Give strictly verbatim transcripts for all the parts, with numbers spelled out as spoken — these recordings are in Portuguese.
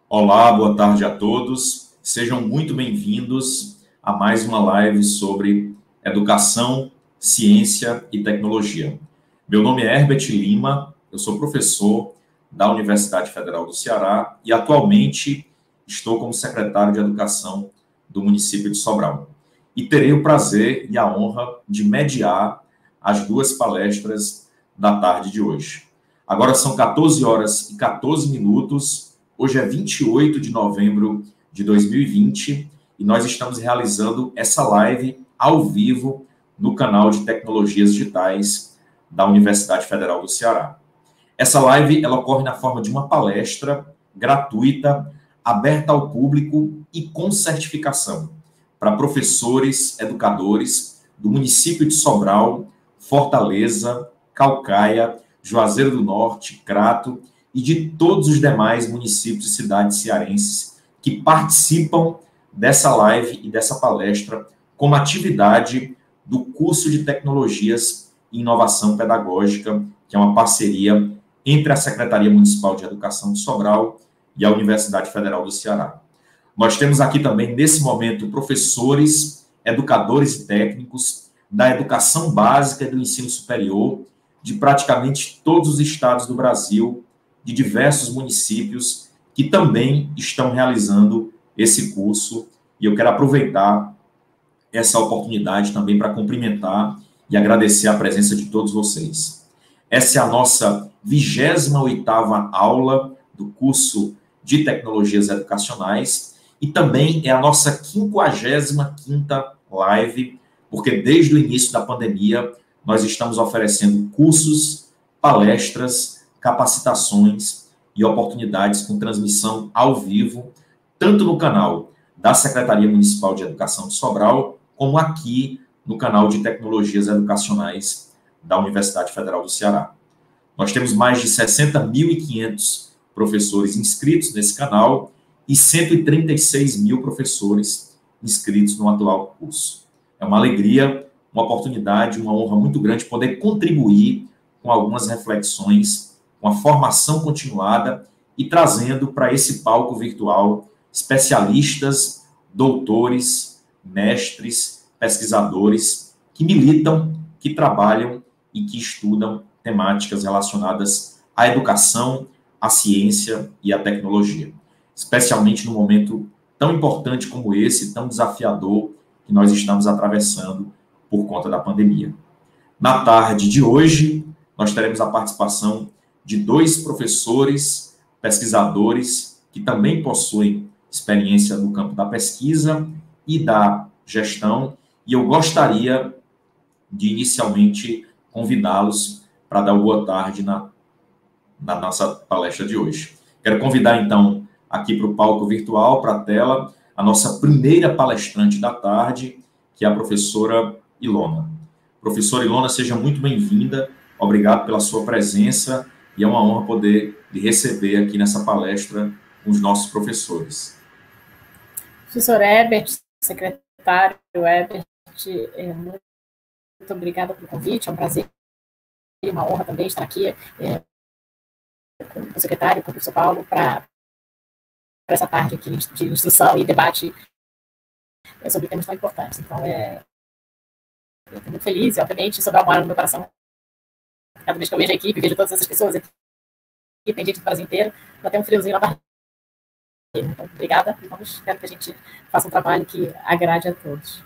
Olá, boa tarde a todos. Sejam muito bem-vindos a mais uma live sobre educação, ciência e tecnologia. Meu nome é Herbert Lima, eu sou professor da Universidade Federal do Ceará e atualmente estou como secretário de Educação do município de Sobral. E terei o prazer e a honra de mediar as duas palestras da tarde de hoje. Agora são quatorze horas e quatorze minutos. Hoje é vinte e oito de novembro de dois mil e vinte e nós estamos realizando essa live ao vivo no canal de Tecnologias Digitais da Universidade Federal do Ceará. Essa live ela ocorre na forma de uma palestra gratuita, aberta ao público e com certificação para professores, educadores do município de Sobral, Fortaleza, Caucaia, Juazeiro do Norte, Crato e de todos os demais municípios e cidades cearenses que participam dessa live e dessa palestra como atividade do curso de Tecnologias e Inovação Pedagógica, que é uma parceria entre a Secretaria Municipal de Educação de Sobral e a Universidade Federal do Ceará. Nós temos aqui também, nesse momento, professores, educadores e técnicos da educação básica e do ensino superior de praticamente todos os estados do Brasil, de diversos municípios que também estão realizando esse curso, e eu quero aproveitar essa oportunidade também para cumprimentar e agradecer a presença de todos vocês. Essa é a nossa vigésima oitava aula do curso de Tecnologias Educacionais e também é a nossa quinquagésima quinta live, porque desde o início da pandemia nós estamos oferecendo cursos, palestras, capacitações e oportunidades com transmissão ao vivo, tanto no canal da Secretaria Municipal de Educação de Sobral, como aqui no canal de Tecnologias Educacionais da Universidade Federal do Ceará. Nós temos mais de sessenta mil e quinhentos professores inscritos nesse canal e cento e trinta e seis mil professores inscritos no atual curso. É uma alegria, uma oportunidade, uma honra muito grande poder contribuir com algumas reflexões, uma formação continuada e trazendo para esse palco virtual especialistas, doutores, mestres, pesquisadores que militam, que trabalham e que estudam temáticas relacionadas à educação, à ciência e à tecnologia, especialmente num momento tão importante como esse, tão desafiador que nós estamos atravessando por conta da pandemia. Na tarde de hoje, nós teremos a participação de dois professores, pesquisadores, que também possuem experiência no campo da pesquisa e da gestão, e eu gostaria de, inicialmente, convidá-los para dar uma boa tarde na, na nossa palestra de hoje. Quero convidar, então, aqui para o palco virtual, para a tela, a nossa primeira palestrante da tarde, que é a professora Ilona. Professora Ilona, seja muito bem-vinda, obrigado pela sua presença, e é uma honra poder lhe receber aqui nessa palestra com os nossos professores. Professor Herbert, secretário Herbert, é, muito obrigada pelo convite, é um prazer e uma honra também estar aqui é, com o secretário, com o professor Paulo, para essa tarde aqui de instrução e debate é, sobre temas tão importantes. Então, é, eu estou muito feliz, e, obviamente, sobrar uma hora no meu coração. Cada vez que eu vejo a equipe, vejo todas essas pessoas aqui, tem gente do Brasil inteiro, dá até um friozinho na barriga. Então, obrigada, e vamos, espero que a gente faça um trabalho que agrade a todos.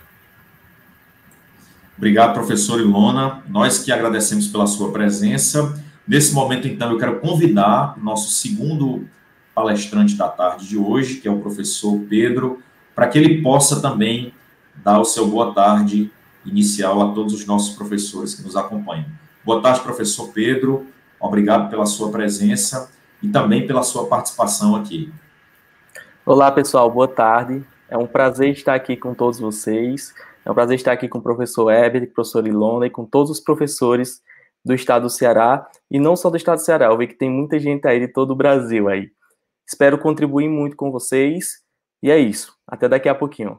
Obrigado, professora Ilona. Nós que agradecemos pela sua presença. Nesse momento, então, eu quero convidar o nosso segundo palestrante da tarde de hoje, que é o professor Pedro, para que ele possa também dar o seu boa tarde inicial a todos os nossos professores que nos acompanham. Boa tarde, professor Pedro. Obrigado pela sua presença e também pela sua participação aqui. Olá, pessoal. Boa tarde. É um prazer estar aqui com todos vocês. É um prazer estar aqui com o professor Herbert, professor Ilona e com todos os professores do estado do Ceará. E não só do estado do Ceará, eu vi que tem muita gente aí de todo o Brasil aí. Espero contribuir muito com vocês. E é isso. Até daqui a pouquinho.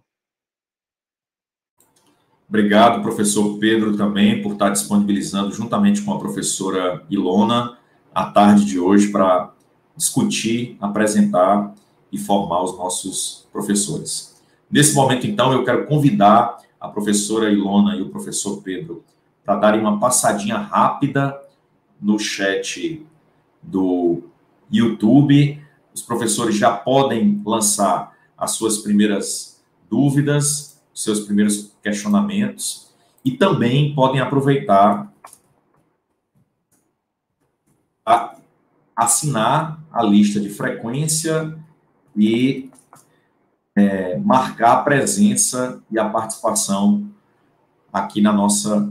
Obrigado, professor Pedro, também, por estar disponibilizando, juntamente com a professora Ilona, a tarde de hoje para discutir, apresentar e formar os nossos professores. Nesse momento, então, eu quero convidar a professora Ilona e o professor Pedro para darem uma passadinha rápida no chat do YouTube. Os professores já podem lançar as suas primeiras dúvidas, os seus primeiros questionamentos, e também podem aproveitar a assinar a lista de frequência e é, marcar a presença e a participação aqui na nossa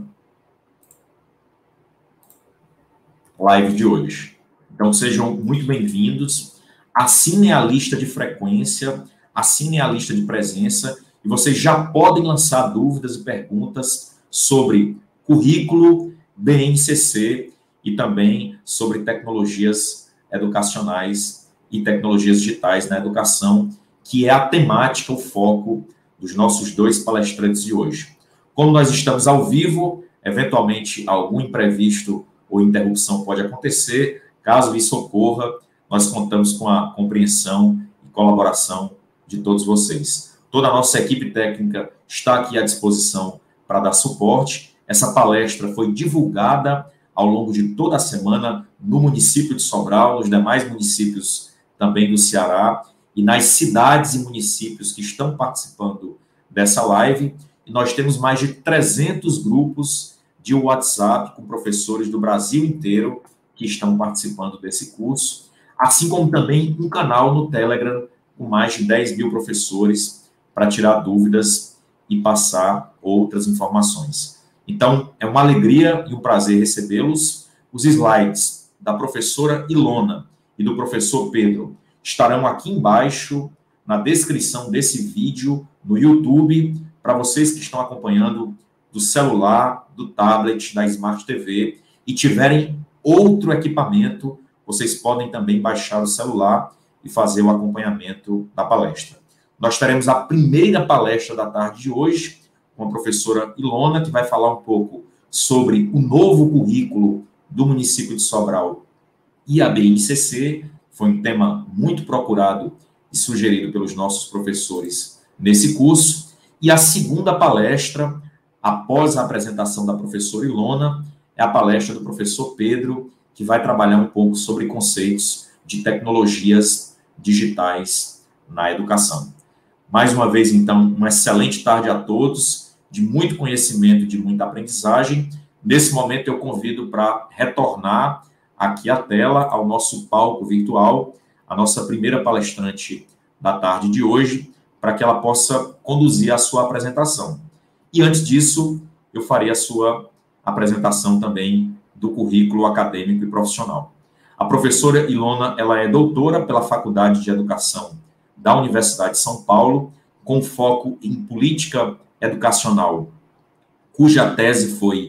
live de hoje. Então, sejam muito bem-vindos. Assinem a lista de frequência, assinem a lista de presença, e vocês já podem lançar dúvidas e perguntas sobre currículo, B N C C e também sobre tecnologias educacionais e tecnologias digitais na educação, que é a temática, o foco dos nossos dois palestrantes de hoje. Como nós estamos ao vivo, eventualmente algum imprevisto ou interrupção pode acontecer. Caso isso ocorra, nós contamos com a compreensão e colaboração de todos vocês. Toda a nossa equipe técnica está aqui à disposição para dar suporte. Essa palestra foi divulgada ao longo de toda a semana no município de Sobral, nos demais municípios também do Ceará, e nas cidades e municípios que estão participando dessa live. E nós temos mais de trezentos grupos de WhatsApp com professores do Brasil inteiro que estão participando desse curso, assim como também um canal no Telegram com mais de dez mil professores para tirar dúvidas e passar outras informações. Então, é uma alegria e um prazer recebê-los. Os slides da professora Ilona e do professor Pedro estarão aqui embaixo, na descrição desse vídeo, no YouTube, para vocês que estão acompanhando do celular, do tablet, da Smart T V, e tiverem outro equipamento, vocês podem também baixar o celular e fazer o acompanhamento da palestra. Nós teremos a primeira palestra da tarde de hoje, com a professora Ilona, que vai falar um pouco sobre o novo currículo do município de Sobral e a B N C C. Foi um tema muito procurado e sugerido pelos nossos professores nesse curso. E a segunda palestra, após a apresentação da professora Ilona, é a palestra do professor Pedro, que vai trabalhar um pouco sobre conceitos de tecnologias digitais na educação. Mais uma vez, então, uma excelente tarde a todos, de muito conhecimento e de muita aprendizagem. Nesse momento, eu convido para retornar aqui à tela, ao nosso palco virtual, a nossa primeira palestrante da tarde de hoje, para que ela possa conduzir a sua apresentação. E antes disso, eu farei a sua apresentação também do currículo acadêmico e profissional. A professora Ilona, ela é doutora pela Faculdade de Educação da Universidade de São Paulo, com foco em política educacional, cuja tese foi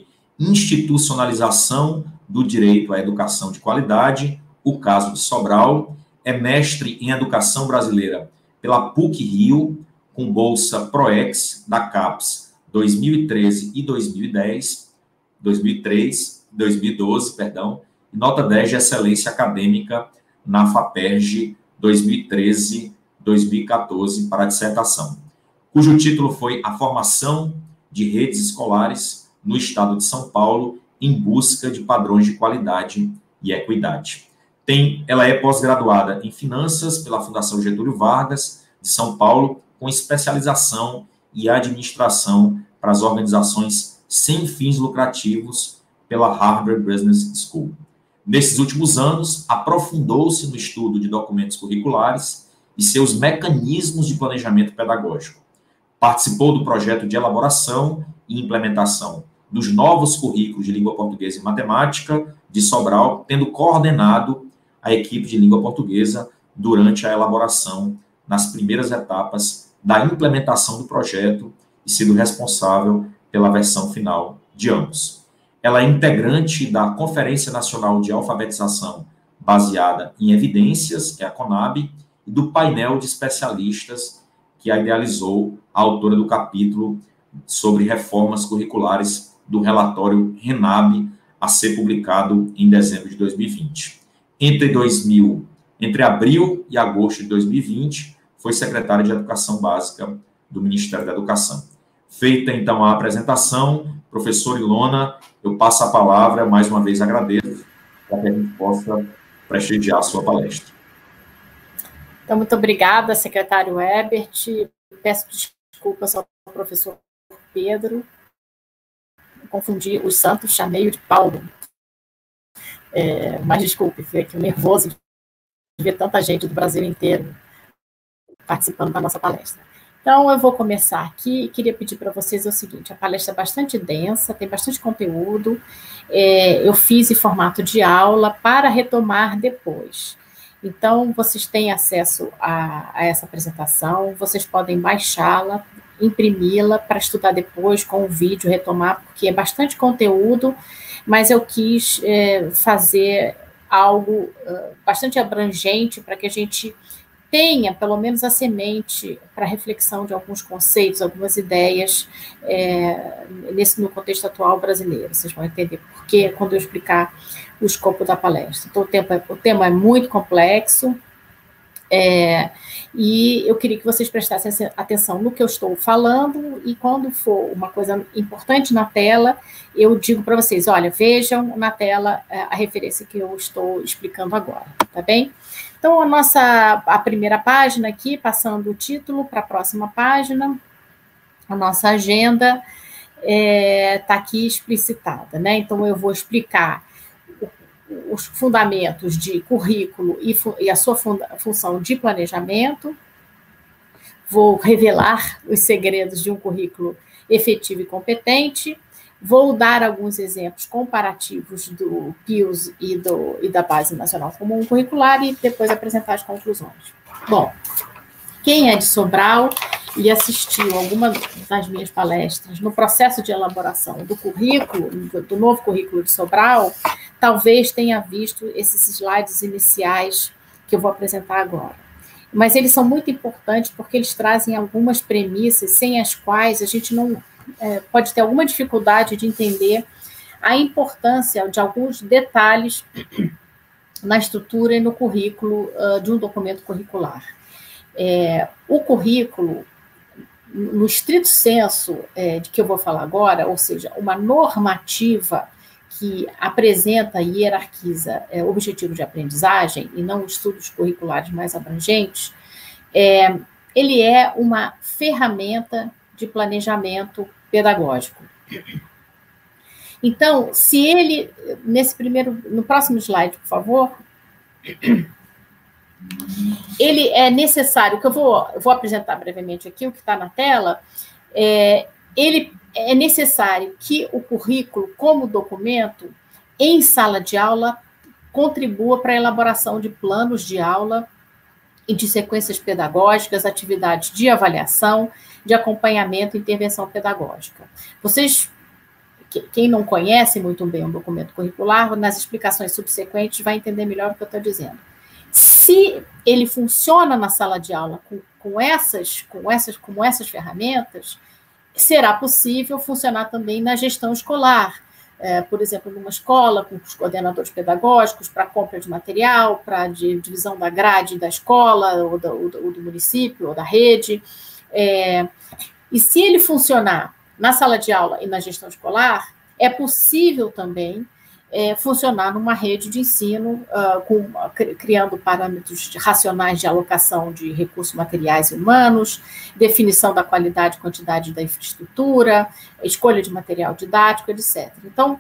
Institucionalização do Direito à Educação de Qualidade, o caso de Sobral. É mestre em Educação Brasileira pela PUC Rio, com bolsa PROEX da CAPES dois mil e treze e dois mil e dez, dois mil e três, dois mil e doze, perdão, e nota dez de excelência acadêmica na FAPERJ dois mil e treze, dois mil e quatorze para a dissertação, cujo título foi A Formação de Redes Escolares no Estado de São Paulo em busca de padrões de qualidade e equidade. Tem, ela é pós-graduada em Finanças pela Fundação Getúlio Vargas, de São Paulo, com especialização em Administração para as organizações sem fins lucrativos pela Harvard Business School. Nesses últimos anos, aprofundou-se no estudo de documentos curriculares e seus mecanismos de planejamento pedagógico. Participou do projeto de elaboração e implementação dos novos currículos de língua portuguesa e matemática de Sobral, tendo coordenado a equipe de língua portuguesa durante a elaboração nas primeiras etapas da implementação do projeto e sido responsável pela versão final de ambos. Ela é integrante da Conferência Nacional de Alfabetização baseada em evidências, que é a CONAB, e do painel de especialistas que a idealizou, a autora do capítulo sobre reformas curriculares do relatório RENAB, a ser publicado em dezembro de dois mil e vinte. Entre dois mil Entre abril e agosto de dois mil e vinte, foi secretário de Educação Básica do Ministério da Educação. Feita, então, a apresentação, professor Ilona, eu passo a palavra, mais uma vez agradeço, para que a gente possa prestigiar a sua palestra. Então, muito obrigada, secretário Herbert. Peço desculpas ao professor Pedro. Confundi os santos, chamei-o de Paulo. É, mas desculpe, fiquei aqui nervoso de ver tanta gente do Brasil inteiro participando da nossa palestra. Então, eu vou começar aqui e queria pedir para vocês o seguinte, a palestra é bastante densa, tem bastante conteúdo, é, eu fiz em formato de aula para retomar depois. Então, vocês têm acesso a, a essa apresentação, vocês podem baixá-la, imprimi-la para estudar depois com o vídeo, retomar, porque é bastante conteúdo, mas eu quis é, fazer algo uh, bastante abrangente para que a gente tenha, pelo menos, a semente para reflexão de alguns conceitos, algumas ideias é, nesse no contexto atual brasileiro. Vocês vão entender por quê quando eu explicar o escopo da palestra. Então, o, tempo é, o tema é muito complexo, é, e eu queria que vocês prestassem atenção no que eu estou falando, e quando for uma coisa importante na tela, eu digo para vocês, olha, vejam na tela a referência que eu estou explicando agora, tá bem? Então, a nossa, a primeira página aqui, passando o título para a próxima página, a nossa agenda está é, aqui explicitada, né? Então, eu vou explicar os fundamentos de currículo e, e a sua funda, função de planejamento, vou revelar os segredos de um currículo efetivo e competente, vou dar alguns exemplos comparativos do P I U S e, do, e da Base Nacional Comum Curricular e depois apresentar as conclusões. Bom, quem é de Sobral e assistiu alguma das minhas palestras no processo de elaboração do currículo, do novo currículo de Sobral, talvez tenha visto esses slides iniciais que eu vou apresentar agora. Mas eles são muito importantes porque eles trazem algumas premissas sem as quais a gente não é, pode ter alguma dificuldade de entender a importância de alguns detalhes na estrutura e no currículo uh, de um documento curricular. É, o currículo, no estrito senso é, de que eu vou falar agora, ou seja, uma normativa que apresenta e hierarquiza é, objetivos de aprendizagem e não estudos curriculares mais abrangentes, é, ele é uma ferramenta de planejamento pedagógico. Então, se ele, nesse primeiro, no próximo slide, por favor, ele é necessário, que eu vou, eu vou apresentar brevemente aqui o que está na tela, é, ele é necessário que o currículo, como documento, em sala de aula, contribua para a elaboração de planos de aula e de sequências pedagógicas, atividades de avaliação, de acompanhamento e intervenção pedagógica. Vocês, quem não conhece muito bem um documento curricular, nas explicações subsequentes vai entender melhor o que eu estou dizendo. Se ele funciona na sala de aula com, com, essas, com, essas, com essas ferramentas, será possível funcionar também na gestão escolar, é, por exemplo, numa escola, com os coordenadores pedagógicos, para compra de material, para divisão da grade da escola, ou do, ou do município, ou da rede. É, e se ele funcionar na sala de aula e na gestão escolar, é possível também É, funcionar numa rede de ensino, uh, com, criando parâmetros racionais de alocação de recursos materiais e humanos, definição da qualidade e quantidade da infraestrutura, escolha de material didático, etcétera. Então,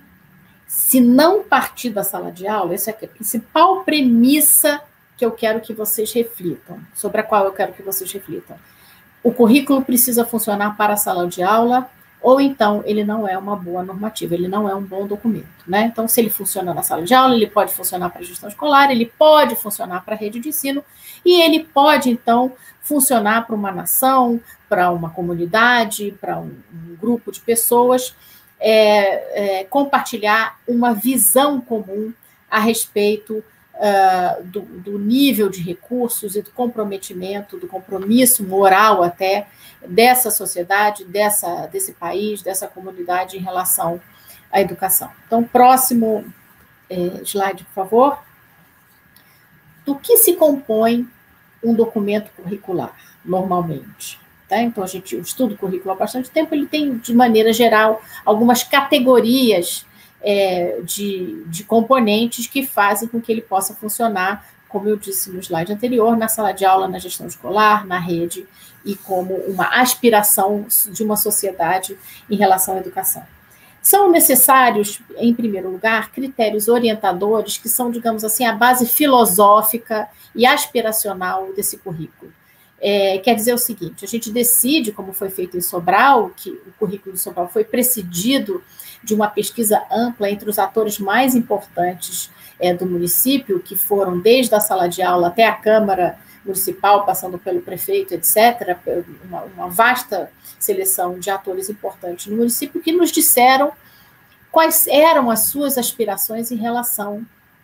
se não partir da sala de aula, essa é a principal premissa que eu quero que vocês reflitam, sobre a qual eu quero que vocês reflitam. O currículo precisa funcionar para a sala de aula, ou então ele não é uma boa normativa, ele não é um bom documento, né? Então, se ele funciona na sala de aula, ele pode funcionar para a gestão escolar, ele pode funcionar para a rede de ensino, e ele pode, então, funcionar para uma nação, para uma comunidade, para um, um grupo de pessoas, é, é, compartilhar uma visão comum a respeito Uh, do, do nível de recursos e do comprometimento, do compromisso moral até dessa sociedade, dessa, desse país, dessa comunidade em relação à educação. Então, próximo eh, slide, por favor. do que se compõe um documento curricular, normalmente. Tá? Então, a gente, o estudo curricular há bastante tempo, ele tem, de maneira geral, algumas categorias é, de, de componentes que fazem com que ele possa funcionar, como eu disse no slide anterior, na sala de aula, na gestão escolar, na rede, e como uma aspiração de uma sociedade em relação à educação. São necessários, em primeiro lugar, critérios orientadores que são, digamos assim, a base filosófica e aspiracional desse currículo. É, quer dizer o seguinte, a gente decide, como foi feito em Sobral, que o currículo de Sobral foi precedido de uma pesquisa ampla entre os atores mais importantes é, do município, que foram desde a sala de aula até a Câmara Municipal, passando pelo prefeito, etcétera, uma, uma vasta seleção de atores importantes no município, que nos disseram quais eram as suas aspirações em relação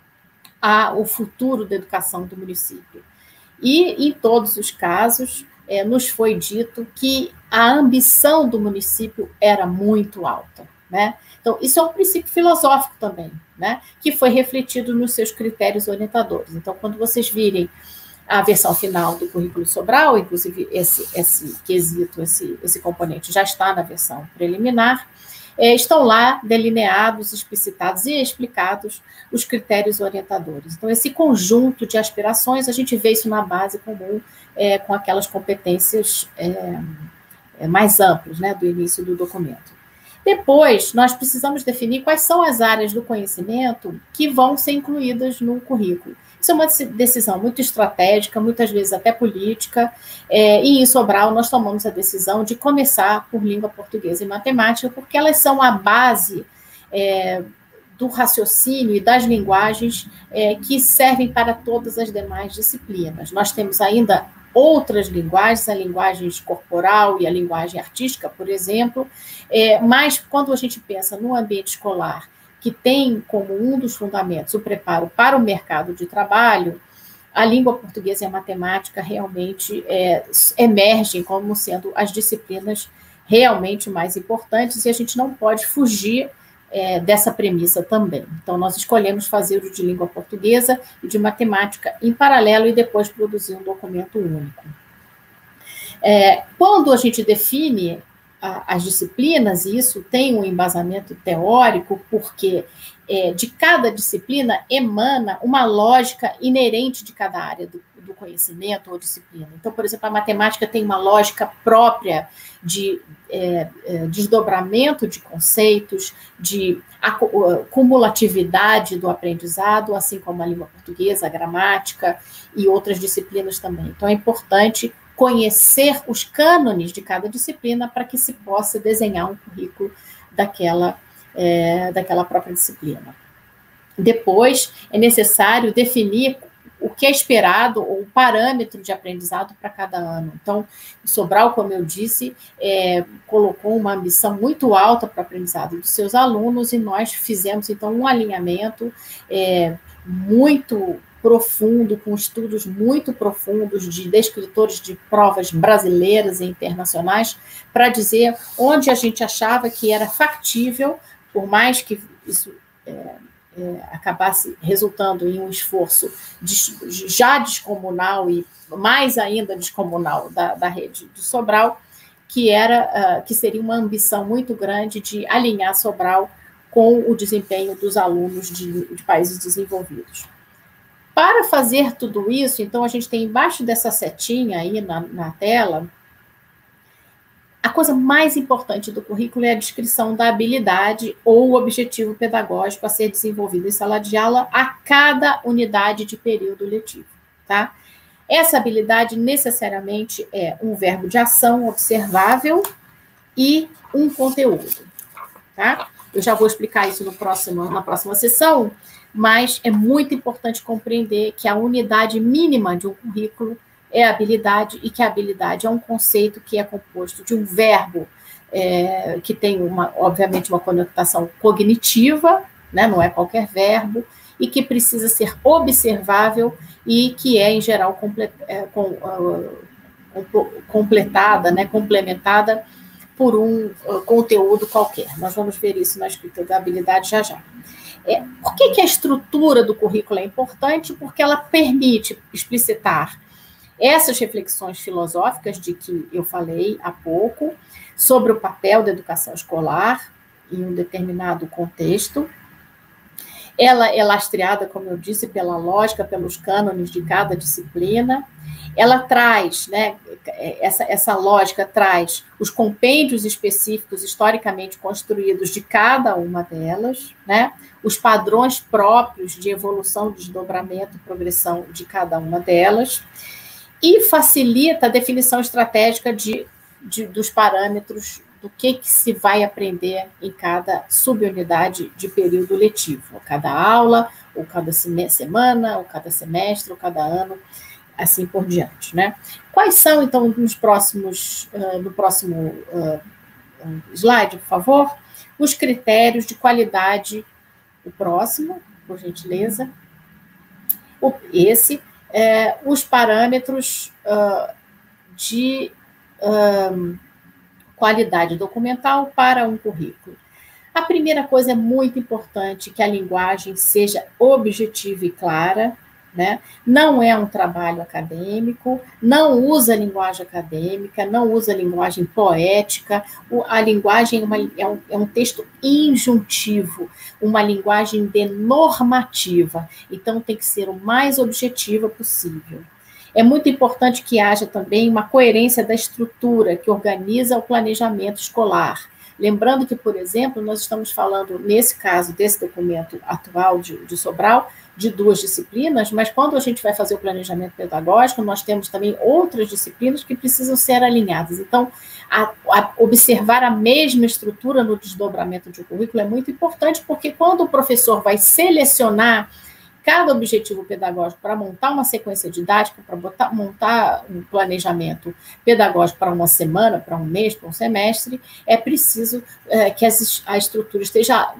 ao futuro da educação do município. E, em todos os casos, é, nos foi dito que a ambição do município era muito alta, né? Então, isso é um princípio filosófico também, né? Que foi refletido nos seus critérios orientadores. Então, quando vocês virem a versão final do currículo Sobral, inclusive esse, esse quesito, esse, esse componente já está na versão preliminar, É, estão lá delineados, explicitados e explicados os critérios orientadores. Então, esse conjunto de aspirações, a gente vê isso na base comum, é, com aquelas competências é, é, mais amplas, né, do início do documento. Depois, nós precisamos definir quais são as áreas do conhecimento que vão ser incluídas no currículo. Isso é uma decisão muito estratégica, muitas vezes até política, é, e em Sobral nós tomamos a decisão de começar por língua portuguesa e matemática, porque elas são a base é, do raciocínio e das linguagens é, que servem para todas as demais disciplinas. Nós temos ainda outras linguagens, a linguagem corporal e a linguagem artística, por exemplo, é, mas quando a gente pensa no ambiente escolar, que tem como um dos fundamentos o preparo para o mercado de trabalho, a língua portuguesa e a matemática realmente é, emergem como sendo as disciplinas realmente mais importantes, e a gente não pode fugir é, dessa premissa também. Então, nós escolhemos fazer o de língua portuguesa e de matemática em paralelo e depois produzir um documento único. É, quando a gente define as disciplinas, e isso tem um embasamento teórico, porque é, de cada disciplina emana uma lógica inerente de cada área do, do conhecimento ou disciplina. Então, por exemplo, a matemática tem uma lógica própria de é, é, desdobramento de conceitos, de cumulatividade do aprendizado, assim como a língua portuguesa, a gramática e outras disciplinas também. Então, é importante conhecer os cânones de cada disciplina para que se possa desenhar um currículo daquela, é, daquela própria disciplina. Depois, é necessário definir o que é esperado, ou o parâmetro de aprendizado para cada ano. Então, o Sobral, como eu disse, é, colocou uma ambição muito alta para o aprendizado dos seus alunos, e nós fizemos, então, um alinhamento é, muito profundo, com estudos muito profundos de descritores de provas brasileiras e internacionais, para dizer onde a gente achava que era factível, por mais que isso é, é, acabasse resultando em um esforço de, já descomunal e mais ainda descomunal da, da rede de Sobral, que, era, uh, que seria uma ambição muito grande de alinhar Sobral com o desempenho dos alunos de, de países desenvolvidos. Para fazer tudo isso, então, a gente tem embaixo dessa setinha aí na, na tela, a coisa mais importante do currículo é a descrição da habilidade ou o objetivo pedagógico a ser desenvolvido em sala de aula a cada unidade de período letivo, tá? Essa habilidade necessariamente é um verbo de ação observável e um conteúdo, tá? Eu já vou explicar isso no próximo, na próxima sessão, mas é muito importante compreender que a unidade mínima de um currículo é a habilidade, e que a habilidade é um conceito que é composto de um verbo é, que tem, uma, obviamente, uma conotação cognitiva, né, não é qualquer verbo, e que precisa ser observável e que é, em geral, comple, é, com, uh, completada, né, complementada por um uh, conteúdo qualquer. Nós vamos ver isso na explicabilidade já já. É, por que, que a estrutura do currículo é importante? Porque ela permite explicitar essas reflexões filosóficas de que eu falei há pouco, sobre o papel da educação escolar em um determinado contexto. Ela é lastreada, como eu disse, pela lógica, pelos cânones de cada disciplina. Ela traz, né, essa, essa lógica traz os compêndios específicos historicamente construídos de cada uma delas, né, os padrões próprios de evolução, desdobramento e progressão de cada uma delas, e facilita a definição estratégica de, de, dos parâmetros do que, que se vai aprender em cada subunidade de período letivo, cada aula, ou cada semana, ou cada semestre, ou cada ano, assim por diante, né? Quais são, então, nos próximos, uh, no próximo uh, slide, por favor, os critérios de qualidade, o próximo, por gentileza, o, esse, é, os parâmetros uh, de uh, qualidade documental para um currículo. A primeira coisa é muito importante que a linguagem seja objetiva e clara, né? Não é um trabalho acadêmico, não usa linguagem acadêmica, não usa linguagem poética, a linguagem é, uma, é, um, é um texto injuntivo, uma linguagem denormativa, então tem que ser o mais objetiva possível. É muito importante que haja também uma coerência da estrutura que organiza o planejamento escolar. Lembrando que, por exemplo, nós estamos falando, nesse caso, desse documento atual de, de Sobral, de duas disciplinas, mas quando a gente vai fazer o planejamento pedagógico, nós temos também outras disciplinas que precisam ser alinhadas. Então, a, a observar a mesma estrutura no desdobramento de um currículo é muito importante, porque quando o professor vai selecionar cada objetivo pedagógico para montar uma sequência didática, para botar, montar um planejamento pedagógico para uma semana, para um mês, para um semestre, é preciso é, que as, a estrutura esteja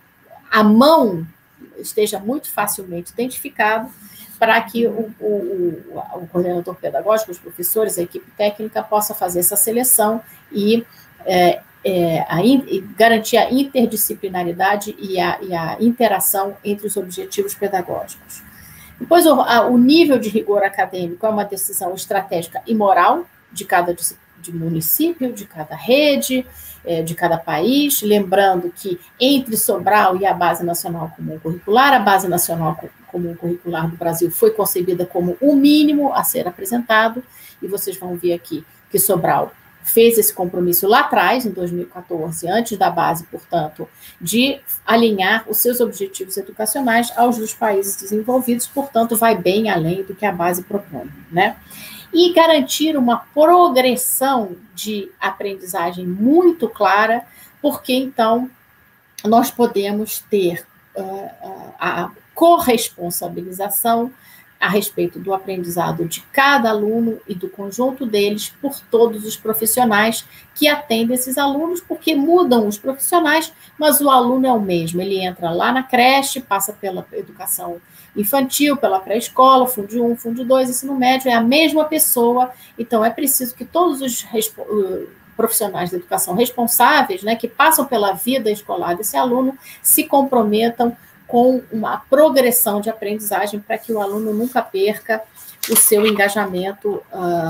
à mão, esteja muito facilmente identificado, para que o, o, o, o coordenador pedagógico, os professores, a equipe técnica, possa fazer essa seleção e é, É, a in, garantir a interdisciplinaridade e a, e a interação entre os objetivos pedagógicos. Depois, o, a, o nível de rigor acadêmico é uma decisão estratégica e moral de cada de município, de cada rede, é, de cada país, lembrando que entre Sobral e a Base Nacional Comum Curricular, a Base Nacional Comum Curricular do Brasil foi concebida como o mínimo a ser apresentado, e vocês vão ver aqui que Sobral fez esse compromisso lá atrás, em dois mil e quatorze, antes da base, portanto, de alinhar os seus objetivos educacionais aos dos países desenvolvidos, portanto, vai bem além do que a base propõe, né? E garantir uma progressão de aprendizagem muito clara, porque, então, nós podemos ter uh, a corresponsabilização a respeito do aprendizado de cada aluno e do conjunto deles por todos os profissionais que atendem esses alunos, porque mudam os profissionais, mas o aluno é o mesmo. Ele entra lá na creche, passa pela educação infantil, pela pré-escola, Fundo um, Fundo dois, ensino médio, é a mesma pessoa. Então, é preciso que todos os profissionais da educação responsáveis, né, que passam pela vida escolar desse aluno, se comprometam com uma progressão de aprendizagem para que o aluno nunca perca o seu engajamento,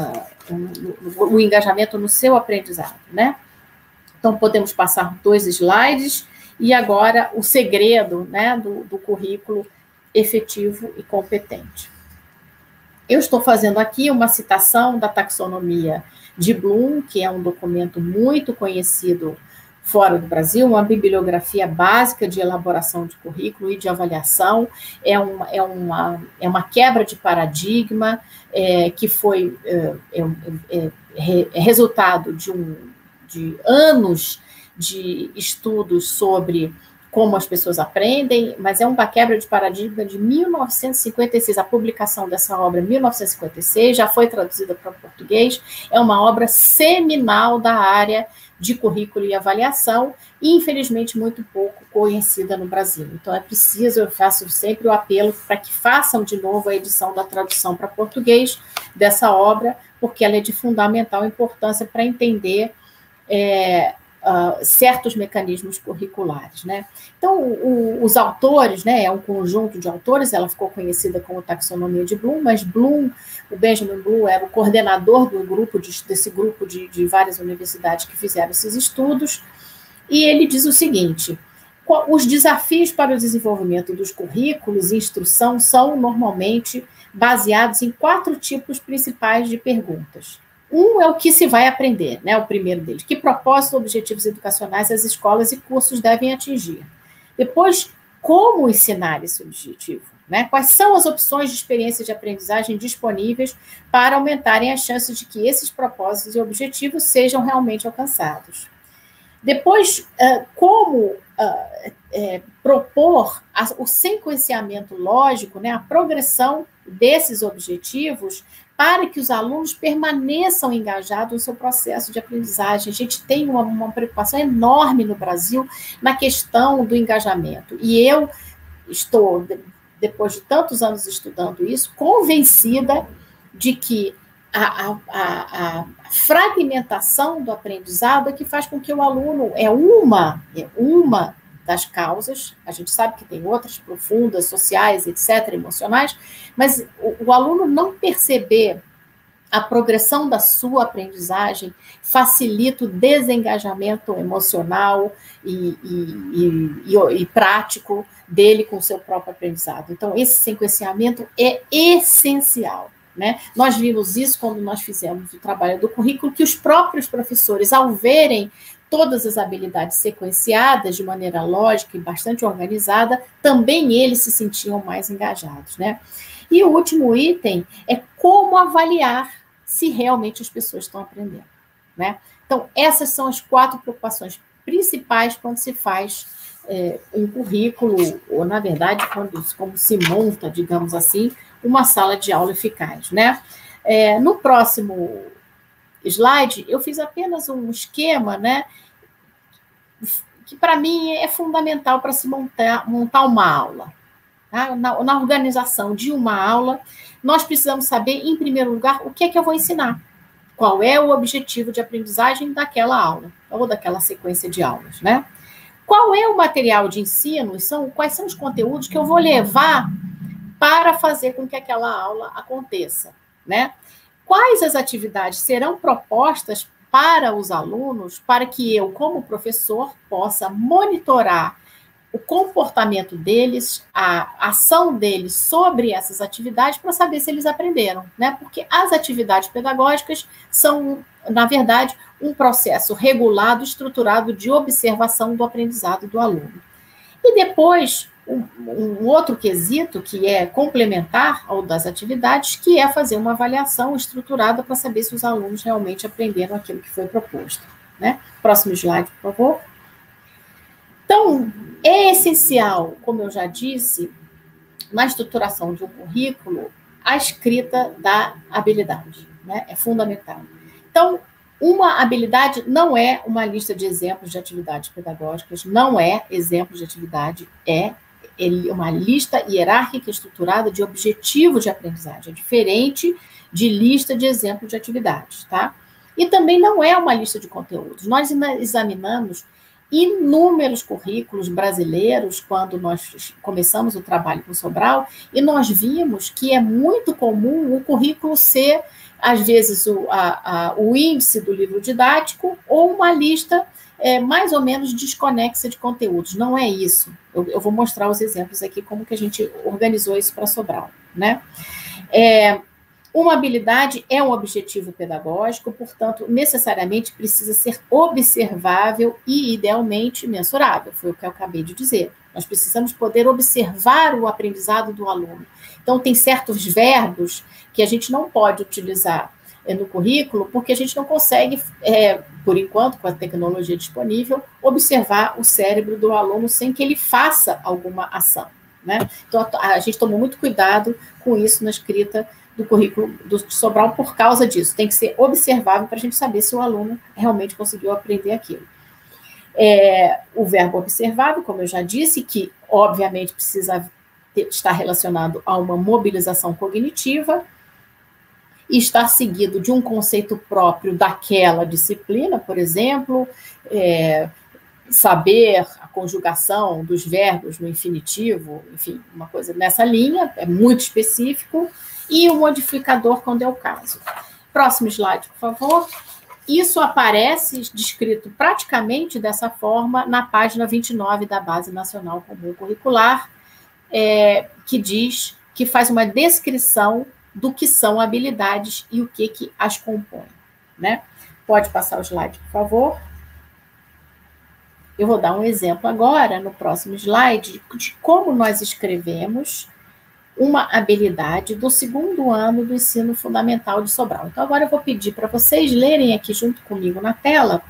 uh, o engajamento no seu aprendizado, né? Então, podemos passar dois slides, e agora o segredo, né, do, do currículo efetivo e competente. Eu estou fazendo aqui uma citação da taxonomia de Bloom, que é um documento muito conhecido fora do Brasil, uma bibliografia básica de elaboração de currículo e de avaliação, é uma, é uma, é uma quebra de paradigma é, que foi é, é, é, é resultado de, um, de anos de estudos sobre como as pessoas aprendem, mas é uma quebra de paradigma de mil novecentos e cinquenta e seis, a publicação dessa obra em mil novecentos e cinquenta e seis, já foi traduzida para o português, é uma obra seminal da área de currículo e avaliação, e infelizmente muito pouco conhecida no Brasil. Então é preciso, eu faço sempre o apelo para que façam de novo a edição da tradução para português dessa obra, porque ela é de fundamental importância para entender é, uh, certos mecanismos curriculares, né? Então, o, os autores, né, é um conjunto de autores, ela ficou conhecida como taxonomia de Bloom, mas Bloom, o Benjamin Bloom era o coordenador do grupo de, desse grupo de, de várias universidades que fizeram esses estudos, e ele diz o seguinte: os desafios para o desenvolvimento dos currículos e instrução são normalmente baseados em quatro tipos principais de perguntas. Um é o que se vai aprender, né, o primeiro deles. Que propósitos, objetivos educacionais as escolas e cursos devem atingir? Depois, como ensinar esse objetivo? Né? Quais são as opções de experiência de aprendizagem disponíveis para aumentarem as chances de que esses propósitos e objetivos sejam realmente alcançados? Depois, como é, propor o sequenciamento lógico, né, a progressão desses objetivos para que os alunos permaneçam engajados no seu processo de aprendizagem. A gente tem uma, uma preocupação enorme no Brasil na questão do engajamento. E eu estou, depois de tantos anos estudando isso, convencida de que a, a, a, a fragmentação do aprendizado é que faz com que o aluno, é uma, é uma das causas, a gente sabe que tem outras profundas, sociais, etcétera, emocionais, mas o, o aluno não perceber a progressão da sua aprendizagem facilita o desengajamento emocional e, e, e, e, e prático dele com o seu próprio aprendizado. Então, esse sequenciamento é essencial. Né? Nós vimos isso quando nós fizemos o trabalho do currículo, que os próprios professores, ao verem todas as habilidades sequenciadas de maneira lógica e bastante organizada, também eles se sentiam mais engajados. Né? E o último item é como avaliar se realmente as pessoas estão aprendendo. Né? Então, essas são as quatro preocupações principais quando se faz é, um currículo, ou, na verdade, quando como se monta, digamos assim, uma sala de aula eficaz. Né? É, no próximo slide, eu fiz apenas um esquema, né, que, para mim, é fundamental para se montar, montar uma aula. Tá? Na, na organização de uma aula, nós precisamos saber, em primeiro lugar, o que é que eu vou ensinar. Qual é o objetivo de aprendizagem daquela aula, ou daquela sequência de aulas, né? Qual é o material de ensino, e são, quais são os conteúdos que eu vou levar para fazer com que aquela aula aconteça, né? Quais as atividades serão propostas para os alunos, para que eu, como professor, possa monitorar o comportamento deles, a ação deles sobre essas atividades, para saber se eles aprenderam, né? Porque as atividades pedagógicas são, na verdade, um processo regulado, estruturado de observação do aprendizado do aluno. E depois, um, um outro quesito, que é complementar ao das atividades, que é fazer uma avaliação estruturada para saber se os alunos realmente aprenderam aquilo que foi proposto, né? Próximo slide, por favor. Então, é essencial, como eu já disse, na estruturação de um currículo, a escrita da habilidade, né? É fundamental. Então, uma habilidade não é uma lista de exemplos de atividades pedagógicas, não é exemplo de atividade, é uma lista hierárquica estruturada de objetivo de aprendizagem. É diferente de lista de exemplos de atividades, tá? E também não é uma lista de conteúdos. Nós examinamos inúmeros currículos brasileiros quando nós começamos o trabalho com Sobral, e nós vimos que é muito comum o currículo ser, às vezes, o, a, a, o índice do livro didático ou uma lista é, mais ou menos desconexa de conteúdos. Não é isso. Eu, eu vou mostrar os exemplos aqui, como que a gente organizou isso para Sobral, né? É, uma habilidade é um objetivo pedagógico, portanto, necessariamente precisa ser observável e, idealmente, mensurável. Foi o que eu acabei de dizer. Nós precisamos poder observar o aprendizado do aluno. Então, tem certos verbos que a gente não pode utilizar no currículo, porque a gente não consegue, é, por enquanto, com a tecnologia disponível, observar o cérebro do aluno sem que ele faça alguma ação, né? Então, a, a gente tomou muito cuidado com isso na escrita do currículo do Sobral por causa disso. Tem que ser observável para a gente saber se o aluno realmente conseguiu aprender aquilo. É, o verbo observável, como eu já disse, que obviamente precisa ter, estar relacionado a uma mobilização cognitiva. e estar seguido de um conceito próprio daquela disciplina, por exemplo, é, saber a conjugação dos verbos no infinitivo, enfim, uma coisa nessa linha, é muito específico, e o modificador quando é o caso. Próximo slide, por favor. Isso aparece descrito praticamente dessa forma na página vinte e nove da Base Nacional Comum Curricular, é, que diz, que faz uma descrição do que são habilidades e o que, que as compõe, né? Pode passar o slide, por favor. Eu vou dar um exemplo agora, no próximo slide, de como nós escrevemos uma habilidade do segundo ano do ensino fundamental de Sobral. Então, agora eu vou pedir para vocês lerem aqui junto comigo na tela.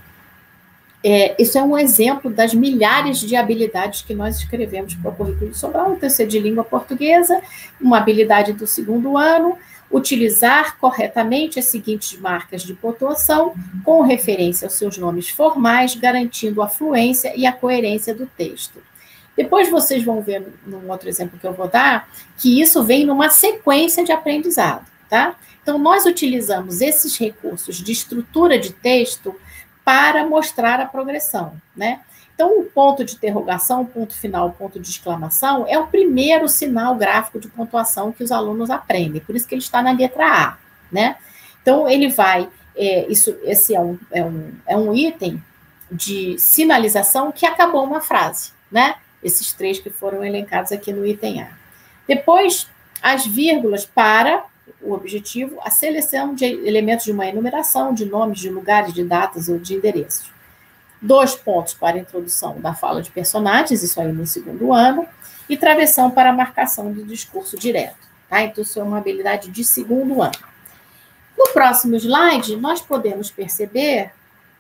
É, isso é um exemplo das milhares de habilidades que nós escrevemos para o currículo de Sobral, então, isso é de língua portuguesa, uma habilidade do segundo ano, utilizar corretamente as seguintes marcas de pontuação, com referência aos seus nomes formais, garantindo a fluência e a coerência do texto. Depois vocês vão ver, num outro exemplo que eu vou dar, que isso vem numa sequência de aprendizado, tá? Então, nós utilizamos esses recursos de estrutura de texto para mostrar a progressão, né? Então, o ponto de interrogação, ponto final, ponto de exclamação, é o primeiro sinal gráfico de pontuação que os alunos aprendem, por isso que ele está na letra A, né? Então, ele vai, é, isso, esse é um, é, um, é um item de sinalização que acabou uma frase, né? Esses três que foram elencados aqui no item A. Depois, as vírgulas para o objetivo, a seleção de elementos de uma enumeração, de nomes, de lugares, de datas ou de endereços. Dois pontos para a introdução da fala de personagens, isso aí no segundo ano, e travessão para a marcação do discurso direto. Tá? Então, isso é uma habilidade de segundo ano. No próximo slide, nós podemos perceber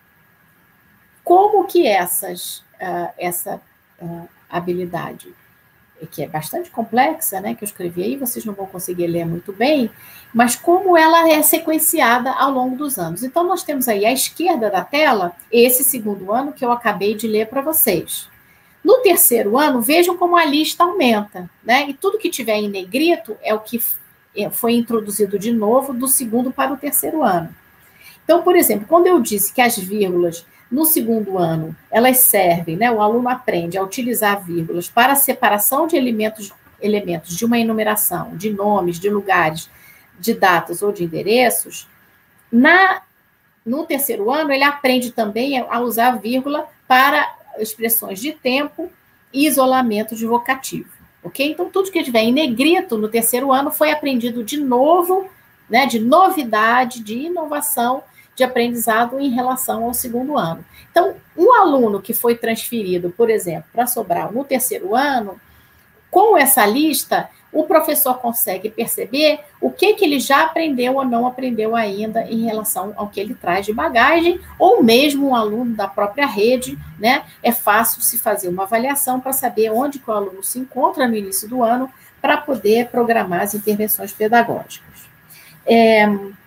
como que essas, uh, essa uh, habilidade, que é bastante complexa, né, que eu escrevi aí, vocês não vão conseguir ler muito bem, mas como ela é sequenciada ao longo dos anos. Então, nós temos aí à esquerda da tela, esse segundo ano que eu acabei de ler para vocês. No terceiro ano, vejam como a lista aumenta, né, e tudo que tiver em negrito é o que foi introduzido de novo do segundo para o terceiro ano. Então, por exemplo, quando eu disse que as vírgulas no segundo ano, elas servem, né, o aluno aprende a utilizar vírgulas para a separação de elementos, elementos de uma enumeração, de nomes, de lugares, de datas ou de endereços. Na, no terceiro ano, ele aprende também a usar vírgula para expressões de tempo e isolamento de vocativo. Ok? Então, tudo que tiver em negrito no terceiro ano foi aprendido de novo, né, de novidade, de inovação, de aprendizado em relação ao segundo ano. Então, um aluno que foi transferido, por exemplo, para Sobral no terceiro ano, com essa lista, o professor consegue perceber o que, que ele já aprendeu ou não aprendeu ainda em relação ao que ele traz de bagagem, ou mesmo um aluno da própria rede, né? É fácil se fazer uma avaliação para saber onde que o aluno se encontra no início do ano para poder programar as intervenções pedagógicas. É...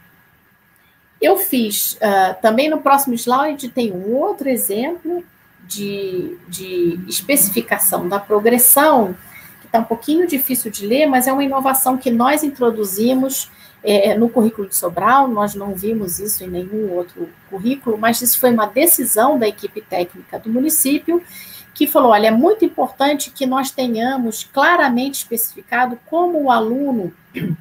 Eu fiz, uh, também no próximo slide, tem um outro exemplo de, de especificação da progressão, que está um pouquinho difícil de ler, mas é uma inovação que nós introduzimos é, no currículo de Sobral, nós não vimos isso em nenhum outro currículo, mas isso foi uma decisão da equipe técnica do município, que falou, olha, é muito importante que nós tenhamos claramente especificado como o aluno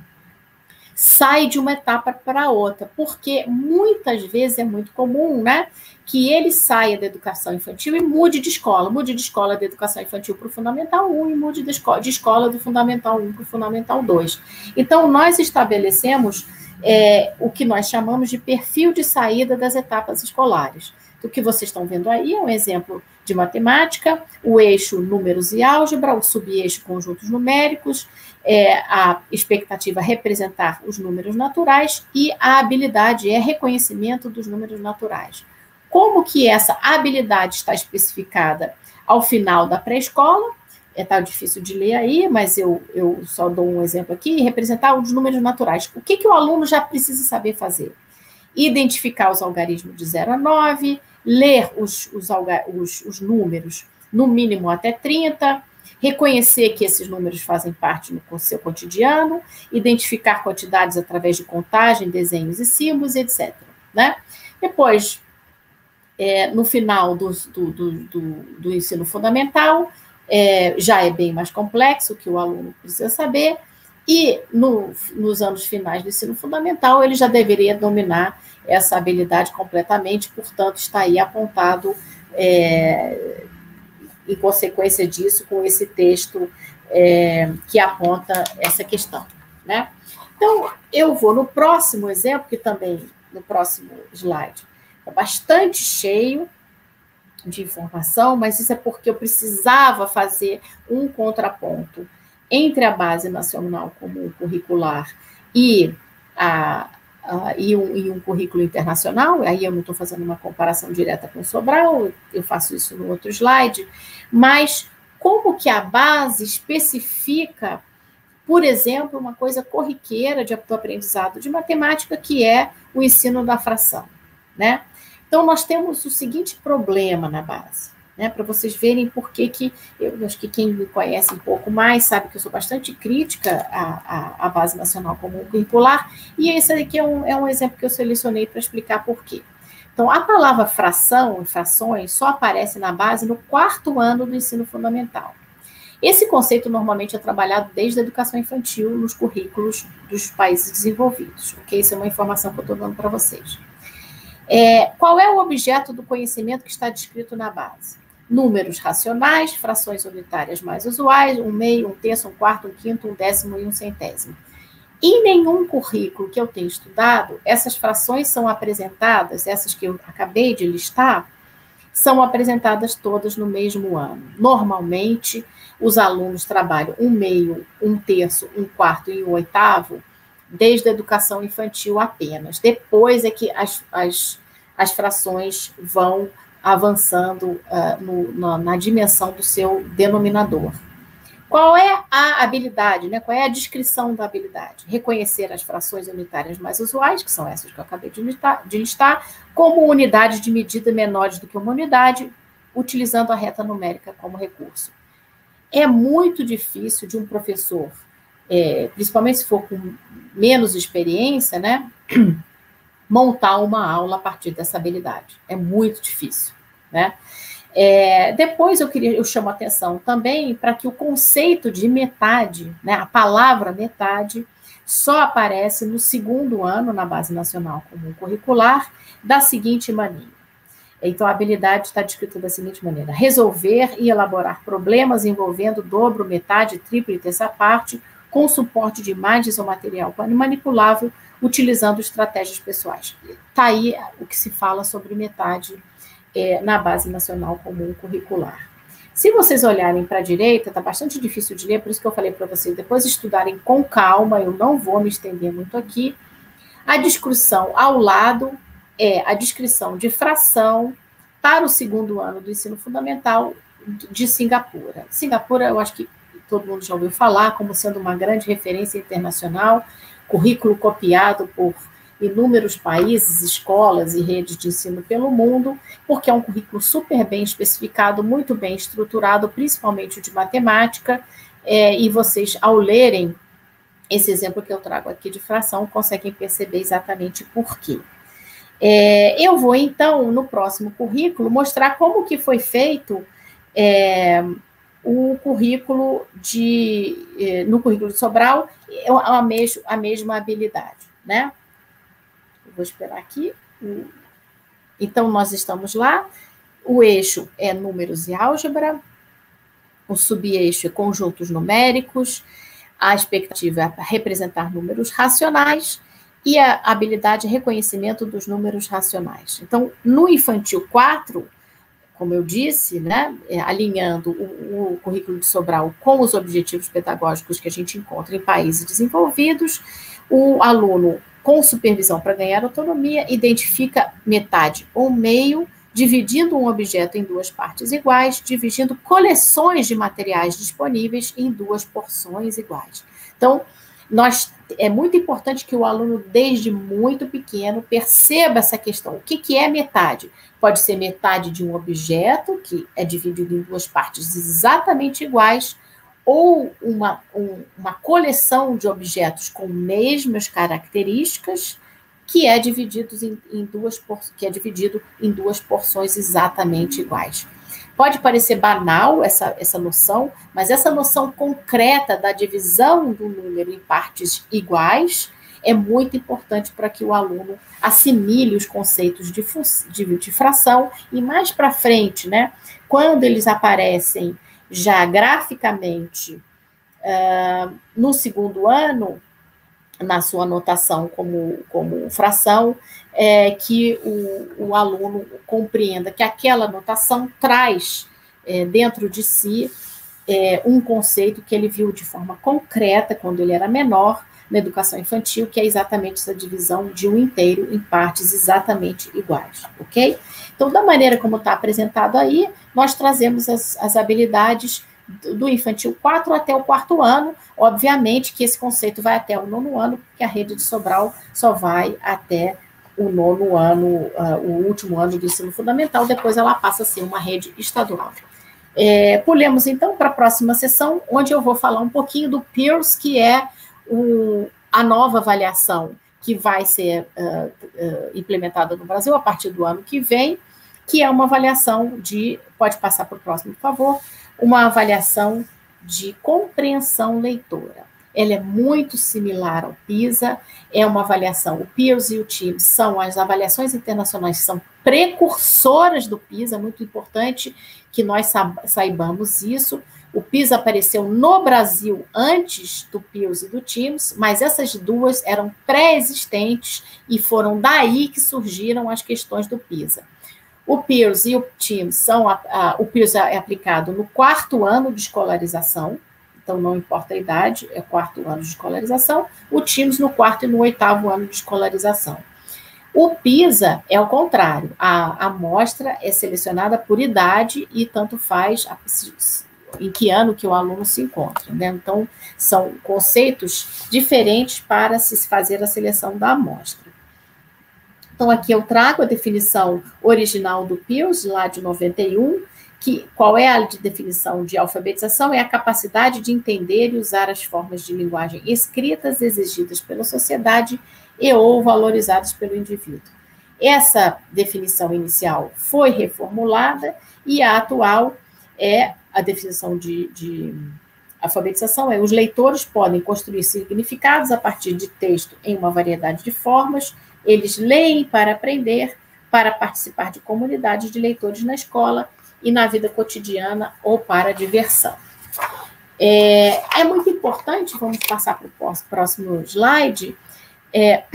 sai de uma etapa para outra, porque muitas vezes é muito comum, né, que ele saia da educação infantil e mude de escola, mude de escola da educação infantil para o Fundamental um e mude de escola, de escola do Fundamental um para o Fundamental dois. Então, nós estabelecemos é, o que nós chamamos de perfil de saída das etapas escolares. O que vocês estão vendo aí é um exemplo de matemática, o eixo números e álgebra, o subeixo conjuntos numéricos, é, a expectativa é representar os números naturais e a habilidade é reconhecimento dos números naturais. Como que essa habilidade está especificada ao final da pré-escola? É tá difícil de ler aí, mas eu, eu só dou um exemplo aqui, representar os números naturais. O que, que o aluno já precisa saber fazer? Identificar os algarismos de zero a nove, ler os, os, os, os números no mínimo até trinta, reconhecer que esses números fazem parte do seu cotidiano, identificar quantidades através de contagem, desenhos e símbolos, etcétera. Né? Depois, é, no final do, do, do, do, do ensino fundamental, é, já é bem mais complexo, que o aluno precisa saber, e no, nos anos finais do ensino fundamental, ele já deveria dominar essa habilidade completamente, portanto, está aí apontado, é, em consequência disso, com esse texto é, que aponta essa questão. Né? Então, eu vou no próximo exemplo, que também, no próximo slide, é bastante cheio de informação, mas isso é porque eu precisava fazer um contraponto entre a Base Nacional Comum Curricular e, a, a, e, um, e um currículo internacional. Aí eu não estou fazendo uma comparação direta com o Sobral, eu faço isso no outro slide, mas como que a base especifica, por exemplo, uma coisa corriqueira de aprendizado de matemática, que é o ensino da fração, né? Então, nós temos o seguinte problema na base, né, para vocês verem por que que, eu acho que quem me conhece um pouco mais sabe que eu sou bastante crítica à, à, à Base Nacional Comum Curricular, e esse aqui é um, é um exemplo que eu selecionei para explicar por quê. Então, a palavra fração, frações, só aparece na base no quarto ano do ensino fundamental. Esse conceito normalmente é trabalhado desde a educação infantil nos currículos dos países desenvolvidos, ok? Isso é uma informação que eu estou dando para vocês. É, qual é o objeto do conhecimento que está descrito na base? Números racionais, frações unitárias mais usuais, um meio, um terço, um quarto, um quinto, um décimo e um centésimo. Em nenhum currículo que eu tenha estudado, essas frações são apresentadas, essas que eu acabei de listar, são apresentadas todas no mesmo ano. Normalmente, os alunos trabalham um meio, um terço, um quarto e um oitavo, desde a educação infantil apenas. Depois é que as, as, as frações vão avançando uh, no, na, na dimensão do seu denominador. Qual é a habilidade, né? Qual é a descrição da habilidade? Reconhecer as frações unitárias mais usuais, que são essas que eu acabei de listar, de listar, como unidades de medida menores do que uma unidade, utilizando a reta numérica como recurso. É muito difícil de um professor, é, principalmente se for com menos experiência, né, montar uma aula a partir dessa habilidade. É muito difícil, né? É, depois eu queria, eu chamo a atenção também para que o conceito de metade, né, a palavra metade, só aparece no segundo ano na Base Nacional Comum Curricular, da seguinte maneira. Então, a habilidade está descrita da seguinte maneira: resolver e elaborar problemas envolvendo dobro, metade, triplo e terça parte, com suporte de imagens ou material manipulável, utilizando estratégias pessoais. Está aí o que se fala sobre metade é, na Base Nacional Comum Curricular. Se vocês olharem para a direita, está bastante difícil de ler, por isso que eu falei para vocês depois estudarem com calma, eu não vou me estender muito aqui. A descrição ao lado é a descrição de fração para o segundo ano do ensino fundamental de Singapura. Singapura, eu acho que todo mundo já ouviu falar como sendo uma grande referência internacional, currículo copiado por inúmeros países, escolas e redes de ensino pelo mundo, porque é um currículo super bem especificado, muito bem estruturado, principalmente o de matemática, é, e vocês, ao lerem esse exemplo que eu trago aqui de fração, conseguem perceber exatamente por quê. É, eu vou, então, no próximo currículo, mostrar como que foi feito é, o currículo de, no currículo de Sobral, a, mes, a mesma habilidade, né? Eu vou esperar aqui. Então, nós estamos lá, o eixo é números e álgebra, o subeixo é conjuntos numéricos, a expectativa é representar números racionais, e a habilidade é reconhecimento dos números racionais. Então, no infantil quatro, como eu disse, né, é, alinhando o, o currículo de Sobral com os objetivos pedagógicos que a gente encontra em países desenvolvidos, o aluno, com supervisão para ganhar autonomia, identifica metade ou meio, dividindo um objeto em duas partes iguais, dividindo coleções de materiais disponíveis em duas porções iguais. Então, nós, é muito importante que o aluno, desde muito pequeno, perceba essa questão. O que, que é metade? Pode ser metade de um objeto, que é dividido em duas partes exatamente iguais, ou uma, um, uma coleção de objetos com mesmas características, que é dividido em, em duas, que é dividido em duas porções exatamente iguais. Pode parecer banal essa, essa noção, mas essa noção concreta da divisão do número em partes iguais é muito importante para que o aluno assimile os conceitos de, de, de fração, e mais para frente, né, quando eles aparecem já graficamente uh, no segundo ano, na sua anotação como, como fração, é, que o, o aluno compreenda que aquela anotação traz é, dentro de si é, um conceito que ele viu de forma concreta quando ele era menor, na educação infantil, que é exatamente essa divisão de um inteiro em partes exatamente iguais, ok? Então, da maneira como está apresentado aí, nós trazemos as, as habilidades do infantil quatro até o quarto ano. Obviamente que esse conceito vai até o nono ano, porque a rede de Sobral só vai até o nono ano, uh, o último ano do ensino fundamental, depois ela passa a ser uma rede estadual. É, pulemos, então, para a próxima sessão, onde eu vou falar um pouquinho do Pearls, que é o, a nova avaliação que vai ser uh, uh, implementada no Brasil a partir do ano que vem, que é uma avaliação de, pode passar para o próximo, por favor, uma avaliação de compreensão leitora. Ela é muito similar ao PISA, é uma avaliação, o Pearls e o TIMSS são as avaliações internacionais, são precursoras do PISA, muito importante que nós saibamos isso. O PISA apareceu no Brasil antes do Pearls e do TIMSS, mas essas duas eram pré-existentes e foram daí que surgiram as questões do PISA. O Pearls e o TIMSS são, a, a, o Pearls é aplicado no quarto ano de escolarização, então não importa a idade, é quarto ano de escolarização, o TIMSS no quarto e no oitavo ano de escolarização. O PISA é o contrário, a amostra é selecionada por idade e tanto faz a, em que ano que o aluno se encontra, né? Então, são conceitos diferentes para se fazer a seleção da amostra. Então, aqui eu trago a definição original do Pearls, lá de noventa e um, que, qual é a definição de alfabetização? É a capacidade de entender e usar as formas de linguagem escritas exigidas pela sociedade e ou valorizadas pelo indivíduo. Essa definição inicial foi reformulada e a atual é a definição de, de alfabetização, é os leitores podem construir significados a partir de texto em uma variedade de formas. Eles leem para aprender, para participar de comunidades de leitores na escola e na vida cotidiana ou para diversão. É, é muito importante, vamos passar para o próximo slide, é,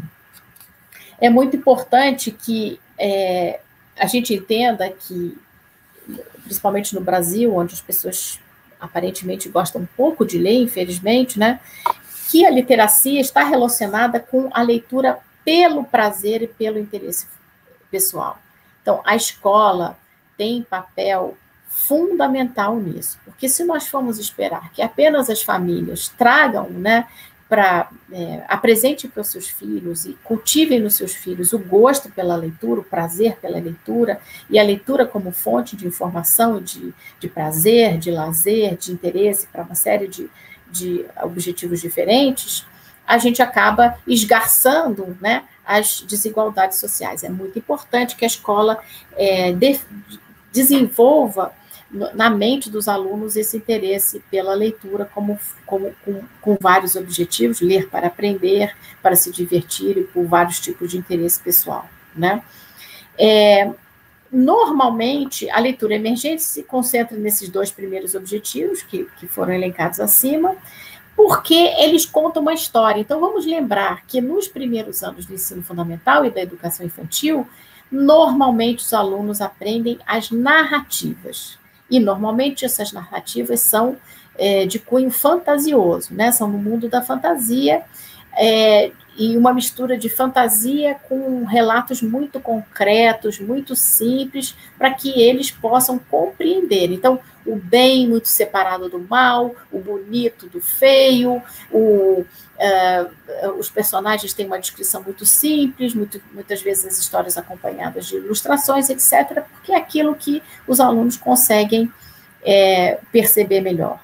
é muito importante que é, a gente entenda que, principalmente no Brasil, onde as pessoas aparentemente gostam um pouco de ler, infelizmente, né, que a literacia está relacionada com a leitura pelo prazer e pelo interesse pessoal. Então, a escola tem papel fundamental nisso, porque se nós formos esperar que apenas as famílias tragam, né, para é, apresentem para os seus filhos e cultivem nos seus filhos o gosto pela leitura, o prazer pela leitura, e a leitura como fonte de informação, de, de prazer, de lazer, de interesse para uma série de, de objetivos diferentes, a gente acaba esgarçando, né, as desigualdades sociais. É muito importante que a escola é, de, desenvolva na mente dos alunos esse interesse pela leitura como, como, com, com vários objetivos, ler para aprender, para se divertir e por vários tipos de interesse pessoal, né? É, normalmente, a leitura emergente se concentra nesses dois primeiros objetivos que, que foram elencados acima, porque eles contam uma história. Então, vamos lembrar que nos primeiros anos do ensino fundamental e da educação infantil, normalmente os alunos aprendem as narrativas. E, normalmente, essas narrativas são é, de cunho fantasioso, né? São no mundo da fantasia, é, e uma mistura de fantasia com relatos muito concretos, muito simples, para que eles possam compreender. Então, o bem muito separado do mal, o bonito do feio, o, uh, os personagens têm uma descrição muito simples, muito, muitas vezes as histórias acompanhadas de ilustrações, etcétera, porque é aquilo que os alunos conseguem é, perceber melhor.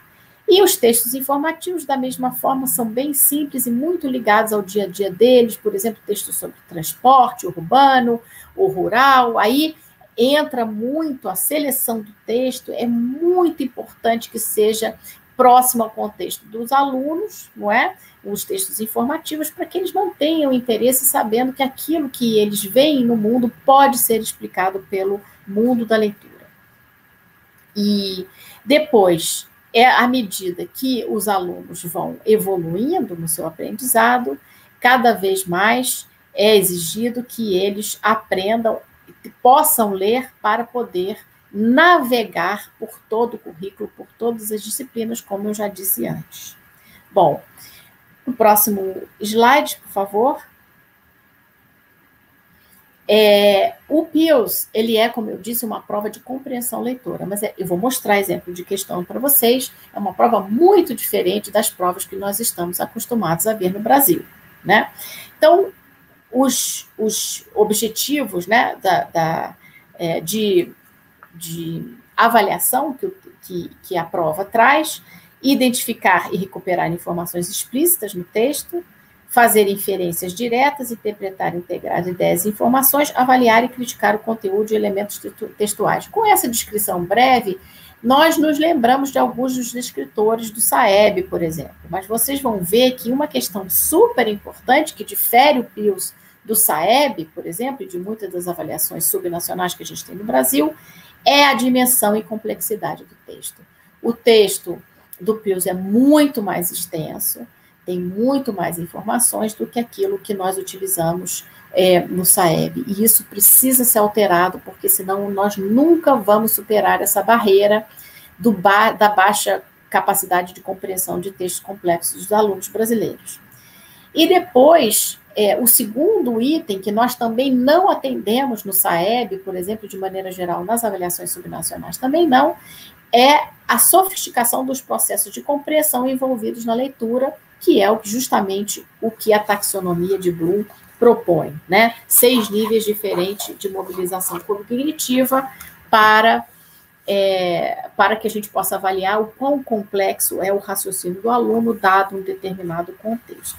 E os textos informativos, da mesma forma, são bem simples e muito ligados ao dia a dia deles, por exemplo, textos sobre transporte urbano, ou rural, aí entra muito a seleção do texto, é muito importante que seja próximo ao contexto dos alunos, não é? Os textos informativos, para que eles mantenham interesse sabendo que aquilo que eles veem no mundo pode ser explicado pelo mundo da leitura. E depois, é à medida que os alunos vão evoluindo no seu aprendizado, cada vez mais é exigido que eles aprendam, possam ler para poder navegar por todo o currículo, por todas as disciplinas, como eu já disse antes. Bom, o próximo slide, por favor. É, o P I E L S, ele é, como eu disse, uma prova de compreensão leitora, mas é, eu vou mostrar exemplo de questão para vocês, é uma prova muito diferente das provas que nós estamos acostumados a ver no Brasil, né? Então, os, os objetivos, né, da, da, é, de, de avaliação que, que, que a prova traz, identificar e recuperar informações explícitas no texto, fazer inferências diretas, interpretar e integrar ideias e informações, avaliar e criticar o conteúdo e elementos textuais. Com essa descrição breve, nós nos lembramos de alguns dos escritores do SAEB, por exemplo, mas vocês vão ver que uma questão super importante que difere o P I E L S do SAEB, por exemplo, e de muitas das avaliações subnacionais que a gente tem no Brasil, é a dimensão e complexidade do texto. O texto do P I E L S é muito mais extenso, tem muito mais informações do que aquilo que nós utilizamos é, no SAEB. E isso precisa ser alterado, porque senão nós nunca vamos superar essa barreira do ba- da baixa capacidade de compreensão de textos complexos dos alunos brasileiros. E depois, é, o segundo item, que nós também não atendemos no SAEB, por exemplo, de maneira geral, nas avaliações subnacionais também não, é a sofisticação dos processos de compreensão envolvidos na leitura, que é justamente o que a taxonomia de Bloom propõe, né? Seis níveis diferentes de mobilização cognitiva para, é, para que a gente possa avaliar o quão complexo é o raciocínio do aluno, dado um determinado contexto.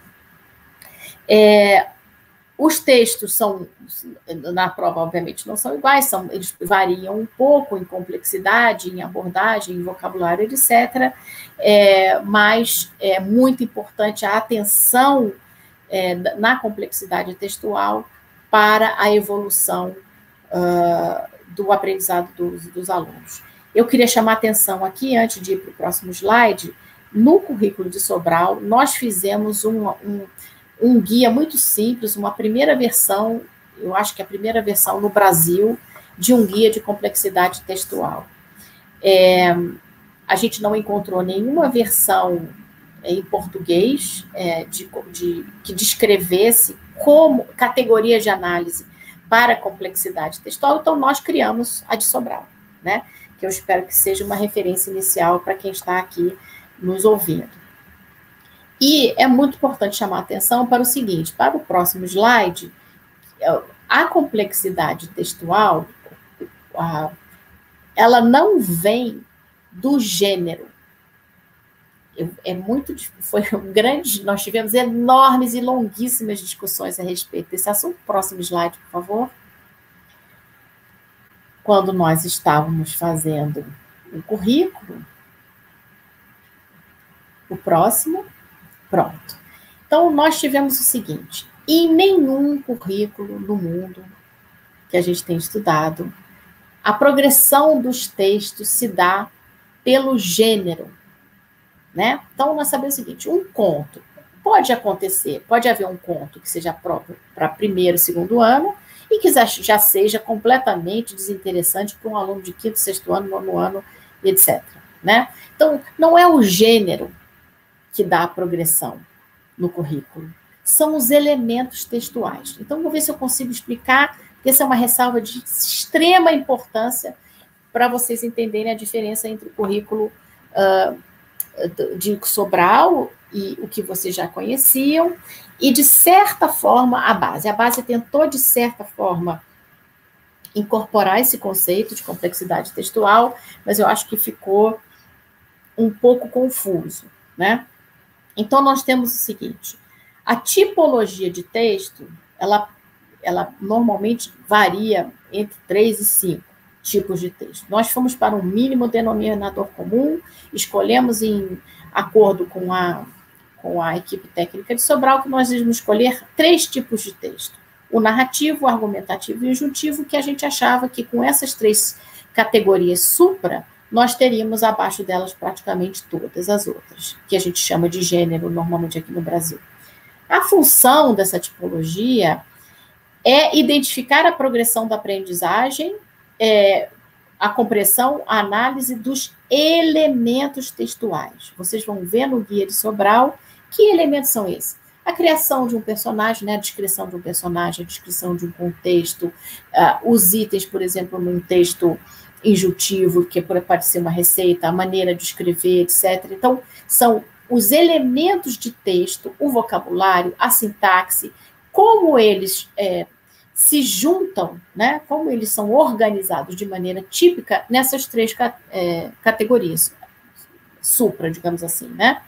É, os textos são, na prova, obviamente, não são iguais, são, eles variam um pouco em complexidade, em abordagem, em vocabulário, etcétera. É, mas é muito importante a atenção é, na complexidade textual para a evolução uh, do aprendizado dos, dos alunos. Eu queria chamar a atenção aqui, antes de ir para o próximo slide, no currículo de Sobral, nós fizemos um, um um guia muito simples, uma primeira versão, eu acho que é a primeira versão no Brasil, de um guia de complexidade textual. É, a gente não encontrou nenhuma versão em português é, de, de, que descrevesse como categoria de análise para complexidade textual, então nós criamos a de Sobral, né? Que eu espero que seja uma referência inicial para quem está aqui nos ouvindo. E é muito importante chamar a atenção para o seguinte, para o próximo slide, a complexidade textual, ela não vem do gênero. É muito, foi um grande, nós tivemos enormes e longuíssimas discussões a respeito desse assunto. Próximo slide, por favor. Quando nós estávamos fazendo o currículo, o próximo... Pronto. Então, nós tivemos o seguinte, em nenhum currículo no mundo que a gente tem estudado, a progressão dos textos se dá pelo gênero, né? Então, nós sabemos o seguinte, um conto, pode acontecer, pode haver um conto que seja próprio para primeiro, segundo ano, e que já seja completamente desinteressante para um aluno de quinto, sexto ano, nono ano, etcétera, né? Então, não é o gênero que dá a progressão no currículo. São os elementos textuais. Então, vou ver se eu consigo explicar, porque essa é uma ressalva de extrema importância para vocês entenderem a diferença entre o currículo uh, de Sobral e o que vocês já conheciam, e, de certa forma, a base. A base tentou, de certa forma, incorporar esse conceito de complexidade textual, mas eu acho que ficou um pouco confuso, né? Então, nós temos o seguinte, a tipologia de texto, ela, ela normalmente varia entre três e cinco tipos de texto. Nós fomos para um mínimo denominador comum, escolhemos em acordo com a, com a equipe técnica de Sobral que nós íamos escolher três tipos de texto. O narrativo, o argumentativo e o injuntivo, que a gente achava que com essas três categorias supra, nós teríamos abaixo delas praticamente todas as outras, que a gente chama de gênero normalmente aqui no Brasil. A função dessa tipologia é identificar a progressão da aprendizagem, é, a compreensão, a análise dos elementos textuais. Vocês vão ver no Guia de Sobral que elementos são esses. A criação de um personagem, né, a descrição de um personagem, a descrição de um contexto, uh, os itens, por exemplo, num texto injuntivo, que pode ser uma receita, a maneira de escrever, etcétera. Então, são os elementos de texto, o vocabulário, a sintaxe, como eles é, se juntam, né, como eles são organizados de maneira típica nessas três é, categorias, supra, digamos assim, né?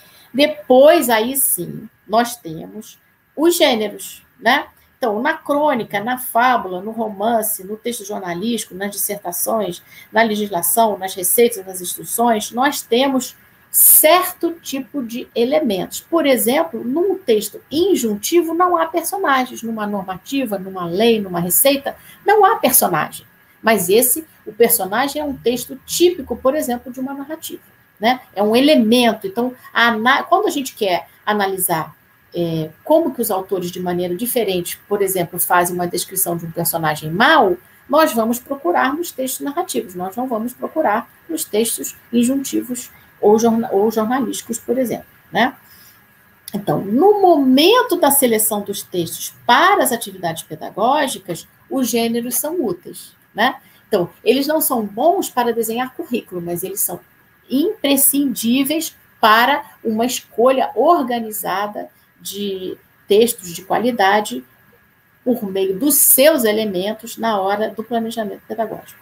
Depois, aí sim, nós temos os gêneros, né? Então, na crônica, na fábula, no romance, no texto jornalístico, nas dissertações, na legislação, nas receitas, nas instruções, nós temos certo tipo de elementos. Por exemplo, num texto injuntivo não há personagens, numa normativa, numa lei, numa receita, não há personagem. Mas esse, o personagem é um texto típico, por exemplo, de uma narrativa, né? É um elemento. Então, a, quando a gente quer analisar É, como que os autores, de maneira diferente, por exemplo, fazem uma descrição de um personagem mau, nós vamos procurar nos textos narrativos, nós não vamos procurar nos textos injuntivos ou, jorna, ou jornalísticos, por exemplo, né? Então, no momento da seleção dos textos para as atividades pedagógicas, os gêneros são úteis, né? Então, eles não são bons para desenhar currículo, mas eles são imprescindíveis para uma escolha organizada de textos de qualidade por meio dos seus elementos na hora do planejamento pedagógico.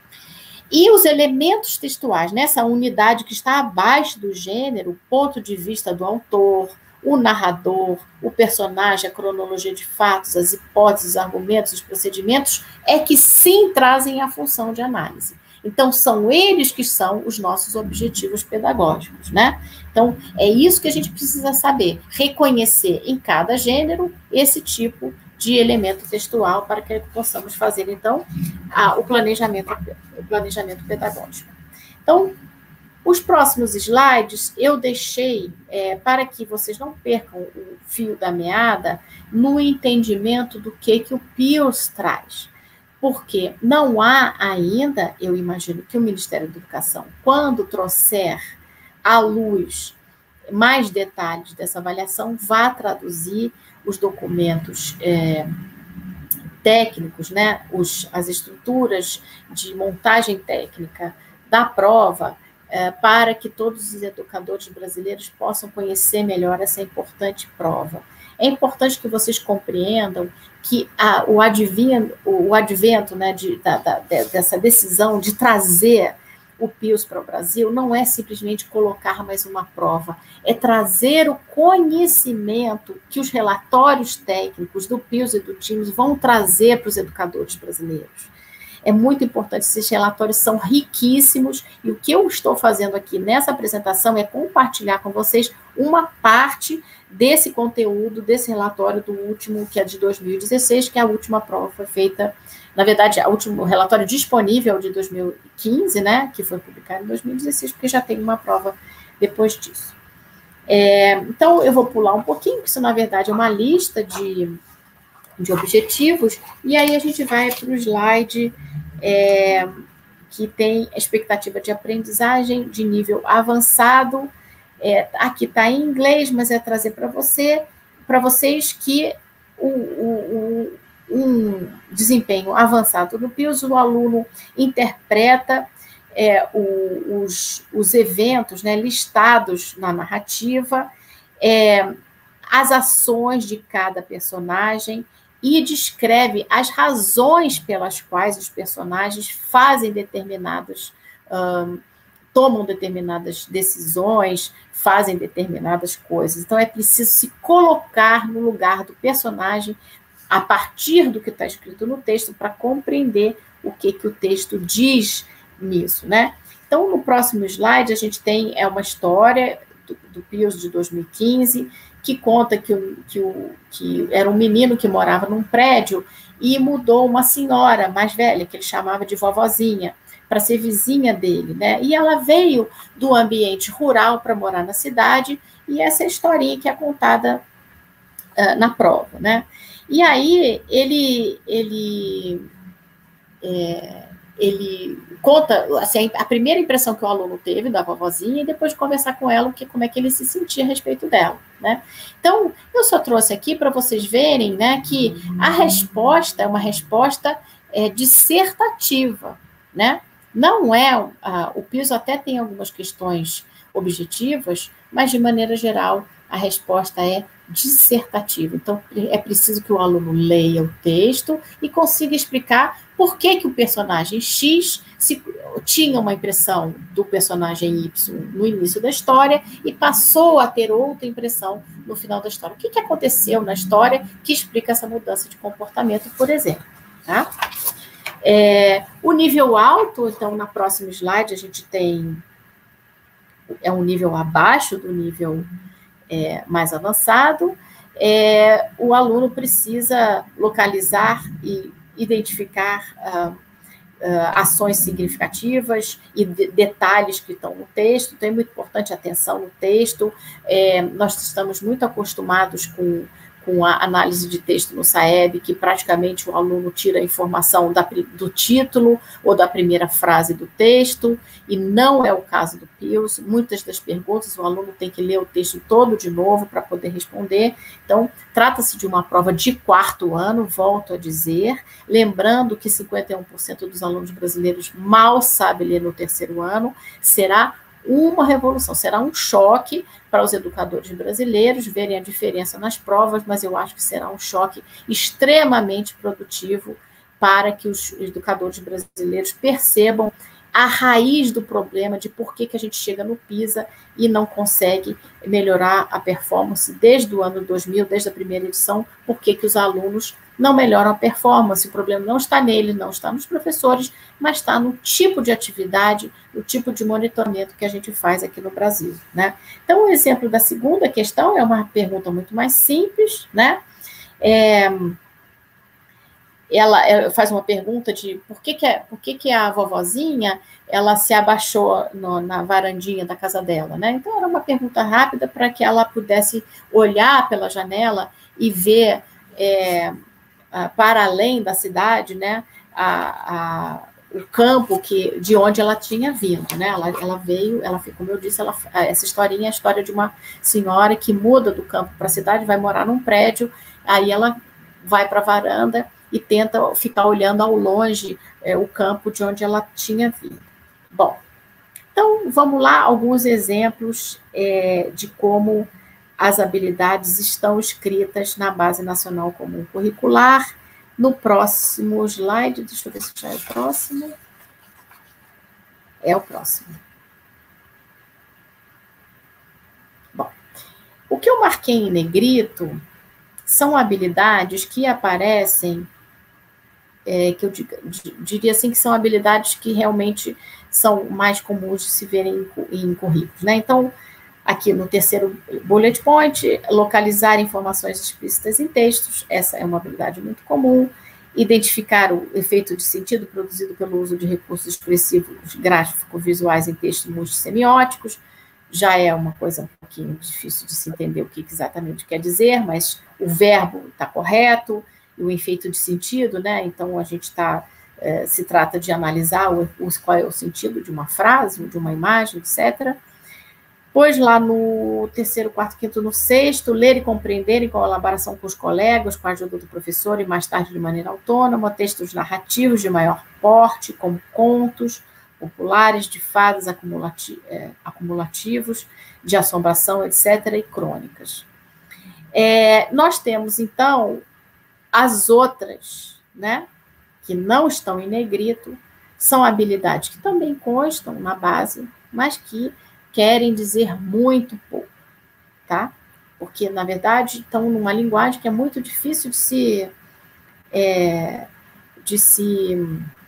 E os elementos textuais, nessa unidade que está abaixo do gênero, o ponto de vista do autor, o narrador, o personagem, a cronologia de fatos, as hipóteses, os argumentos, os procedimentos, é que sim trazem a função de análise. Então, são eles que são os nossos objetivos pedagógicos, né? Então, é isso que a gente precisa saber, reconhecer em cada gênero esse tipo de elemento textual para que possamos fazer, então, a, o, planejamento, o planejamento pedagógico. Então, os próximos slides eu deixei é, para que vocês não percam o fio da meada no entendimento do que, que o Peirce traz. Porque não há ainda, eu imagino que o Ministério da Educação, quando trouxer à luz mais detalhes dessa avaliação, vá traduzir os documentos é, técnicos, né, os, as estruturas de montagem técnica da prova, é, para que todos os educadores brasileiros possam conhecer melhor essa importante prova. É importante que vocês compreendam que a, o, advento, o advento né, de, da, da, dessa decisão de trazer o Peirce para o Brasil não é simplesmente colocar mais uma prova, é trazer o conhecimento que os relatórios técnicos do Peirce e do TIMSS vão trazer para os educadores brasileiros. É muito importante, esses relatórios são riquíssimos, e o que eu estou fazendo aqui nessa apresentação é compartilhar com vocês uma parte desse conteúdo, desse relatório do último, que é de dois mil e dezesseis, que é a última prova foi feita, na verdade, o último relatório disponível de dois mil e quinze, né, que foi publicado em dois mil e dezesseis, porque já tem uma prova depois disso. É, então, eu vou pular um pouquinho, porque isso, na verdade, é uma lista de, de objetivos, e aí a gente vai para o slide é, que tem expectativa de aprendizagem de nível avançado. É, aqui está em inglês, mas é trazer para você, para vocês que o, o, o, um desempenho avançado no Peirce, o aluno interpreta é, o, os, os eventos, né, listados na narrativa, é, as ações de cada personagem e descreve as razões pelas quais os personagens fazem determinados um, tomam determinadas decisões, fazem determinadas coisas. Então, é preciso se colocar no lugar do personagem a partir do que está escrito no texto para compreender o que, que o texto diz nisso, né? Então, no próximo slide, a gente tem é uma história do, do Pius de dois mil e quinze, que conta que, o, que, o, que era um menino que morava num prédio e mudou uma senhora mais velha, que ele chamava de vovozinha, para ser vizinha dele, né? E ela veio do ambiente rural para morar na cidade, e essa é a historinha que é contada uh, na prova, né? E aí ele, ele, é, ele conta assim, a primeira impressão que o aluno teve da vovozinha e depois de conversar com ela que, como é que ele se sentia a respeito dela, né? Então, eu só trouxe aqui para vocês verem, né, que a resposta é uma resposta é, dissertativa, né? Não é, a, o Pius até tem algumas questões objetivas, mas, de maneira geral, a resposta é dissertativa. Então, é preciso que o aluno leia o texto e consiga explicar por que, que o personagem X se, tinha uma impressão do personagem Y no início da história e passou a ter outra impressão no final da história. O que, que aconteceu na história que explica essa mudança de comportamento, por exemplo, tá? É, o nível alto, então, na próxima slide, a gente tem é um nível abaixo do nível é, mais avançado. É, o aluno precisa localizar e identificar ah, ah, ações significativas e de, detalhes que estão no texto. Então, é muito importante a atenção no texto. É, nós estamos muito acostumados com com a análise de texto no SAEB, que praticamente o aluno tira a informação da, do título ou da primeira frase do texto, e não é o caso do Pius. Muitas das perguntas o aluno tem que ler o texto todo de novo para poder responder. Então, trata-se de uma prova de quarto ano, volto a dizer, lembrando que cinquenta e um por cento dos alunos brasileiros mal sabem ler no terceiro ano. Será uma revolução, será um choque para os educadores brasileiros verem a diferença nas provas, mas eu acho que será um choque extremamente produtivo para que os educadores brasileiros percebam a raiz do problema de por que, que a gente chega no PISA e não consegue melhorar a performance desde o ano dois mil, desde a primeira edição, por que, que os alunos não melhoram a performance. O problema não está nele, não está nos professores, mas está no tipo de atividade, no tipo de monitoramento que a gente faz aqui no Brasil, né? Então, o exemplo da segunda questão é uma pergunta muito mais simples, né? É... Ela faz uma pergunta de por que, que, é, por que, que a vovozinha ela se abaixou no, na varandinha da casa dela, né? Então, era uma pergunta rápida para que ela pudesse olhar pela janela e ver é, a, para além da cidade, né, a, a, o campo que, de onde ela tinha vindo, né? Ela, ela veio, ela, como eu disse, ela, essa historinha é a história de uma senhora que muda do campo para a cidade, vai morar num prédio, aí ela vai para a varanda e tenta ficar olhando ao longe é, o campo de onde ela tinha vindo. Bom, então vamos lá, alguns exemplos é, de como as habilidades estão escritas na Base Nacional Comum Curricular. No próximo slide, deixa eu ver se já é o próximo. É o próximo. Bom, o que eu marquei em negrito são habilidades que aparecem É, que eu diria assim que são habilidades que realmente são mais comuns de se verem em, em currículos, né? Então, aqui no terceiro bullet point, localizar informações explícitas em textos, essa é uma habilidade muito comum. Identificar o efeito de sentido produzido pelo uso de recursos expressivos gráfico-visuais em textos multissemióticos, já é uma coisa um pouquinho difícil de se entender o que exatamente quer dizer, mas o verbo está correto, e o efeito de sentido, né? Então, a gente está, é, se trata de analisar o, o, qual é o sentido de uma frase, de uma imagem, etcétera. Pois lá no terceiro, quarto, quinto, no sexto, ler e compreender em colaboração com os colegas, com a ajuda do professor e mais tarde de maneira autônoma, textos narrativos de maior porte, como contos populares, de fadas acumulati é, acumulativos, de assombração, etcétera, e crônicas. É, nós temos, então, as outras, né, que não estão em negrito, são habilidades que também constam na base, mas que querem dizer muito pouco, tá? Porque, na verdade, estão numa linguagem que é muito difícil de se... É, de se...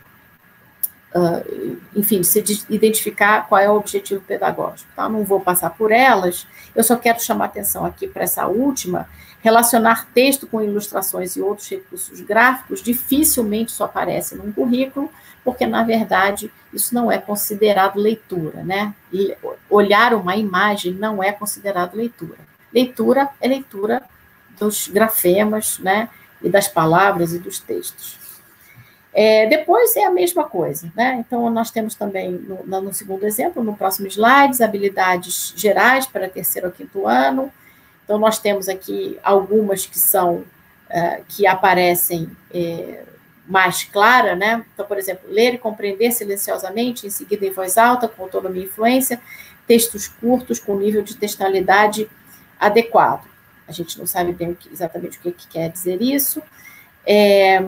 Uh, enfim, de se identificar qual é o objetivo pedagógico. Tá? Não vou passar por elas, eu só quero chamar atenção aqui para essa última. Relacionar texto com ilustrações e outros recursos gráficos dificilmente isso aparece num currículo, porque, na verdade, isso não é considerado leitura, né? E olhar uma imagem não é considerado leitura. Leitura é leitura dos grafemas, né? E das palavras e dos textos. É, depois é a mesma coisa, né? Então, nós temos também, no, no segundo exemplo, no próximo slide, habilidades gerais para terceiro ou quinto ano. Então, nós temos aqui algumas que são, uh, que aparecem é, mais clara, né? Então, por exemplo, ler e compreender silenciosamente, em seguida em voz alta, com autonomia e influência, textos curtos com nível de textualidade adequado. A gente não sabe bem o que, exatamente o que, que quer dizer isso. É...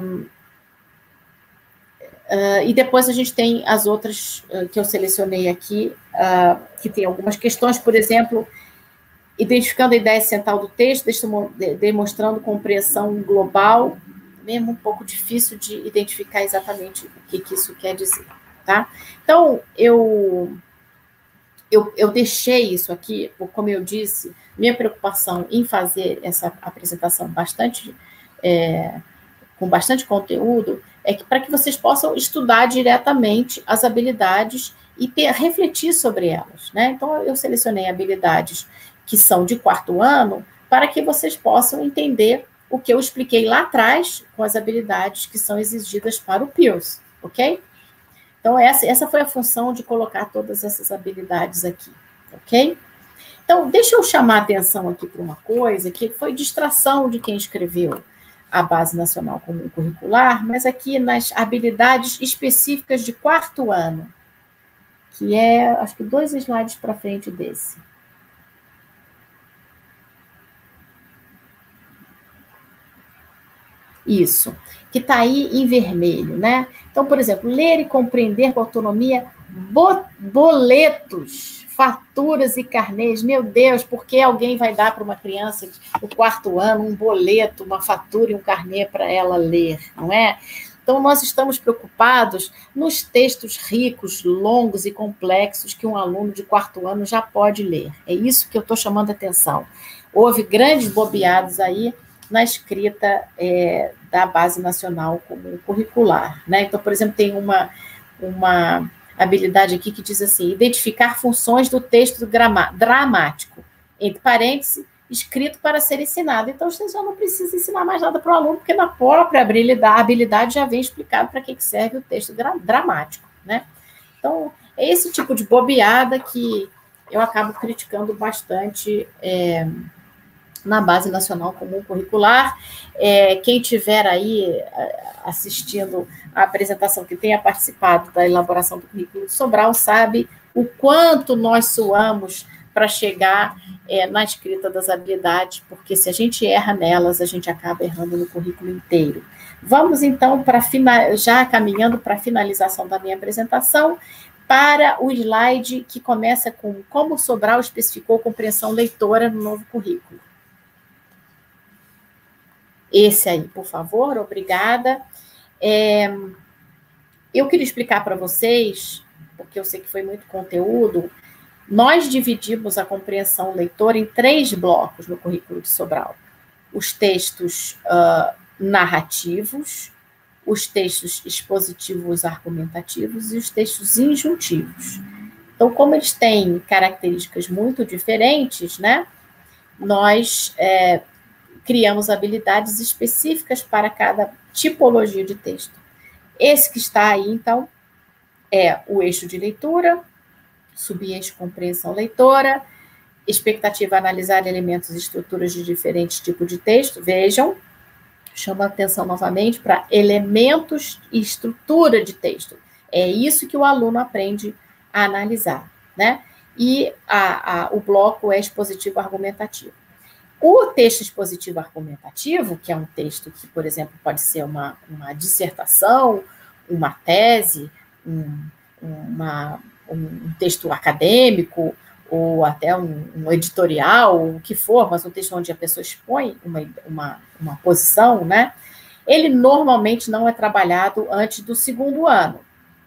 Uh, e depois a gente tem as outras uh, que eu selecionei aqui, uh, que tem algumas questões, por exemplo, identificando a ideia central do texto, demonstrando compreensão global, mesmo um pouco difícil de identificar exatamente o que, que isso quer dizer, tá? Então, eu, eu, eu deixei isso aqui, como eu disse, minha preocupação em fazer essa apresentação bastante... É, com bastante conteúdo, é que para que vocês possam estudar diretamente as habilidades e ter, refletir sobre elas, né? Então, eu selecionei habilidades que são de quarto ano para que vocês possam entender o que eu expliquei lá atrás com as habilidades que são exigidas para o Pearson, ok? Então, essa, essa foi a função de colocar todas essas habilidades aqui, ok? Então, deixa eu chamar a atenção aqui para uma coisa que foi distração de quem escreveu a Base Nacional Comum Curricular, mas aqui nas habilidades específicas de quarto ano, que é, acho que dois slides para frente desse. Isso, que está aí em vermelho, né? Então, por exemplo, ler e compreender com autonomia bo boletos, faturas e carnês. Meu Deus, por que alguém vai dar para uma criança do quarto ano um boleto, uma fatura e um carnê para ela ler, não é? Então, nós estamos preocupados nos textos ricos, longos e complexos que um aluno de quarto ano já pode ler. É isso que eu estou chamando a atenção. Houve grandes bobeadas aí na escrita é, da Base Nacional Comum Curricular, né? Então, por exemplo, tem uma, uma habilidade aqui que diz assim, identificar funções do texto dramático, entre parênteses, escrito para ser ensinado. Então, você já não precisa ensinar mais nada para o aluno, porque na própria habilidade já vem explicado para que serve o texto dramático, né? Então, é esse tipo de bobeada que eu acabo criticando bastante é, na Base Nacional Comum Curricular. É, quem tiver aí assistindo a apresentação, que tenha participado da elaboração do currículo de Sobral, sabe o quanto nós suamos para chegar é, na escrita das habilidades, porque se a gente erra nelas, a gente acaba errando no currículo inteiro. Vamos, então, para já caminhando para a finalização da minha apresentação, para o slide que começa com como Sobral especificou compreensão leitora no novo currículo. Esse aí, por favor, obrigada. É, eu queria explicar para vocês, porque eu sei que foi muito conteúdo, nós dividimos a compreensão leitora em três blocos no currículo de Sobral. Os textos uh, narrativos, os textos expositivos argumentativos e os textos injuntivos. Então, como eles têm características muito diferentes, né, nós é, criamos habilidades específicas para cada tipologia de texto. Esse que está aí, então, é o eixo de leitura, subeixo compreensão leitora, expectativa a analisar elementos e estruturas de diferentes tipos de texto. Vejam, chamo a atenção novamente para elementos e estrutura de texto. É isso que o aluno aprende a analisar, né? E a, a, o bloco é expositivo argumentativo. O texto expositivo argumentativo, que é um texto que, por exemplo, pode ser uma, uma dissertação, uma tese, um, uma, um texto acadêmico, ou até um, um editorial, o que for, mas um texto onde a pessoa expõe uma, uma, uma posição, né? Ele normalmente não é trabalhado antes do segundo ano.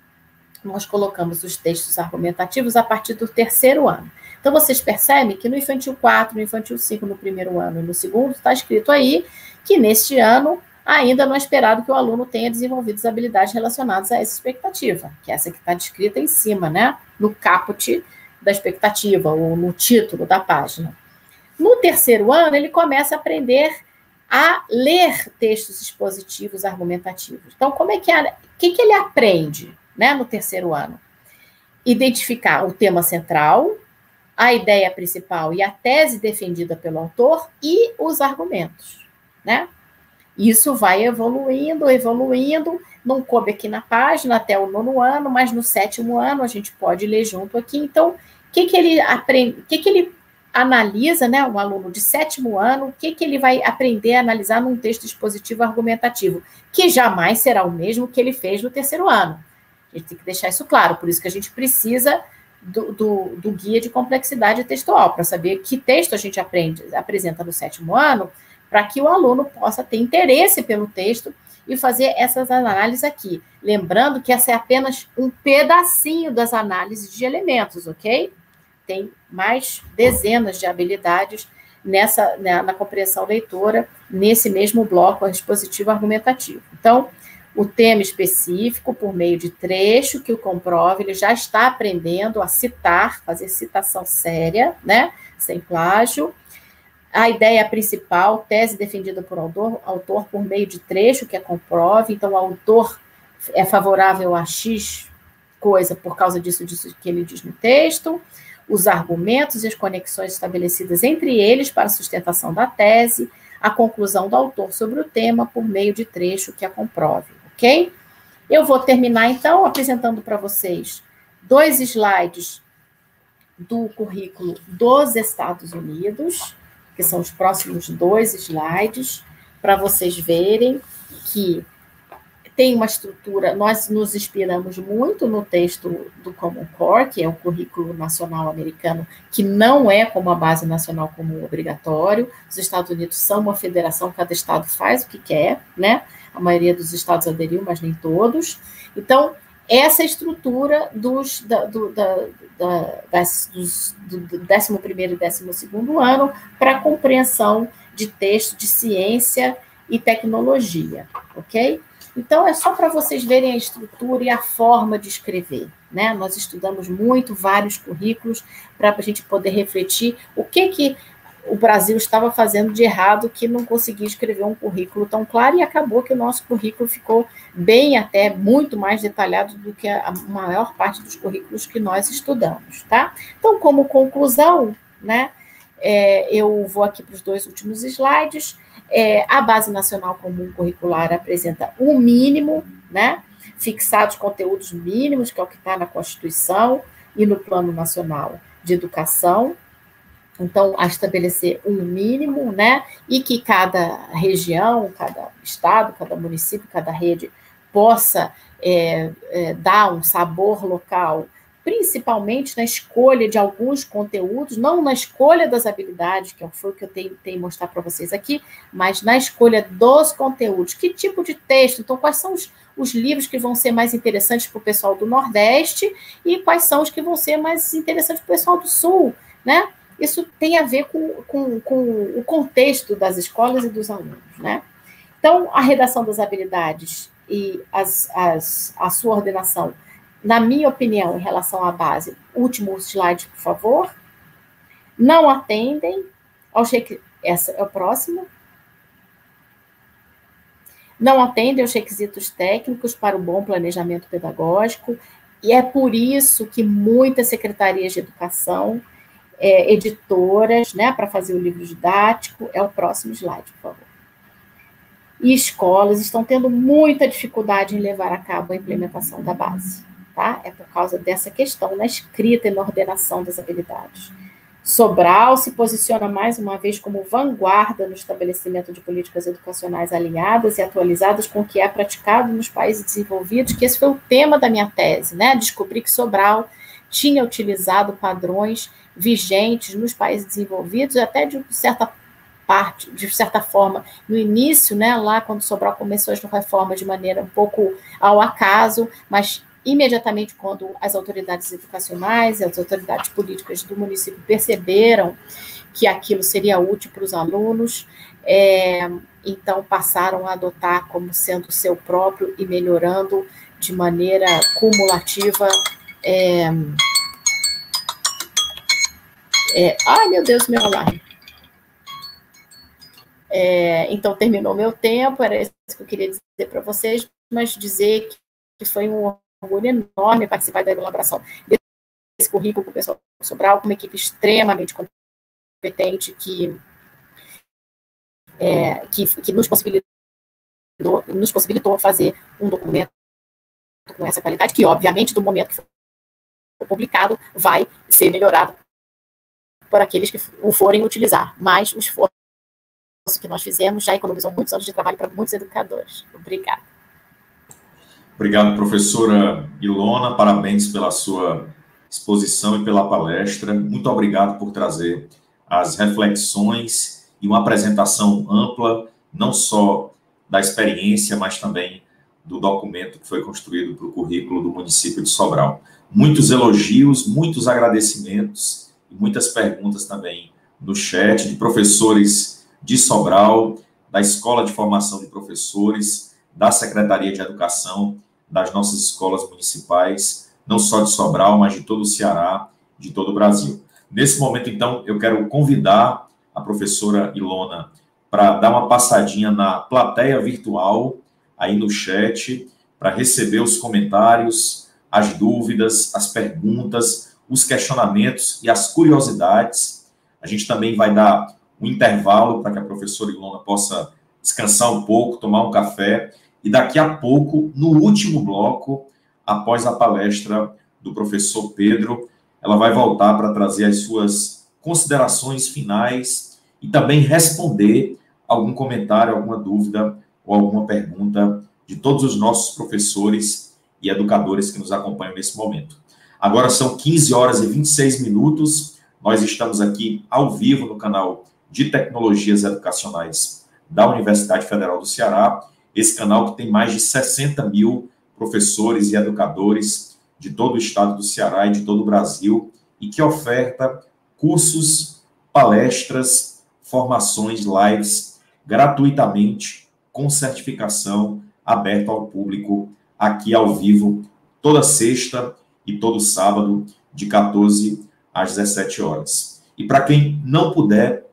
Nós colocamos os textos argumentativos a partir do terceiro ano. Então, vocês percebem que no infantil quatro, no infantil cinco, no primeiro ano e no segundo, está escrito aí que neste ano ainda não é esperado que o aluno tenha desenvolvido as habilidades relacionadas a essa expectativa, que é essa que está descrita em cima, né? No caput da expectativa, ou no título da página. No terceiro ano, ele começa a aprender a ler textos expositivos argumentativos. Então, como é que, o que, que ele aprende, né, no terceiro ano? Identificar o tema central, a ideia principal e a tese defendida pelo autor e os argumentos, né? Isso vai evoluindo, evoluindo, não coube aqui na página até o nono ano, mas no sétimo ano a gente pode ler junto aqui. Então, o que, que ele aprende, o que, que ele analisa, né, um aluno de sétimo ano, o que, que ele vai aprender a analisar num texto expositivo argumentativo, que jamais será o mesmo que ele fez no terceiro ano. A gente tem que deixar isso claro, por isso que a gente precisa do, do, do guia de complexidade textual, para saber que texto a gente aprende, apresenta no sétimo ano, para que o aluno possa ter interesse pelo texto e fazer essas análises aqui. Lembrando que essa é apenas um pedacinho das análises de elementos, ok? Tem mais dezenas de habilidades nessa, na, na compreensão leitora, nesse mesmo bloco expositivo argumentativo. Então, o tema específico, por meio de trecho que o comprove, ele já está aprendendo a citar, fazer citação séria, né? Sem plágio. A ideia principal, tese defendida por autor, autor por meio de trecho que a comprove, então o autor é favorável a X coisa por causa disso, disso que ele diz no texto, os argumentos e as conexões estabelecidas entre eles para a sustentação da tese, a conclusão do autor sobre o tema por meio de trecho que a comprove, ok? Eu vou terminar, então, apresentando para vocês dois slides do currículo dos Estados Unidos, que são os próximos dois slides, para vocês verem que tem uma estrutura, nós nos inspiramos muito no texto do Common Core, que é o currículo nacional americano, que não é como a base nacional comum obrigatório. Os Estados Unidos são uma federação, cada estado faz o que quer, né? A maioria dos estados aderiu, mas nem todos. Então, essa estrutura dos, da, do, da, da, das, dos, do décimo primeiro e décimo segundo ano para a compreensão de texto de ciência e tecnologia, ok? Então, é só para vocês verem a estrutura e a forma de escrever, né? Nós estudamos muito, vários currículos, para a gente poder refletir o que, que o Brasil estava fazendo de errado, que não conseguia escrever um currículo tão claro, e acabou que o nosso currículo ficou bem, até muito mais detalhado do que a maior parte dos currículos que nós estudamos, tá? Então, como conclusão, né, é, eu vou aqui para os dois últimos slides. É, a Base Nacional Comum Curricular apresenta um mínimo, né, fixados conteúdos mínimos, que é o que está na Constituição e no Plano Nacional de Educação. Então, a estabelecer um mínimo, né, e que cada região, cada estado, cada município, cada rede possa é, é, dar um sabor local, principalmente na escolha de alguns conteúdos, não na escolha das habilidades, que foi o que eu tentei mostrar para vocês aqui, mas na escolha dos conteúdos. Que tipo de texto? Então, quais são os, os livros que vão ser mais interessantes para o pessoal do Nordeste e quais são os que vão ser mais interessantes para o pessoal do Sul, né? Isso tem a ver com, com, com o contexto das escolas e dos alunos, né? Então, a redação das habilidades e as, as, a sua ordenação, na minha opinião, em relação à base, último slide, por favor, não atendem aos requisitos, essa é o próximo, não atendem aos requisitos técnicos para o bom planejamento pedagógico, e é por isso que muitas secretarias de educação, é, editoras, né, para fazer o livro didático, é o próximo slide, por favor. E escolas estão tendo muita dificuldade em levar a cabo a implementação da base. Tá? É por causa dessa questão na escrita e na ordenação das habilidades. Sobral se posiciona mais uma vez como vanguarda no estabelecimento de políticas educacionais alinhadas e atualizadas com o que é praticado nos países desenvolvidos, que esse foi o tema da minha tese, né? Descobri que Sobral tinha utilizado padrões vigentes nos países desenvolvidos, até de certa parte, de certa forma, no início, né, lá quando Sobral começou as reformas de maneira um pouco ao acaso, mas imediatamente quando as autoridades educacionais e as autoridades políticas do município perceberam que aquilo seria útil para os alunos, é, então passaram a adotar como sendo seu próprio e melhorando de maneira cumulativa. É, é, ai, meu Deus, meu alarme. É, então, terminou meu tempo, era isso que eu queria dizer para vocês, mas dizer que foi um orgulho enorme participar da elaboração desse currículo com o pessoal do Sobral, com uma equipe extremamente competente que, é, que, que nos, possibilitou, nos possibilitou fazer um documento com essa qualidade, que, obviamente, do momento que foi publicado, vai ser melhorado por aqueles que o forem utilizar, mas o esforço que nós fizemos já economizou muitos anos de trabalho para muitos educadores. Obrigada. Obrigado, professora Ilona, parabéns pela sua exposição e pela palestra. Muito obrigado por trazer as reflexões e uma apresentação ampla, não só da experiência, mas também do documento que foi construído para o currículo do município de Sobral. Muitos elogios, muitos agradecimentos e muitas perguntas também no chat de professores de Sobral, da Escola de Formação de Professores, da Secretaria de Educação, das nossas escolas municipais, não só de Sobral, mas de todo o Ceará, de todo o Brasil. Nesse momento, então, eu quero convidar a professora Ilona para dar uma passadinha na plateia virtual, aí no chat, para receber os comentários, as dúvidas, as perguntas, os questionamentos e as curiosidades. A gente também vai dar um intervalo para que a professora Ilona possa descansar um pouco, tomar um café, e daqui a pouco, no último bloco, após a palestra do professor Pedro, ela vai voltar para trazer as suas considerações finais e também responder algum comentário, alguma dúvida ou alguma pergunta de todos os nossos professores e educadores que nos acompanham nesse momento. Agora são quinze horas e vinte e seis minutos, nós estamos aqui ao vivo no canal de Tecnologias Educacionais da Universidade Federal do Ceará, esse canal que tem mais de sessenta mil professores e educadores de todo o estado do Ceará e de todo o Brasil, e que oferta cursos, palestras, formações, lives, gratuitamente, com certificação, aberto ao público, aqui ao vivo, toda sexta e todo sábado, de quatorze às dezessete horas. E para quem não puder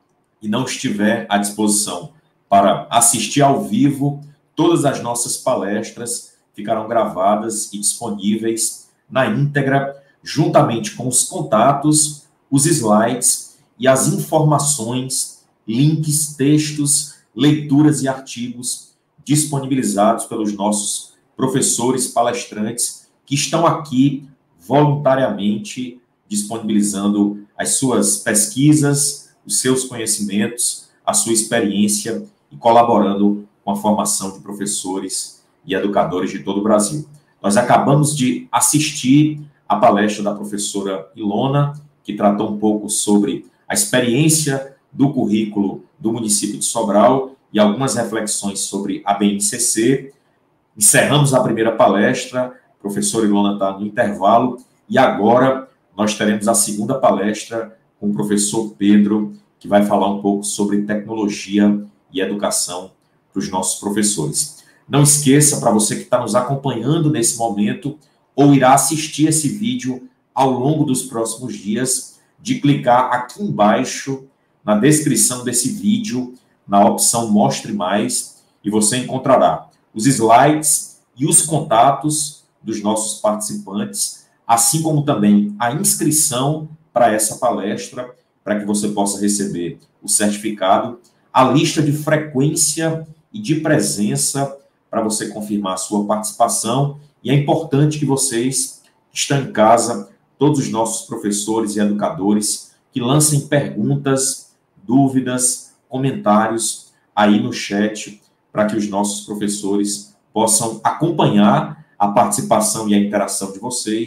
e não estiver à disposição para assistir ao vivo, todas as nossas palestras ficarão gravadas e disponíveis na íntegra, juntamente com os contatos, os slides e as informações, links, textos, leituras e artigos disponibilizados pelos nossos professores palestrantes que estão aqui voluntariamente disponibilizando as suas pesquisas, os seus conhecimentos, a sua experiência e colaborando com a formação de professores e educadores de todo o Brasil. Nós acabamos de assistir a palestra da professora Ilona, que tratou um pouco sobre a experiência do currículo do município de Sobral e algumas reflexões sobre a B N C C. Encerramos a primeira palestra, a professora Ilona está no intervalo, e agora nós teremos a segunda palestra com o professor Pedro, que vai falar um pouco sobre tecnologia e educação para os nossos professores. Não esqueça, para você que está nos acompanhando nesse momento, ou irá assistir esse vídeo ao longo dos próximos dias, de clicar aqui embaixo, na descrição desse vídeo, na opção Mostre Mais, e você encontrará os slides e os contatos dos nossos participantes, assim como também a inscrição para essa palestra, para que você possa receber o certificado, a lista de frequência e de presença para você confirmar a sua participação. E é importante que vocês que estão em casa, todos os nossos professores e educadores, que lancem perguntas, dúvidas, comentários aí no chat, para que os nossos professores possam acompanhar a participação e a interação de vocês,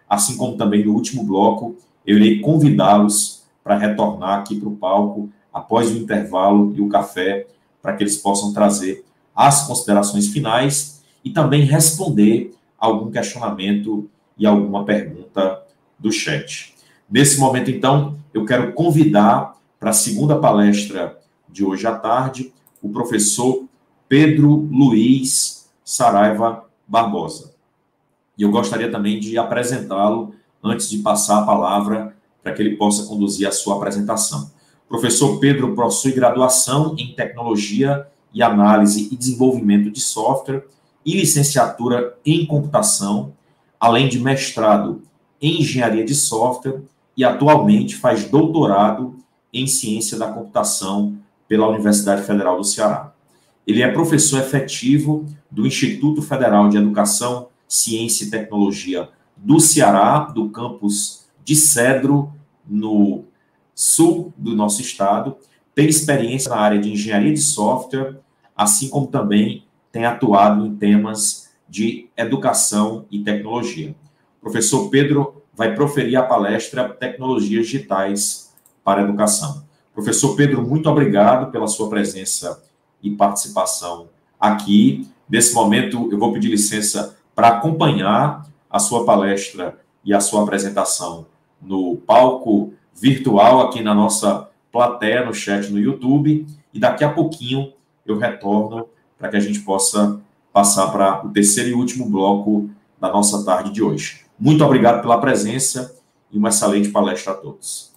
assim como também no último bloco, eu irei convidá-los para retornar aqui para o palco após o intervalo e o café, para que eles possam trazer as considerações finais e também responder algum questionamento e alguma pergunta do chat. Nesse momento, então, eu quero convidar para a segunda palestra de hoje à tarde o professor Pedro Luiz Saraiva Barbosa. E eu gostaria também de apresentá-lo antes de passar a palavra para que ele possa conduzir a sua apresentação. O professor Pedro possui graduação em Tecnologia e Análise e Desenvolvimento de Software e licenciatura em Computação, além de mestrado em Engenharia de Software e atualmente faz doutorado em Ciência da Computação pela Universidade Federal do Ceará. Ele é professor efetivo do Instituto Federal de Educação, Ciência e Tecnologia do Ceará, do campus de Cedro, no sul do nosso estado. Tem experiência na área de engenharia de software, assim como também tem atuado em temas de educação e tecnologia. O professor Pedro vai proferir a palestra Tecnologias Digitais para a Educação. Professor Pedro, muito obrigado pela sua presença e participação aqui. Nesse momento, eu vou pedir licença para acompanhar a sua palestra e a sua apresentação no palco virtual, aqui na nossa plateia, no chat no YouTube, e daqui a pouquinho eu retorno para que a gente possa passar para o terceiro e último bloco da nossa tarde de hoje. Muito obrigado pela presença e uma excelente palestra a todos.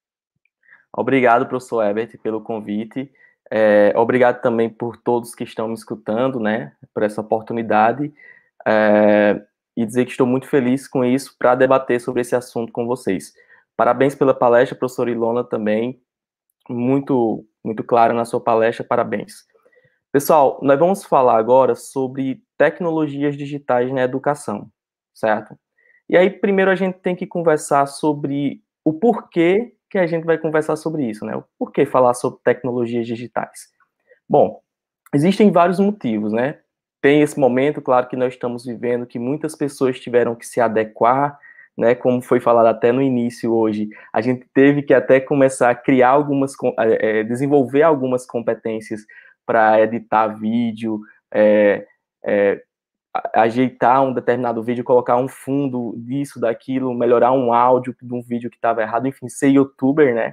Obrigado, professor Herbert, pelo convite. É, obrigado também por todos que estão me escutando, né, por essa oportunidade. É, e dizer que estou muito feliz com isso para debater sobre esse assunto com vocês. Parabéns pela palestra, professora Ilona, também. Muito, muito clara na sua palestra, parabéns. Pessoal, nós vamos falar agora sobre tecnologias digitais na educação, certo? E aí, primeiro a gente tem que conversar sobre o porquê que a gente vai conversar sobre isso, né? O porquê falar sobre tecnologias digitais. Bom, existem vários motivos, né? Tem esse momento, claro, que nós estamos vivendo, que muitas pessoas tiveram que se adequar, né? Como foi falado até no início hoje, a gente teve que até começar a criar algumas, é, desenvolver algumas competências para editar vídeo, é, é, ajeitar um determinado vídeo, colocar um fundo disso, daquilo, melhorar um áudio de um vídeo que estava errado, enfim, ser youtuber, né?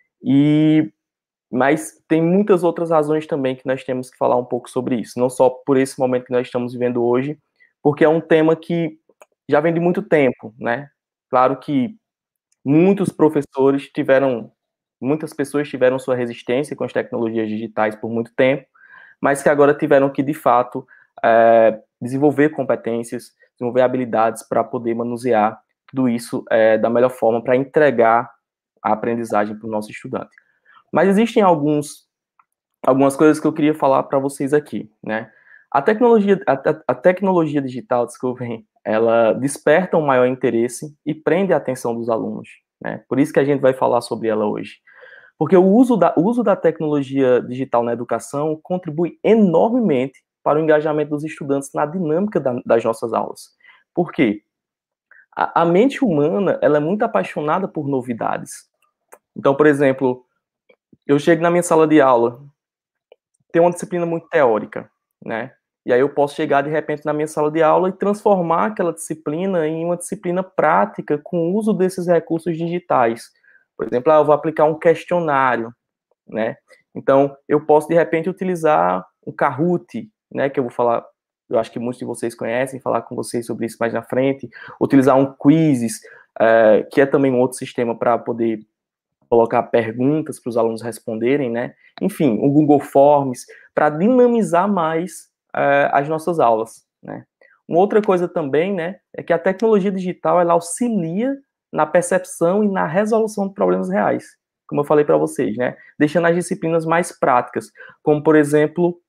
E, mas tem muitas outras razões também que nós temos que falar um pouco sobre isso, não só por esse momento que nós estamos vivendo hoje, porque é um tema que já vem de muito tempo, né? Claro que muitos professores tiveram, muitas pessoas tiveram sua resistência com as tecnologias digitais por muito tempo, mas que agora tiveram que, de fato, é, desenvolver competências, desenvolver habilidades para poder manusear tudo isso é, da melhor forma para entregar a aprendizagem para o nosso estudante. Mas existem alguns, algumas coisas que eu queria falar para vocês aqui, né? A tecnologia, a, a tecnologia digital, desculpem, ela desperta um maior interesse e prende a atenção dos alunos, né? Por isso que a gente vai falar sobre ela hoje. Porque o uso da, o uso da tecnologia digital na educação contribui enormemente para o engajamento dos estudantes na dinâmica da, das nossas aulas. Por quê? A, a mente humana, ela é muito apaixonada por novidades. Então, por exemplo, eu chego na minha sala de aula, tem uma disciplina muito teórica, né? E aí eu posso chegar, de repente, na minha sala de aula e transformar aquela disciplina em uma disciplina prática com o uso desses recursos digitais. Por exemplo, ah, eu vou aplicar um questionário, né? Então, eu posso, de repente, utilizar o Kahoot, né? Que eu vou falar, eu acho que muitos de vocês conhecem, falar com vocês sobre isso mais na frente. Utilizar um Quizzes, é, que é também um outro sistema para poder colocar perguntas para os alunos responderem, né? Enfim, o Google Forms, para dinamizar mais uh, as nossas aulas, né? Uma outra coisa também, né, é que a tecnologia digital, ela auxilia na percepção e na resolução de problemas reais, como eu falei para vocês, né? Deixando as disciplinas mais práticas, como, por exemplo,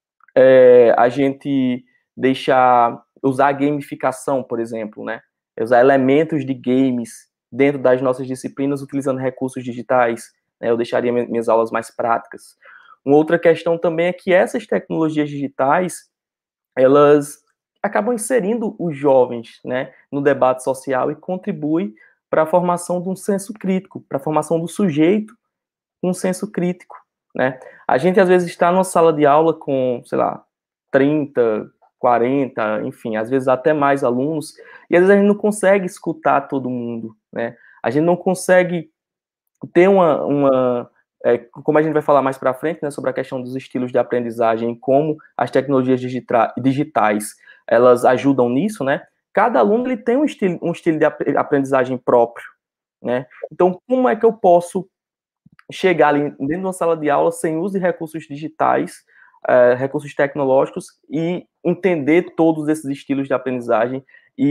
é, a gente deixar, usar a gamificação, por exemplo, né? Usar elementos de games dentro das nossas disciplinas, utilizando recursos digitais, né? Eu deixaria minhas aulas mais práticas. Uma outra questão também é que essas tecnologias digitais, elas acabam inserindo os jovens, né, no debate social e contribui para a formação de um senso crítico, para a formação do sujeito com um senso crítico, né? A gente, às vezes, está numa sala de aula com, sei lá, trinta, quarenta, enfim, às vezes até mais alunos, e às vezes a gente não consegue escutar todo mundo, né? A gente não consegue ter uma... uma é, como a gente vai falar mais para frente, né, sobre a questão dos estilos de aprendizagem, como as tecnologias digitais, elas ajudam nisso, né? Cada aluno ele tem um estilo, um estilo de aprendizagem próprio, né? Então, como é que eu posso chegar ali dentro de uma sala de aula sem uso de recursos digitais, uh, recursos tecnológicos, e entender todos esses estilos de aprendizagem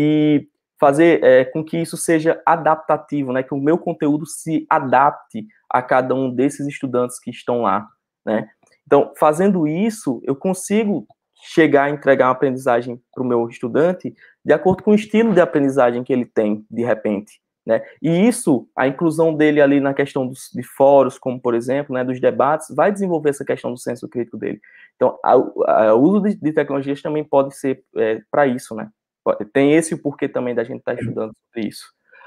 e fazer é, com que isso seja adaptativo, né? Que o meu conteúdo se adapte a cada um desses estudantes que estão lá, né? Então, fazendo isso, eu consigo chegar a entregar uma aprendizagem para o meu estudante de acordo com o estilo de aprendizagem que ele tem, de repente, né? E isso, a inclusão dele ali na questão dos, de fóruns, como por exemplo, né, dos debates, vai desenvolver essa questão do senso crítico dele. Então, o uso de, de tecnologias também pode ser é, para isso, né? Tem esse o porquê também da gente estar tá estudando sobre isso.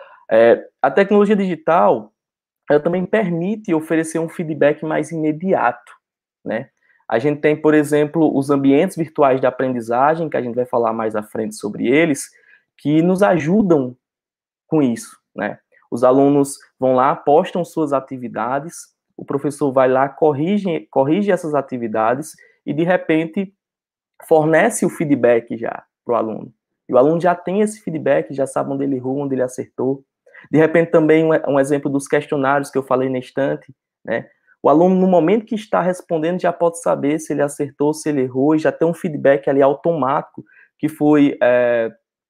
É, a tecnologia digital, ela também permite oferecer um feedback mais imediato, né? A gente tem, por exemplo, os ambientes virtuais de aprendizagem, que a gente vai falar mais à frente sobre eles, que nos ajudam com isso, né? Os alunos vão lá, postam suas atividades, o professor vai lá, corrige, corrige essas atividades e, de repente, fornece o feedback já para o aluno. E o aluno já tem esse feedback, já sabe onde ele errou, onde ele acertou. De repente, também, um, um exemplo dos questionários que eu falei na estante, né? O aluno, no momento que está respondendo, já pode saber se ele acertou, se ele errou, e já tem um feedback ali automático que foi é,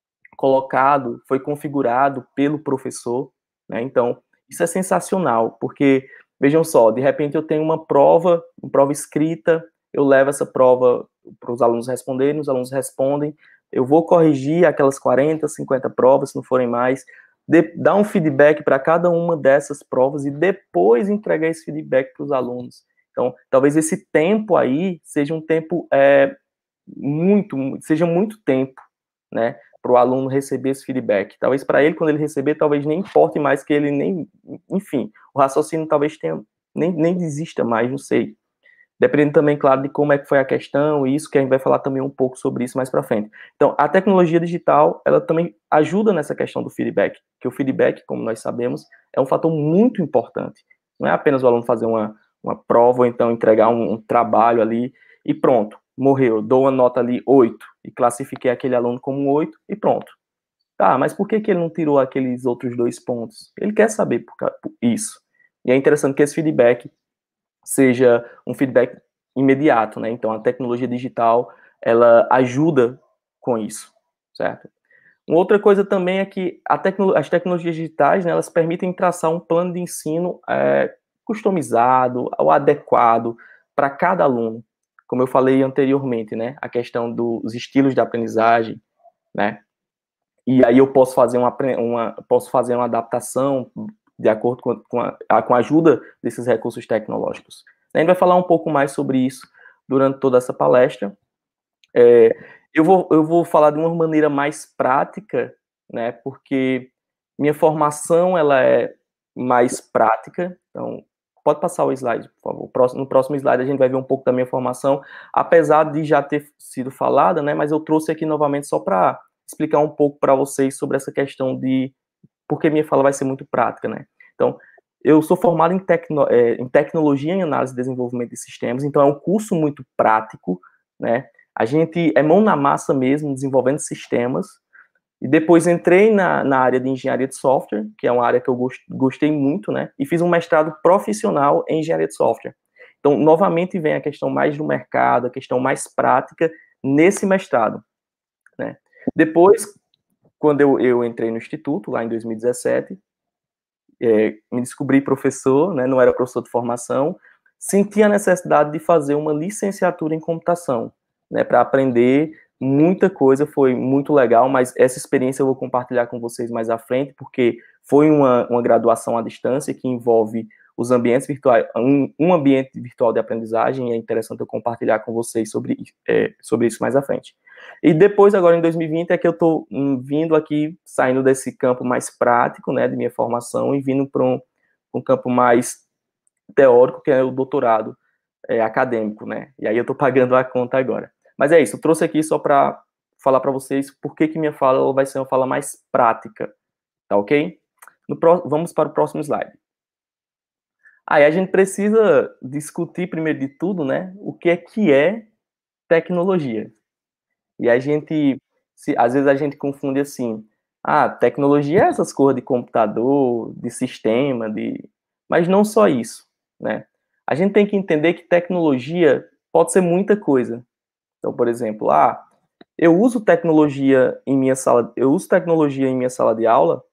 colocado, foi configurado pelo professor, né? Então, isso é sensacional, porque, vejam só, de repente eu tenho uma prova, uma prova escrita, eu levo essa prova para os alunos responderem, os alunos respondem, eu vou corrigir aquelas quarenta, cinquenta provas, se não forem mais, de, dar um feedback para cada uma dessas provas e depois entregar esse feedback para os alunos. Então, talvez esse tempo aí seja um tempo é, muito, seja muito tempo, né, para o aluno receber esse feedback. Talvez para ele, quando ele receber, talvez nem importe mais que ele nem, enfim, o raciocínio talvez tenha, nem, nem desista mais, não sei. Dependendo também, claro, de como é que foi a questão, e isso que a gente vai falar também um pouco sobre isso mais para frente. Então, a tecnologia digital, ela também ajuda nessa questão do feedback, que o feedback, como nós sabemos, é um fator muito importante. Não é apenas o aluno fazer uma, uma prova, ou então entregar um, um trabalho ali, e pronto, morreu, dou uma nota ali, oito, e classifiquei aquele aluno como oito, e pronto. Tá, mas por que, que ele não tirou aqueles outros dois pontos? Ele quer saber por, por isso. E é interessante que esse feedback seja um feedback imediato, né? Então, a tecnologia digital, ela ajuda com isso, certo? Uma outra coisa também é que a tecno as tecnologias digitais, né, elas permitem traçar um plano de ensino é, customizado, ou adequado para cada aluno. Como eu falei anteriormente, né? A questão dos estilos de aprendizagem, né? E aí eu posso fazer uma, uma, posso fazer uma adaptação de acordo com, com, a, com a ajuda desses recursos tecnológicos. A gente vai falar um pouco mais sobre isso durante toda essa palestra. É, eu, vou, eu vou falar de uma maneira mais prática, né, porque minha formação ela é mais prática. Então, pode passar o slide, por favor. No próximo slide a gente vai ver um pouco da minha formação, apesar de já ter sido falada, né, mas eu trouxe aqui novamente só para explicar um pouco para vocês sobre essa questão de porque minha fala vai ser muito prática, né? Então, eu sou formado em, tecno, é, em tecnologia em análise e desenvolvimento de sistemas, então é um curso muito prático, né? A gente é mão na massa mesmo, desenvolvendo sistemas, e depois entrei na, na área de engenharia de software, que é uma área que eu gost, gostei muito, né? E fiz um mestrado profissional em engenharia de software. Então, novamente vem a questão mais do mercado, a questão mais prática nesse mestrado, né? Depois, quando eu, eu entrei no instituto, lá em dois mil e dezessete, é, me descobri professor, né, não era professor de formação, senti a necessidade de fazer uma licenciatura em computação, né, para aprender muita coisa, foi muito legal, mas essa experiência eu vou compartilhar com vocês mais à frente, porque foi uma, uma graduação à distância que envolve os ambientes virtuais, um, um ambiente virtual de aprendizagem, e é interessante eu compartilhar com vocês sobre, é, sobre isso mais à frente. E depois, agora em dois mil e vinte, é que eu estou vindo aqui, saindo desse campo mais prático, né, de minha formação, e vindo para um, um campo mais teórico, que é o doutorado é, acadêmico, né? E aí eu estou pagando a conta agora. Mas é isso, eu trouxe aqui só para falar para vocês por que que minha fala vai ser uma fala mais prática, tá ok? No pro... Vamos para o próximo slide. Aí a gente precisa discutir, primeiro de tudo, né, o que é que é tecnologia. E a gente, se, às vezes a gente confunde assim, ah, tecnologia é essas coisas de computador, de sistema, de... mas não só isso, né? A gente tem que entender que tecnologia pode ser muita coisa. Então, por exemplo, ah, eu uso tecnologia em minha sala, eu uso tecnologia em minha sala de aula?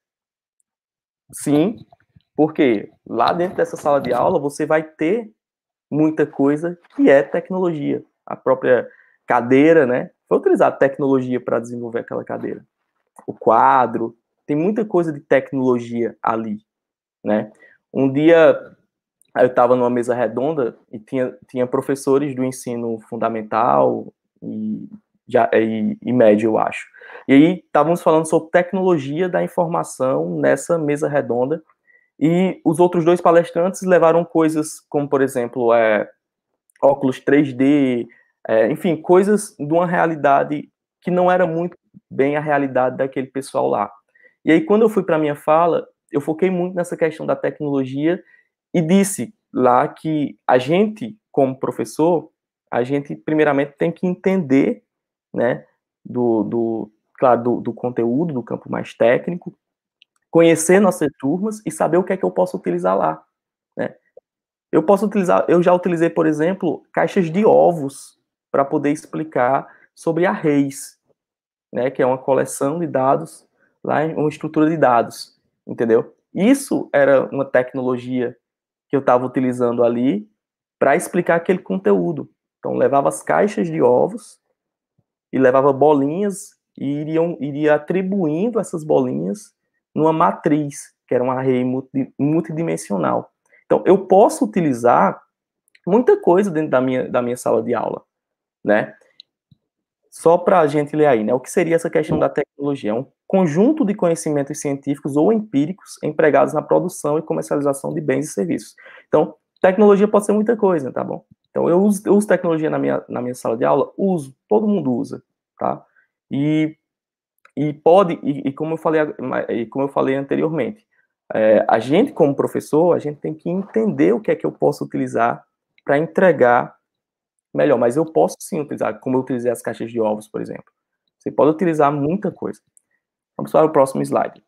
Sim, porque lá dentro dessa sala de aula você vai ter muita coisa que é tecnologia. A própria cadeira, né? Foi utilizar tecnologia para desenvolver aquela cadeira. O quadro, tem muita coisa de tecnologia ali, né? Um dia eu estava numa mesa redonda e tinha, tinha professores do ensino fundamental e, já, e, e médio, eu acho. E aí estávamos falando sobre tecnologia da informação nessa mesa redonda e os outros dois palestrantes levaram coisas como, por exemplo, é, óculos três D, é, enfim, coisas de uma realidade que não era muito bem a realidade daquele pessoal lá. E aí, quando eu fui para a minha fala, eu foquei muito nessa questão da tecnologia e disse lá que a gente, como professor, a gente, primeiramente, tem que entender, né, do, do, claro, do, do conteúdo, do campo mais técnico, conhecer nossas turmas e saber o que é que eu posso utilizar lá, né? Eu posso utilizar, eu já utilizei, por exemplo, caixas de ovos para poder explicar sobre arrays, né, que é uma coleção de dados, lá em uma estrutura de dados, entendeu? Isso era uma tecnologia que eu estava utilizando ali para explicar aquele conteúdo. Então, levava as caixas de ovos e levava bolinhas e iriam, iria atribuindo essas bolinhas numa matriz, que era um array multidimensional. Então, eu posso utilizar muita coisa dentro da minha, da minha sala de aula, né? Só para a gente ler aí, né? O que seria essa questão da tecnologia? É um conjunto de conhecimentos científicos ou empíricos empregados na produção e comercialização de bens e serviços. Então, tecnologia pode ser muita coisa, tá bom? Então, eu uso, eu uso tecnologia na minha, na minha sala de aula? Uso, todo mundo usa, tá? E, e pode, e, e como eu falei, e como eu falei anteriormente, é, a gente, como professor, a gente tem que entender o que é que eu posso utilizar para entregar melhor, mas eu posso sim utilizar, como eu utilizei as caixas de ovos, por exemplo. Você pode utilizar muita coisa. Vamos para o próximo slide.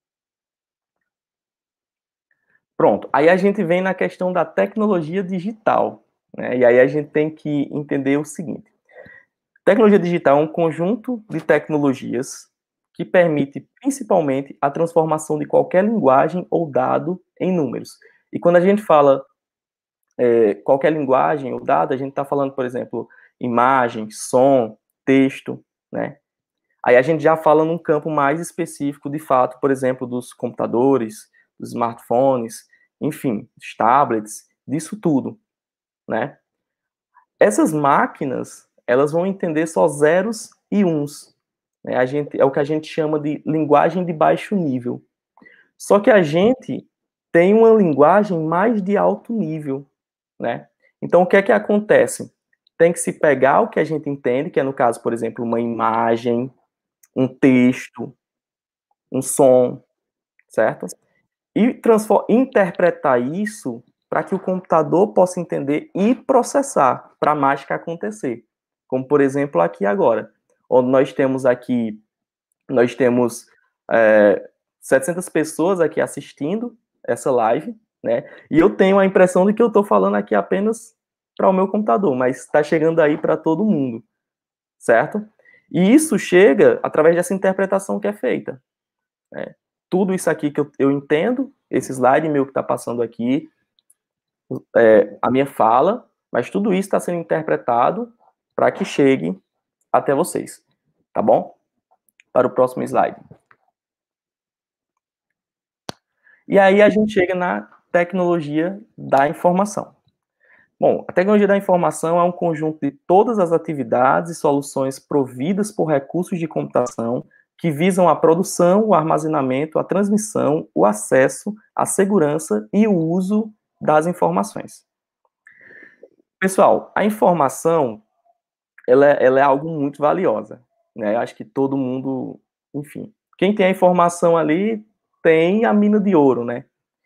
Pronto, aí a gente vem na questão da tecnologia digital, né? E aí a gente tem que entender o seguinte. Tecnologia digital é um conjunto de tecnologias que permite principalmente a transformação de qualquer linguagem ou dado em números. E quando a gente fala é, qualquer linguagem ou dado, a gente está falando, por exemplo, imagem, som, texto, né? Aí a gente já fala num campo mais específico, de fato, por exemplo, dos computadores, dos smartphones, enfim, dos tablets, disso tudo, né? Essas máquinas, elas vão entender só zeros e uns, né? A gente, é o que a gente chama de linguagem de baixo nível. Só que a gente tem uma linguagem mais de alto nível, né? Então, o que é que acontece? Tem que se pegar o que a gente entende, que é, no caso, por exemplo, uma imagem, um texto, um som, certo? E interpretar isso para que o computador possa entender e processar para a mágica acontecer. Como, por exemplo, aqui agora, onde nós temos aqui, nós temos é, setecentas pessoas aqui assistindo essa live, né? E eu tenho a impressão de que eu estou falando aqui apenas para o meu computador, mas está chegando aí para todo mundo, certo? E isso chega através dessa interpretação que é feita. Né? Tudo isso aqui que eu, eu entendo, esse slide meu que está passando aqui, é, a minha fala, mas tudo isso está sendo interpretado para que chegue até vocês, tá bom? Para o próximo slide. E aí a gente chega na tecnologia da informação. Bom, a tecnologia da informação é um conjunto de todas as atividades e soluções providas por recursos de computação que visam a produção, o armazenamento, a transmissão, o acesso, a segurança e o uso das informações. Pessoal, a informação, ela é, ela é algo muito valiosa, né? Acho que todo mundo, enfim, quem tem a informação ali tem a mina de ouro, né?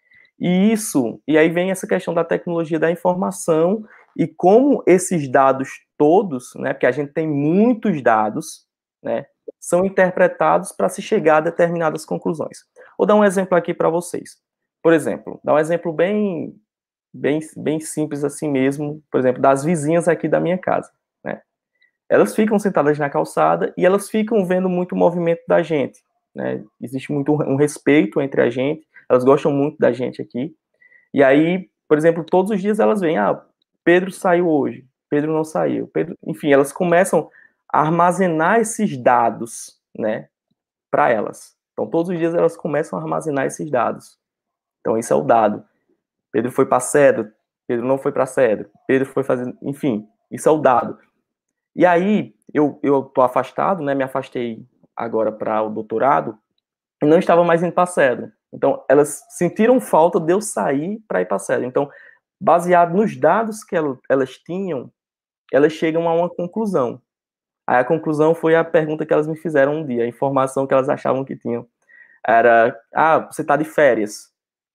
E isso, e aí vem essa questão da tecnologia da informação e como esses dados todos, né, porque a gente tem muitos dados, né, são interpretados para se chegar a determinadas conclusões. Vou dar um exemplo aqui para vocês. Por exemplo, dar um exemplo bem, bem, bem simples assim mesmo, por exemplo, das vizinhas aqui da minha casa, né? Elas ficam sentadas na calçada e elas ficam vendo muito o movimento da gente, né? Existe muito um respeito entre a gente, elas gostam muito da gente aqui. E aí, por exemplo, todos os dias elas vêm, ah, Pedro saiu hoje, Pedro não saiu, Pedro... enfim, elas começam a armazenar esses dados, né, para elas. Então, todos os dias elas começam a armazenar esses dados. Então, isso é o dado. Pedro foi para Cedro, Pedro não foi para Cedro, Pedro foi fazer, enfim, isso é o dado. E aí, eu eu tô afastado, né, me afastei agora para o doutorado, e não estava mais indo para Cedro. Então, elas sentiram falta de eu sair para ir para Cedro. Então, baseado nos dados que elas tinham, elas chegam a uma conclusão. Aí a conclusão foi a pergunta que elas me fizeram um dia, a informação que elas achavam que tinham. Era, ah, você está de férias,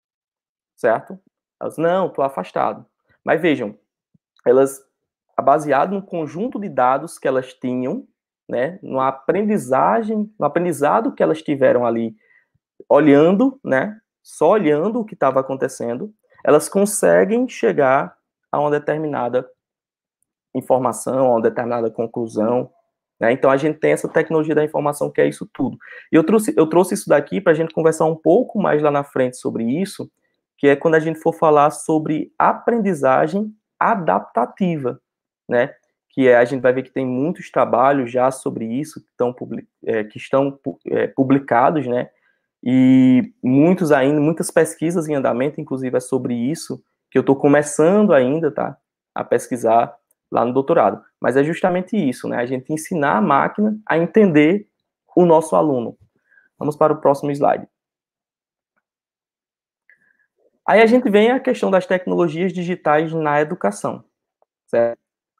certo? Elas, não, estou afastado. Mas vejam, elas, baseado no conjunto de dados que elas tinham, né, numa aprendizagem, no aprendizado que elas tiveram ali, olhando, né, só olhando o que estava acontecendo, elas conseguem chegar a uma determinada informação, a uma determinada conclusão, né? Então a gente tem essa tecnologia da informação que é isso tudo. E eu trouxe, eu trouxe isso daqui para a gente conversar um pouco mais lá na frente sobre isso, que é quando a gente for falar sobre aprendizagem adaptativa, né? Que é, a gente vai ver que tem muitos trabalhos já sobre isso que estão, é, que estão é, publicados, né? E muitos ainda, muitas pesquisas em andamento, inclusive, é sobre isso, que eu estou começando ainda, tá, a pesquisar lá no doutorado. Mas é justamente isso, né, a gente ensinar a máquina a entender o nosso aluno. Vamos para o próximo slide. Aí a gente vem a questão das tecnologias digitais na educação, certo?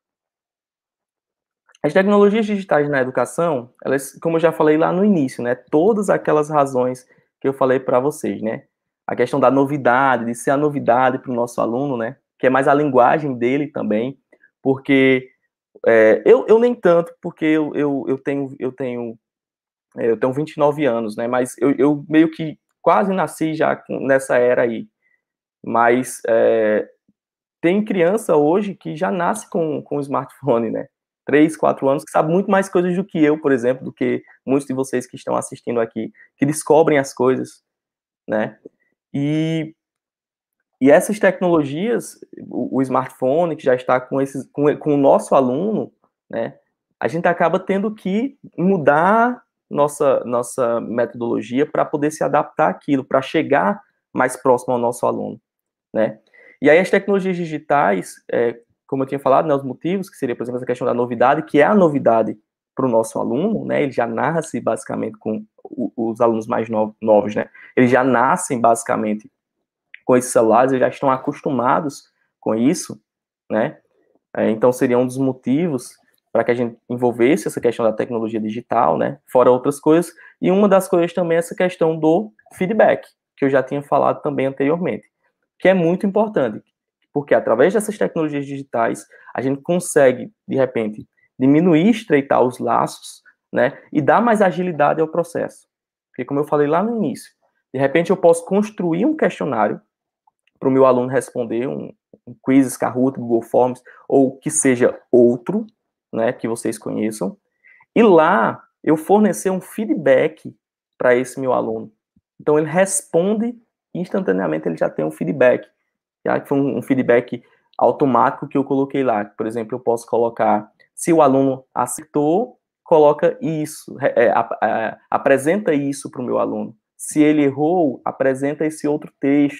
As tecnologias digitais na educação, elas, como eu já falei lá no início, né, todas aquelas razões que eu falei para vocês, né, a questão da novidade, de ser a novidade para o nosso aluno, né, que é mais a linguagem dele também, porque é, eu, eu nem tanto, porque eu, eu, eu tenho eu tenho eu tenho vinte e nove anos, né, mas eu, eu meio que quase nasci já nessa era aí, mas é, tem criança hoje que já nasce com, com smartphone, né, três, quatro anos, que sabe muito mais coisas do que eu, por exemplo, do que muitos de vocês que estão assistindo aqui, que descobrem as coisas, né? E, e essas tecnologias, o, o smartphone, que já está com, esses, com, com o nosso aluno, né? A gente acaba tendo que mudar nossa, nossa metodologia para poder se adaptar àquilo, para chegar mais próximo ao nosso aluno, né? E aí as tecnologias digitais, é, como eu tinha falado, né, os motivos, que seria, por exemplo, essa questão da novidade, que é a novidade para o nosso aluno, né, ele já nasce basicamente com o, os alunos mais novos, novos, né, eles já nascem basicamente com esses celulares, eles já estão acostumados com isso, né, é, então seria um dos motivos para que a gente envolvesse essa questão da tecnologia digital, né, fora outras coisas, e uma das coisas também é essa questão do feedback, que eu já tinha falado também anteriormente, que é muito importante, porque através dessas tecnologias digitais, a gente consegue, de repente, diminuir, estreitar os laços, né, e dar mais agilidade ao processo. Porque, como eu falei lá no início, de repente eu posso construir um questionário para o meu aluno responder, um, um quiz, Kahoot, Google Forms, ou que seja outro, né, que vocês conheçam, e lá eu fornecer um feedback para esse meu aluno. Então, ele responde instantaneamente, ele já tem um feedback. Já que foi um, um feedback automático que eu coloquei lá. Por exemplo, eu posso colocar, se o aluno acertou, coloca isso, é, é, apresenta isso para o meu aluno. Se ele errou, apresenta esse outro texto,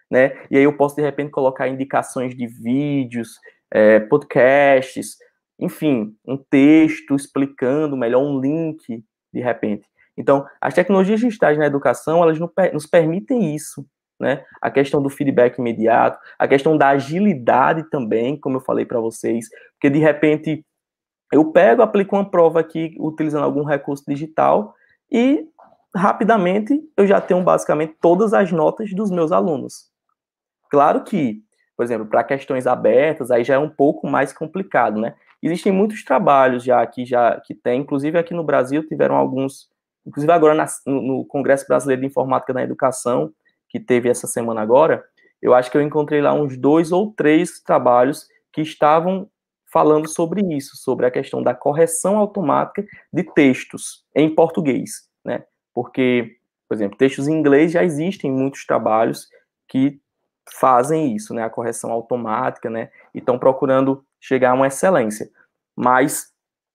né? E aí eu posso, de repente, colocar indicações de vídeos, é, podcasts, enfim, um texto explicando melhor, um link, de repente. Então, as tecnologias digitais na educação, elas nos permitem isso, né? A questão do feedback imediato, a questão da agilidade também, como eu falei para vocês, porque, de repente, eu pego, aplico uma prova aqui, utilizando algum recurso digital, e, rapidamente, eu já tenho, basicamente, todas as notas dos meus alunos. Claro que, por exemplo, para questões abertas, aí já é um pouco mais complicado, né? Existem muitos trabalhos já que já que tem, inclusive aqui no Brasil tiveram alguns, inclusive agora na, no, no Congresso Brasileiro de Informática na Educação, que teve essa semana agora, eu acho que eu encontrei lá uns dois ou três trabalhos que estavam falando sobre isso, sobre a questão da correção automática de textos em português, né? Porque, por exemplo, textos em inglês já existem muitos trabalhos que fazem isso, né, a correção automática, né, e estão procurando chegar a uma excelência. Mas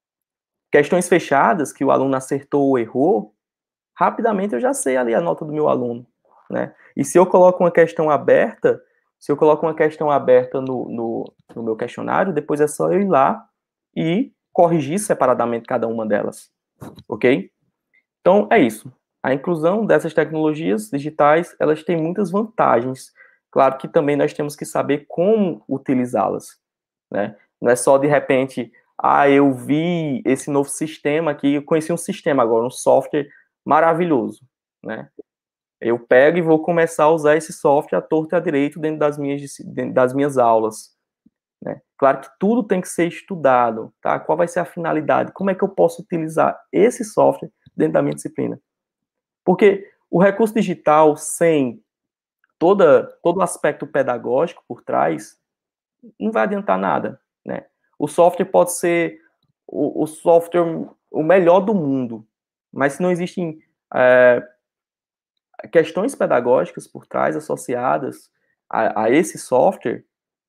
questões fechadas, que o aluno acertou ou errou, rapidamente eu já sei ali a nota do meu aluno, né. E se eu coloco uma questão aberta, se eu coloco uma questão aberta no, no, no meu questionário, depois é só eu ir lá e corrigir separadamente cada uma delas, ok? Então, é isso. A inclusão dessas tecnologias digitais, elas têm muitas vantagens. Claro que também nós temos que saber como utilizá-las, né? Não é só, de repente, ah, eu vi esse novo sistema aqui, eu conheci um sistema agora, um software maravilhoso, né? Eu pego e vou começar a usar esse software à torta e à direito dentro das minhas, dentro das minhas aulas, né? Claro que tudo tem que ser estudado, tá? Qual vai ser a finalidade? Como é que eu posso utilizar esse software dentro da minha disciplina? Porque o recurso digital, sem toda, todo o aspecto pedagógico por trás, não vai adiantar nada, né? O software pode ser o, o software o melhor do mundo, mas se não existem é, questões pedagógicas por trás associadas a, a esse software,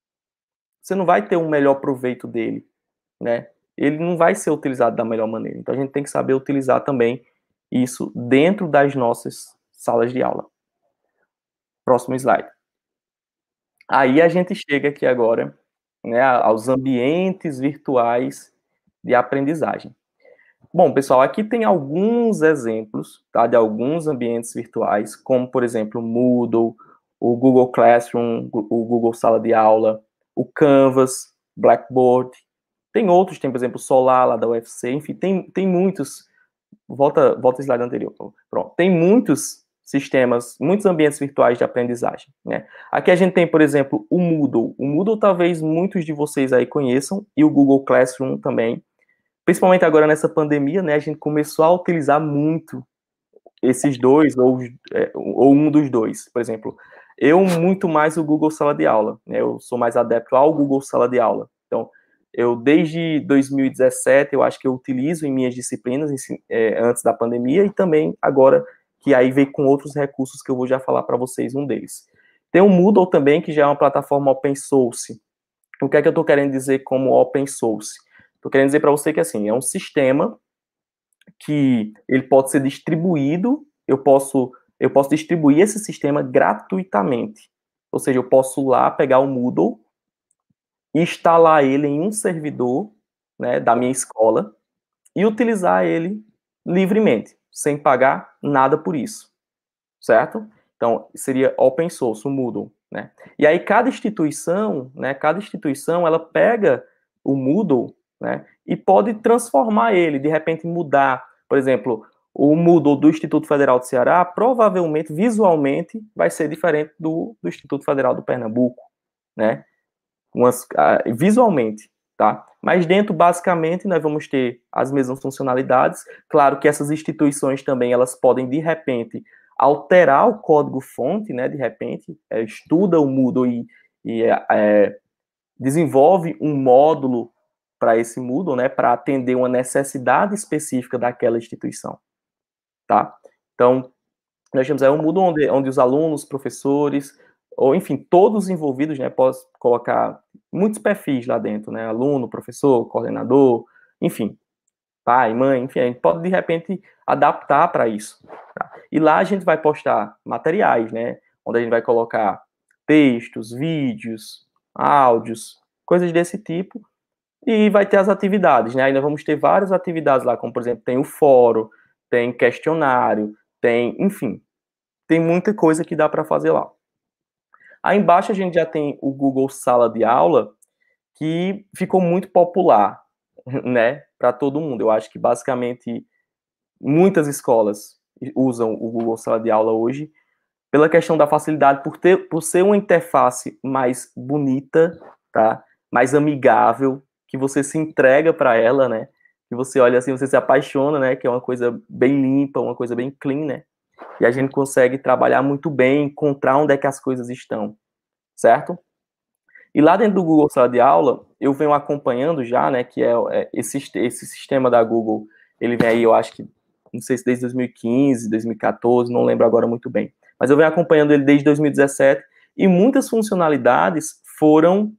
você não vai ter um melhor proveito dele, né? Ele não vai ser utilizado da melhor maneira. Então a gente tem que saber utilizar também isso dentro das nossas salas de aula. Próximo slide. Aí a gente chega aqui agora, né, aos ambientes virtuais de aprendizagem. Bom, pessoal, aqui tem alguns exemplos, tá, de alguns ambientes virtuais, como, por exemplo, o Moodle, o Google Classroom, o Google Sala de Aula, o Canvas, Blackboard. Tem outros, tem, por exemplo, o Solar, lá da U F C, enfim, tem, tem muitos. Volta, volta ao slide anterior. Pronto. Tem muitos sistemas, muitos ambientes virtuais de aprendizagem, né? Aqui a gente tem, por exemplo, o Moodle. O Moodle talvez muitos de vocês aí conheçam, e o Google Classroom também. Principalmente agora nessa pandemia, né, a gente começou a utilizar muito esses dois, ou, é, ou um dos dois. Por exemplo, eu muito mais o Google Sala de Aula, né? Eu sou mais adepto ao Google Sala de Aula. Então, eu, desde dois mil e dezessete, eu acho que eu utilizo em minhas disciplinas, é, antes da pandemia, e também agora, que aí vem com outros recursos que eu vou já falar para vocês, um deles. Tem o Moodle também, que já é uma plataforma open source. O que é que eu estou querendo dizer como open source? Estou querendo dizer para você que, assim, é um sistema que ele pode ser distribuído, eu posso, eu posso distribuir esse sistema gratuitamente. Ou seja, eu posso lá pegar o Moodle, instalar ele em um servidor, né, da minha escola e utilizar ele livremente, sem pagar nada por isso, certo? Então, seria open source, o Moodle, né? E aí, cada instituição, né, cada instituição, ela pega o Moodle, né, e pode transformar ele, de repente mudar, por exemplo, o Moodle do Instituto Federal do Ceará, provavelmente, visualmente, vai ser diferente do, do Instituto Federal do Pernambuco, né? Umas, uh, visualmente, tá? Mas dentro, basicamente, nós vamos ter as mesmas funcionalidades. Claro que essas instituições também, elas podem, de repente, alterar o código-fonte, né? De repente, é, estuda o Moodle e, e é, desenvolve um módulo para esse Moodle, né? Para atender uma necessidade específica daquela instituição, tá? Então, nós temos aí um Moodle onde, onde os alunos, professores, ou enfim, todos os envolvidos, né, posso colocar muitos perfis lá dentro, né, aluno, professor, coordenador, enfim, pai, mãe, enfim, a gente pode, de repente, adaptar para isso, tá? E lá a gente vai postar materiais, né, onde a gente vai colocar textos, vídeos, áudios, coisas desse tipo, e vai ter as atividades, né? Aí nós vamos ter várias atividades lá, como, por exemplo, tem o fórum, tem questionário, tem, enfim, tem muita coisa que dá para fazer lá. Aí embaixo a gente já tem o Google Sala de Aula, que ficou muito popular, né, para todo mundo. Eu acho que basicamente muitas escolas usam o Google Sala de Aula hoje pela questão da facilidade, por ter, por ser uma interface mais bonita, tá, mais amigável, que você se entrega para ela, né, que você olha assim, você se apaixona, né, que é uma coisa bem limpa, uma coisa bem clean, né, e a gente consegue trabalhar muito bem, encontrar onde é que as coisas estão, certo? E lá dentro do Google Sala de Aula, eu venho acompanhando já, né, que é, é esse, esse sistema da Google, ele vem aí, eu acho que, não sei se desde dois mil e quinze, dois mil e quatorze, não lembro agora muito bem, mas eu venho acompanhando ele desde dois mil e dezessete, e muitas funcionalidades foram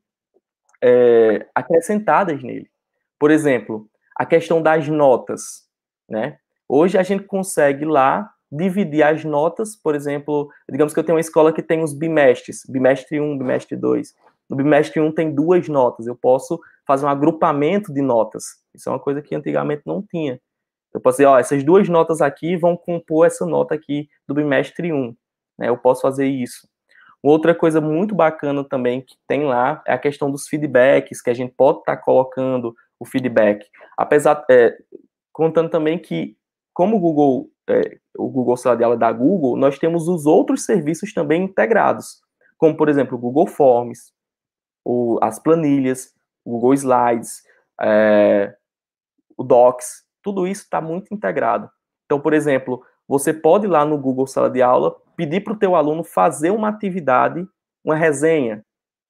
é, acrescentadas nele. Por exemplo, a questão das notas, né? Hoje a gente consegue lá dividir as notas, por exemplo, digamos que eu tenho uma escola que tem os bimestres, bimestre um, bimestre dois. No bimestre um tem duas notas, eu posso fazer um agrupamento de notas. Isso é uma coisa que antigamente não tinha. Eu posso dizer, ó, essas duas notas aqui vão compor essa nota aqui do bimestre um. Né? Eu posso fazer isso. Outra coisa muito bacana também que tem lá é a questão dos feedbacks, que a gente pode estar colocando o feedback. Apesar, é, contando também que, como o Google, é, o Google Sala de Aula da Google, nós temos os outros serviços também integrados, como, por exemplo, o Google Forms, o, as planilhas, o Google Slides, é, o Docs, tudo isso está muito integrado. Então, por exemplo, você pode ir lá no Google Sala de Aula, pedir para o teu aluno fazer uma atividade, uma resenha.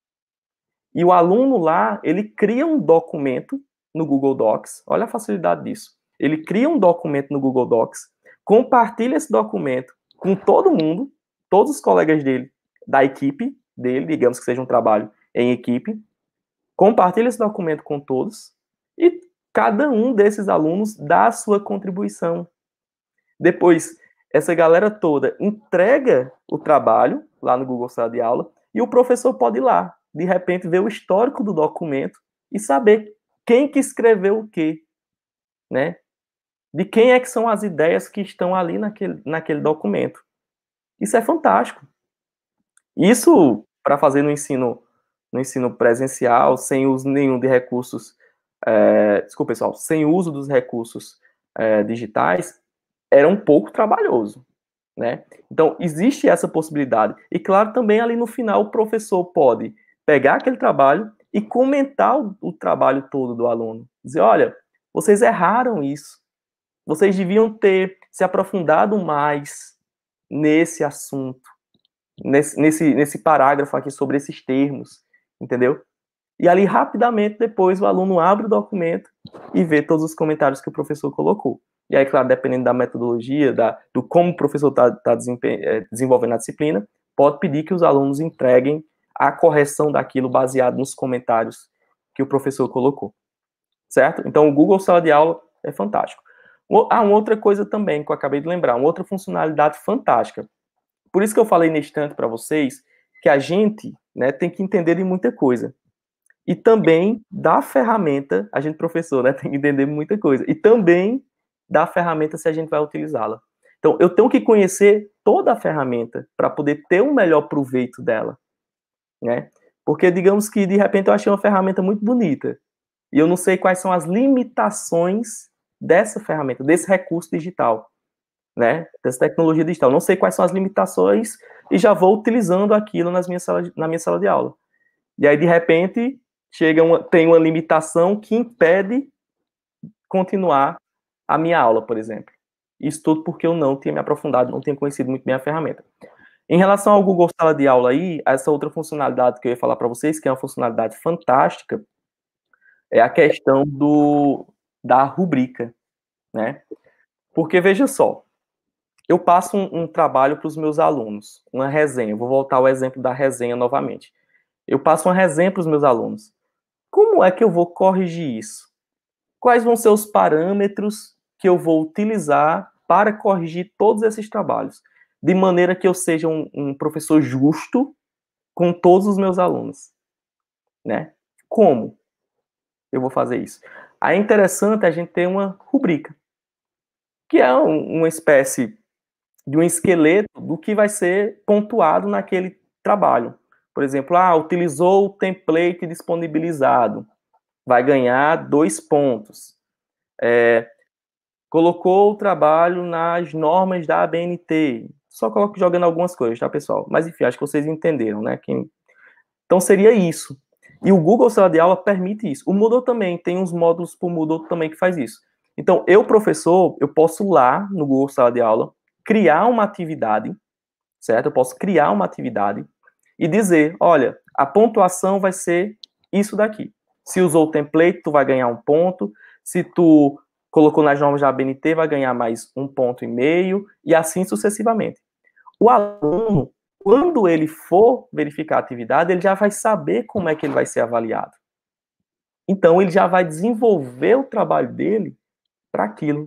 E o aluno lá, ele cria um documento no Google Docs. Olha a facilidade disso. Ele cria um documento no Google Docs, compartilha esse documento com todo mundo, todos os colegas dele, da equipe dele, digamos que seja um trabalho em equipe, compartilha esse documento com todos e cada um desses alunos dá a sua contribuição. Depois, essa galera toda entrega o trabalho lá no Google Sala de Aula e o professor pode ir lá, de repente, ver o histórico do documento e saber quem que escreveu o quê, né? De quem é que são as ideias que estão ali naquele, naquele documento. Isso é fantástico. Isso, para fazer no ensino, no ensino presencial, sem uso nenhum de recursos, é, desculpa, pessoal, sem uso dos recursos é, digitais, era um pouco trabalhoso, né? Então, existe essa possibilidade. E, claro, também ali no final, o professor pode pegar aquele trabalho e comentar o, o trabalho todo do aluno. Dizer, olha, vocês erraram isso. Vocês deviam ter se aprofundado mais nesse assunto, nesse, nesse, nesse parágrafo aqui sobre esses termos, entendeu? E ali, rapidamente, depois, o aluno abre o documento e vê todos os comentários que o professor colocou. E aí, claro, dependendo da metodologia, da, do como o professor está tá desenvolvendo a disciplina, pode pedir que os alunos entreguem a correção daquilo baseado nos comentários que o professor colocou. Certo? Então, o Google Sala de Aula é fantástico. Ah, uma outra coisa também que eu acabei de lembrar, uma outra funcionalidade fantástica. Por isso que eu falei nesse instante para vocês que a gente, né, tem que entender de muita coisa. E também da ferramenta, a gente, professor, né, tem que entender muita coisa. E também da ferramenta se a gente vai utilizá-la. Então, eu tenho que conhecer toda a ferramenta para poder ter um melhor proveito dela, né? Porque, digamos que, de repente, eu achei uma ferramenta muito bonita e eu não sei quais são as limitações dessa ferramenta, desse recurso digital, né? Dessa tecnologia digital. Não sei quais são as limitações e já vou utilizando aquilo nas minhas sala de, na minha sala de aula. E aí, de repente, chega uma, tem uma limitação que impede continuar a minha aula, por exemplo. Isso tudo porque eu não tinha me aprofundado, não tinha conhecido muito bem a ferramenta. Em relação ao Google Sala de Aula aí, essa outra funcionalidade que eu ia falar para vocês, que é uma funcionalidade fantástica, é a questão do, da rubrica, né? Porque, veja só, eu passo um, um trabalho para os meus alunos, uma resenha, vou voltar ao exemplo da resenha novamente. Eu passo uma resenha para os meus alunos. Como é que eu vou corrigir isso? Quais vão ser os parâmetros que eu vou utilizar para corrigir todos esses trabalhos? De maneira que eu seja um, um professor justo, com todos os meus alunos, né? Como eu vou fazer isso? Aí é interessante a gente ter uma rubrica, que é um, uma espécie de um esqueleto do que vai ser pontuado naquele trabalho. Por exemplo, ah, utilizou o template disponibilizado, vai ganhar dois pontos. É, colocou o trabalho nas normas da A B N T. Só coloco jogando algumas coisas, tá, pessoal? Mas, enfim, acho que vocês entenderam, né? Quem... Então, seria isso. E o Google Sala de Aula permite isso. O Moodle também, tem uns módulos para o Moodle também que faz isso. Então, eu, professor, eu posso lá no Google Sala de Aula criar uma atividade, certo? Eu posso criar uma atividade e dizer, olha, a pontuação vai ser isso daqui. Se usou o template, tu vai ganhar um ponto. Se tu colocou nas normas da A B N T, vai ganhar mais um ponto e meio, e assim sucessivamente. O aluno, quando ele for verificar a atividade, ele já vai saber como é que ele vai ser avaliado. Então, ele já vai desenvolver o trabalho dele para aquilo.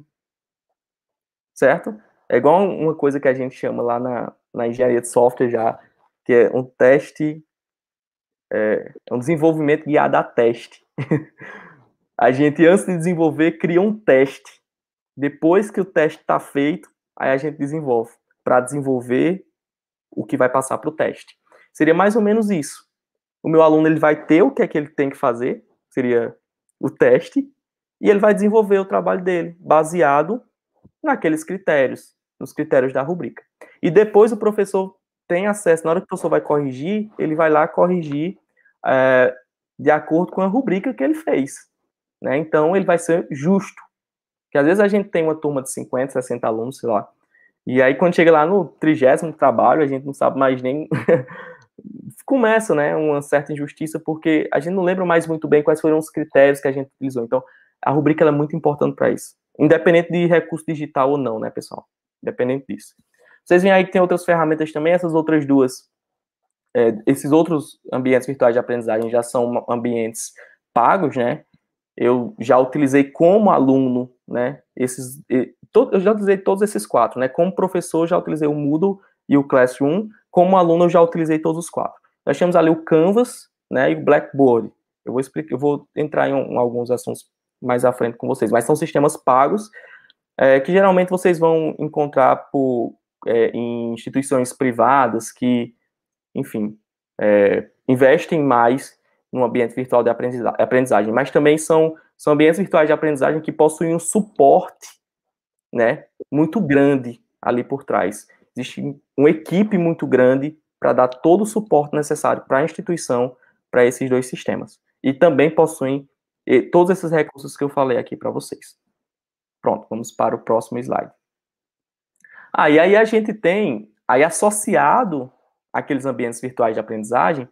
Certo? É igual uma coisa que a gente chama lá na, na engenharia de software já, que é um teste, é, é um desenvolvimento guiado a teste. A gente, antes de desenvolver, cria um teste. Depois que o teste está feito, aí a gente desenvolve, para desenvolver o que vai passar para o teste. Seria mais ou menos isso. O meu aluno ele vai ter o que é que ele tem que fazer, seria o teste, e ele vai desenvolver o trabalho dele, baseado naqueles critérios, nos critérios da rubrica. E depois o professor tem acesso, na hora que o professor vai corrigir, ele vai lá corrigir é, de acordo com a rubrica que ele fez. Né? Então, ele vai ser justo. Porque às vezes a gente tem uma turma de cinquenta, sessenta alunos, sei lá, e aí quando chega lá no trigésimo trabalho, a gente não sabe mais nem... Começa, né, uma certa injustiça, porque a gente não lembra mais muito bem quais foram os critérios que a gente utilizou. Então, a rubrica ela é muito importante para isso. Independente de recurso digital ou não, né, pessoal? Independente disso. Vocês veem aí que tem outras ferramentas também, essas outras duas, é, esses outros ambientes virtuais de aprendizagem já são ambientes pagos, né? Eu já utilizei como aluno, né, esses, eu já utilizei todos esses quatro, né? Como professor, já utilizei o Moodle e o Classroom. Como aluno, eu já utilizei todos os quatro. Nós temos ali o Canvas, né, e o Blackboard. Eu vou explicar, eu vou entrar em, um, em alguns assuntos mais à frente com vocês, mas são sistemas pagos, é, que geralmente vocês vão encontrar por, é, em instituições privadas que, enfim, é, investem mais no ambiente virtual de aprendizagem, mas também são, são ambientes virtuais de aprendizagem que possuem um suporte, né, muito grande ali por trás. Existe uma equipe muito grande para dar todo o suporte necessário para a instituição, para esses dois sistemas. E também possuem e todos esses recursos que eu falei aqui para vocês. Pronto, vamos para o próximo slide. Ah, e aí a gente tem, aí associado àqueles ambientes virtuais de aprendizagem,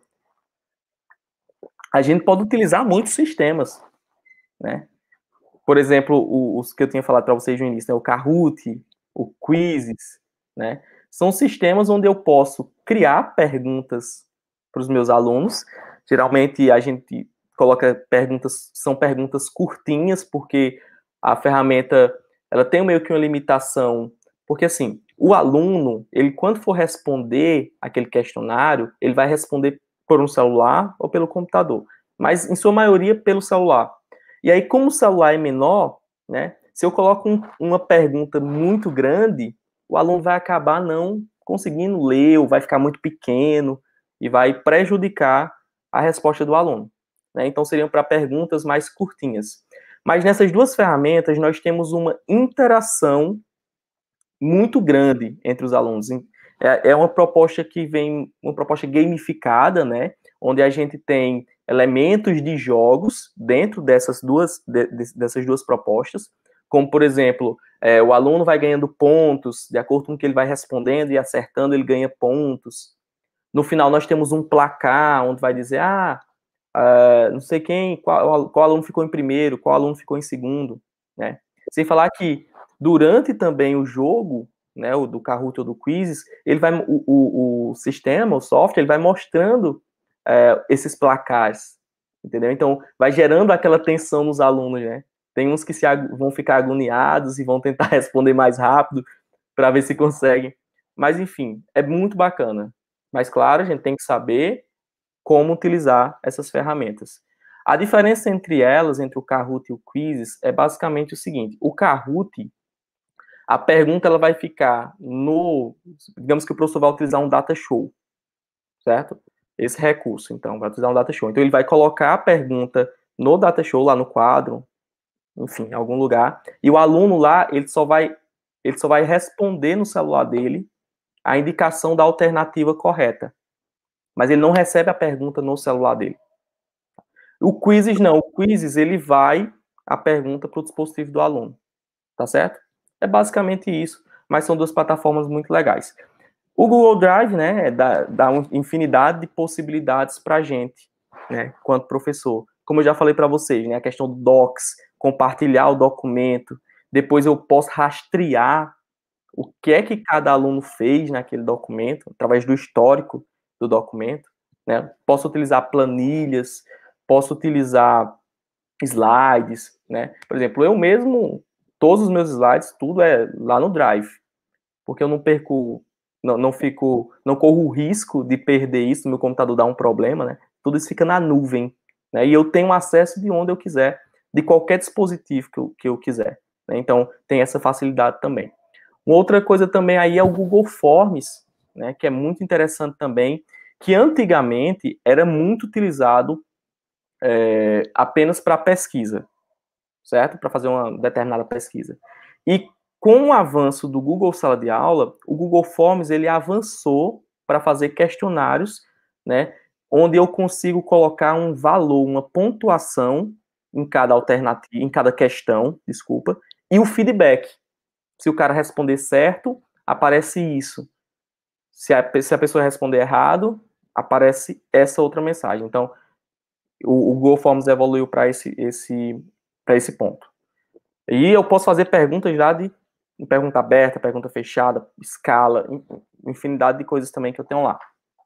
a gente pode utilizar muitos sistemas, né? Por exemplo, os que eu tinha falado para vocês no início, né? O Kahoot, o Quizzes, né? São sistemas onde eu posso criar perguntas para os meus alunos. Geralmente a gente coloca perguntas, são perguntas curtinhas, porque a ferramenta, ela tem meio que uma limitação, porque assim, o aluno, ele quando for responder aquele questionário, ele vai responder por um celular ou pelo computador, mas em sua maioria pelo celular. E aí, como o celular é menor, né, se eu coloco um, uma pergunta muito grande, o aluno vai acabar não conseguindo ler, ou vai ficar muito pequeno, e vai prejudicar a resposta do aluno. Né? Então, seriam para perguntas mais curtinhas. Mas nessas duas ferramentas, nós temos uma interação muito grande entre os alunos. É, é uma proposta que vem, uma proposta gamificada, né? Onde a gente tem elementos de jogos dentro dessas duas, de, dessas duas propostas, como, por exemplo, é, o aluno vai ganhando pontos, de acordo com o que ele vai respondendo e acertando, ele ganha pontos. No final, nós temos um placar, onde vai dizer, ah, uh, não sei quem, qual, qual aluno ficou em primeiro, qual aluno ficou em segundo, né? Sem falar que, durante também o jogo, né, o do Kahoot ou do Quizzes, ele vai, o, o, o sistema, o software, ele vai mostrando é, esses placares, entendeu? Então, vai gerando aquela tensão nos alunos, né? Tem uns que se, vão ficar agoniados e vão tentar responder mais rápido para ver se conseguem. Mas, enfim, é muito bacana. Mas, claro, a gente tem que saber como utilizar essas ferramentas. A diferença entre elas, entre o Kahoot e o Quizzes, é basicamente o seguinte. O Kahoot, a pergunta ela vai ficar no... Digamos que o professor vai utilizar um data show, certo? Esse recurso, então, vai utilizar um data show. Então, ele vai colocar a pergunta no data show, lá no quadro, enfim, em algum lugar, e o aluno lá, ele só vai, ele só vai responder no celular dele a indicação da alternativa correta. Mas ele não recebe a pergunta no celular dele. O Quizzes não. O Quizzes, ele vai a pergunta para o dispositivo do aluno. Tá certo? É basicamente isso. Mas são duas plataformas muito legais. O Google Drive, né, dá, dá uma infinidade de possibilidades para a gente, né, quanto professor. Como eu já falei para vocês, né, a questão do Docs, compartilhar o documento. Depois eu posso rastrear o que é que cada aluno fez naquele documento, através do histórico do documento, né? Posso utilizar planilhas, posso utilizar slides, né? Por exemplo, eu mesmo, todos os meus slides, tudo é lá no Drive, porque eu não perco, não, não fico, não corro o risco de perder isso, meu computador dar um problema, né? Tudo isso fica na nuvem, né? E eu tenho acesso de onde eu quiser, de qualquer dispositivo que eu, que eu quiser, né? Então, tem essa facilidade também. Uma outra coisa também aí é o Google Forms, né, que é muito interessante também, que antigamente era muito utilizado é, apenas para pesquisa, certo? Para fazer uma determinada pesquisa. E com o avanço do Google Sala de Aula, o Google Forms ele avançou para fazer questionários, né, onde eu consigo colocar um valor, uma pontuação em cada alternativa, em cada questão, desculpa, e o feedback. Se o cara responder certo, aparece isso. Se a, se a pessoa responder errado, aparece essa outra mensagem. Então, o, o Google Forms evoluiu para esse, esse, para esse ponto. E eu posso fazer perguntas já de pergunta aberta, pergunta fechada, escala, infinidade de coisas também que eu tenho lá.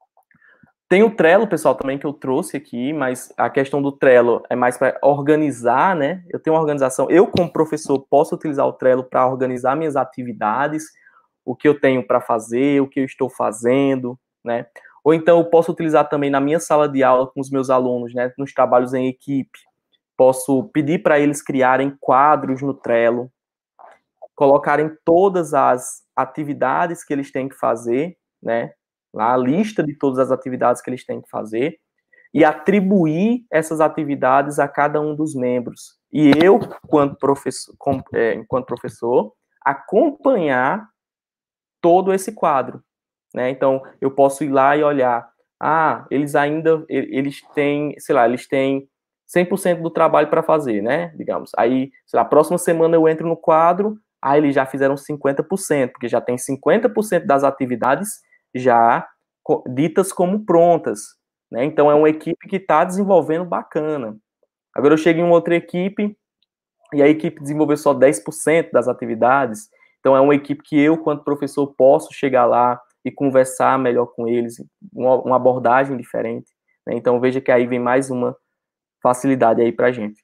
Tem o Trello, pessoal, também que eu trouxe aqui, mas a questão do Trello é mais para organizar, né? Eu tenho uma organização, eu como professor posso utilizar o Trello para organizar minhas atividades, o que eu tenho para fazer, o que eu estou fazendo, né? Ou então eu posso utilizar também na minha sala de aula com os meus alunos, né? Nos trabalhos em equipe. Posso pedir para eles criarem quadros no Trello, colocarem todas as atividades que eles têm que fazer, né? Lá a lista de todas as atividades que eles têm que fazer e atribuir essas atividades a cada um dos membros. E eu, enquanto professor, com, é, enquanto professor acompanhar todo esse quadro, né? Então, eu posso ir lá e olhar, ah, eles ainda, eles têm, sei lá, eles têm cem por cento do trabalho para fazer, né? Digamos. Aí, sei lá, próxima semana eu entro no quadro, aí eles já fizeram cinquenta por cento, porque já tem cinquenta por cento das atividades já ditas como prontas, né? Então é uma equipe que está desenvolvendo bacana. Agora eu chego em uma outra equipe e a equipe desenvolveu só dez por cento das atividades. Então é uma equipe que eu, quanto professor, posso chegar lá e conversar melhor com eles, uma, uma abordagem diferente, né? Então veja que aí vem mais uma facilidade aí pra gente.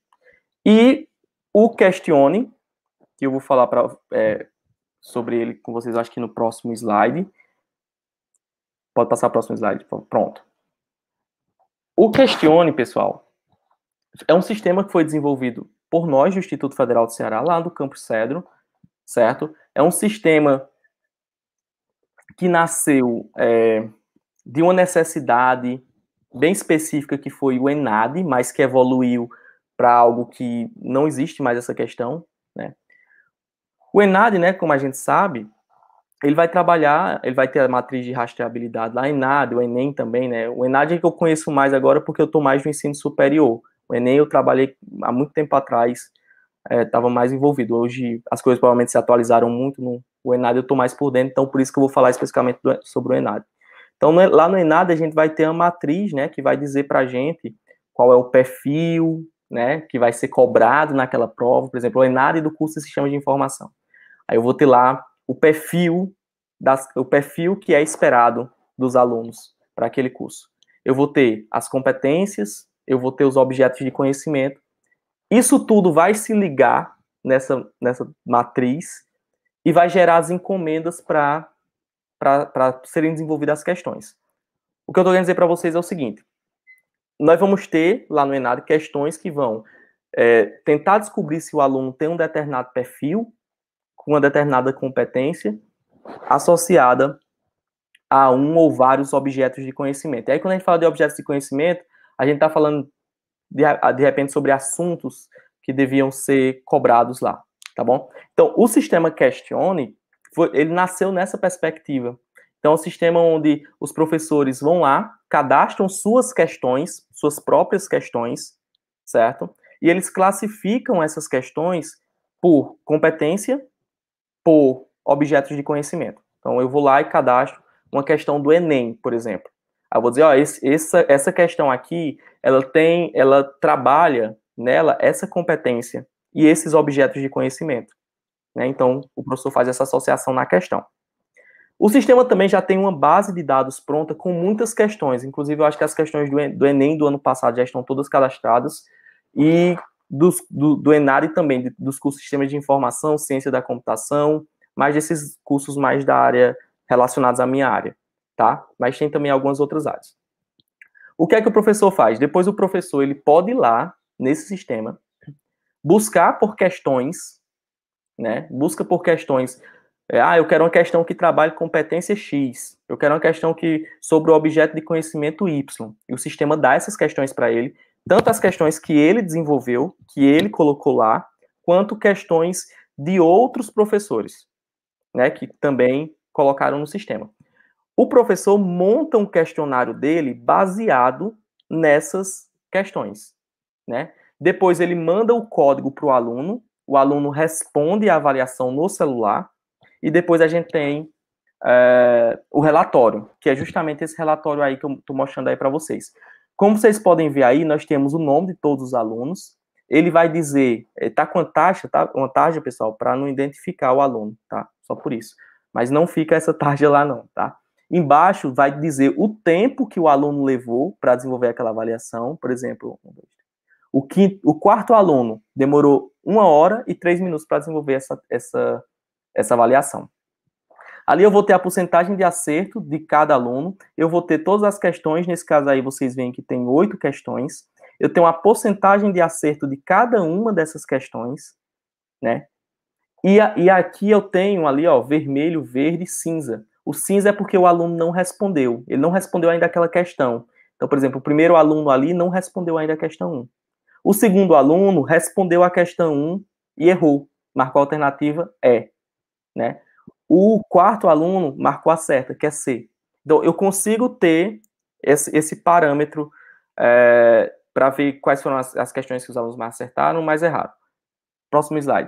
E o Questione, que eu vou falar pra, é, sobre ele com vocês, acho que no próximo slide. Pode passar o próximo slide. Pronto. O Questione, pessoal, é um sistema que foi desenvolvido por nós do Instituto Federal do Ceará, lá do Campus Cedro, certo? É um sistema que nasceu é, de uma necessidade bem específica, que foi o ENAD, mas que evoluiu para algo que não existe mais essa questão, né? O ENAD, né, como a gente sabe, ele vai trabalhar, ele vai ter a matriz de rastreabilidade lá, ENAD, o Enem também, né? O ENAD é que eu conheço mais agora porque eu estou mais no ensino superior. O Enem eu trabalhei há muito tempo atrás, estava é, mais envolvido. Hoje as coisas provavelmente se atualizaram muito, no o ENAD eu estou mais por dentro, então por isso que eu vou falar especificamente do, sobre o ENAD. Então no, lá no ENAD a gente vai ter uma matriz, né, que vai dizer para a gente qual é o perfil, né, que vai ser cobrado naquela prova, por exemplo, o ENAD do curso de Sistemas de Informação. Aí eu vou ter lá o perfil, das, o perfil que é esperado dos alunos para aquele curso. Eu vou ter as competências, eu vou ter os objetos de conhecimento. Isso tudo vai se ligar nessa, nessa matriz e vai gerar as encomendas para serem desenvolvidas as questões. O que eu estou querendo dizer para vocês é o seguinte, nós vamos ter lá no ENAD questões que vão é, tentar descobrir se o aluno tem um determinado perfil, com uma determinada competência, associada a um ou vários objetos de conhecimento. E aí, quando a gente fala de objetos de conhecimento, a gente está falando, de, de repente, sobre assuntos que deviam ser cobrados lá, tá bom? Então, o sistema Questione, foi, ele nasceu nessa perspectiva. Então, é um sistema onde os professores vão lá, cadastram suas questões, suas próprias questões, certo? E eles classificam essas questões por competência, por objetos de conhecimento. Então, eu vou lá e cadastro uma questão do Enem, por exemplo. Aí eu vou dizer, ó, esse, essa, essa questão aqui, ela tem, ela trabalha nela essa competência e esses objetos de conhecimento. Né? Então, o professor faz essa associação na questão. O sistema também já tem uma base de dados pronta com muitas questões. Inclusive, eu acho que as questões do, do Enem do ano passado já estão todas cadastradas. E dos, do, do ENAD também, dos cursos de Sistemas de Informação, Ciência da Computação, mais desses cursos mais da área relacionados à minha área, tá? Mas tem também algumas outras áreas. O que é que o professor faz? Depois o professor ele pode ir lá, nesse sistema, buscar por questões, né? Busca por questões... É, ah, eu quero uma questão que trabalhe competência X. Eu quero uma questão que sobre o objeto de conhecimento Y. E o sistema dá essas questões para ele, tanto as questões que ele desenvolveu, que ele colocou lá, quanto questões de outros professores, né, que também colocaram no sistema. O professor monta um questionário dele baseado nessas questões, né? Depois ele manda o código para o aluno, o aluno responde a avaliação no celular, e depois a gente tem é, o relatório, que é justamente esse relatório aí que eu estou mostrando aí para vocês. Como vocês podem ver aí, nós temos o nome de todos os alunos, ele vai dizer, tá com uma taxa, tá? Uma tarja, pessoal, para não identificar o aluno, tá? Só por isso. Mas não fica essa tarja lá não, tá? Embaixo vai dizer o tempo que o aluno levou para desenvolver aquela avaliação, por exemplo, o, quinto, o quarto aluno demorou uma hora e três minutos para desenvolver essa, essa essa avaliação. Ali eu vou ter a porcentagem de acerto de cada aluno, eu vou ter todas as questões, nesse caso aí vocês veem que tem oito questões, eu tenho a porcentagem de acerto de cada uma dessas questões, né? E, a, e aqui eu tenho ali, ó, vermelho, verde, cinza. O cinza é porque o aluno não respondeu, ele não respondeu ainda aquela questão. Então, por exemplo, o primeiro aluno ali não respondeu ainda a questão um. O segundo aluno respondeu a questão um e errou, marcou a alternativa E. Né? O quarto aluno marcou a certa, que é C. Então, eu consigo ter esse, esse parâmetro é, para ver quais foram as, as questões que os alunos mais acertaram ou mais erraram. Próximo slide.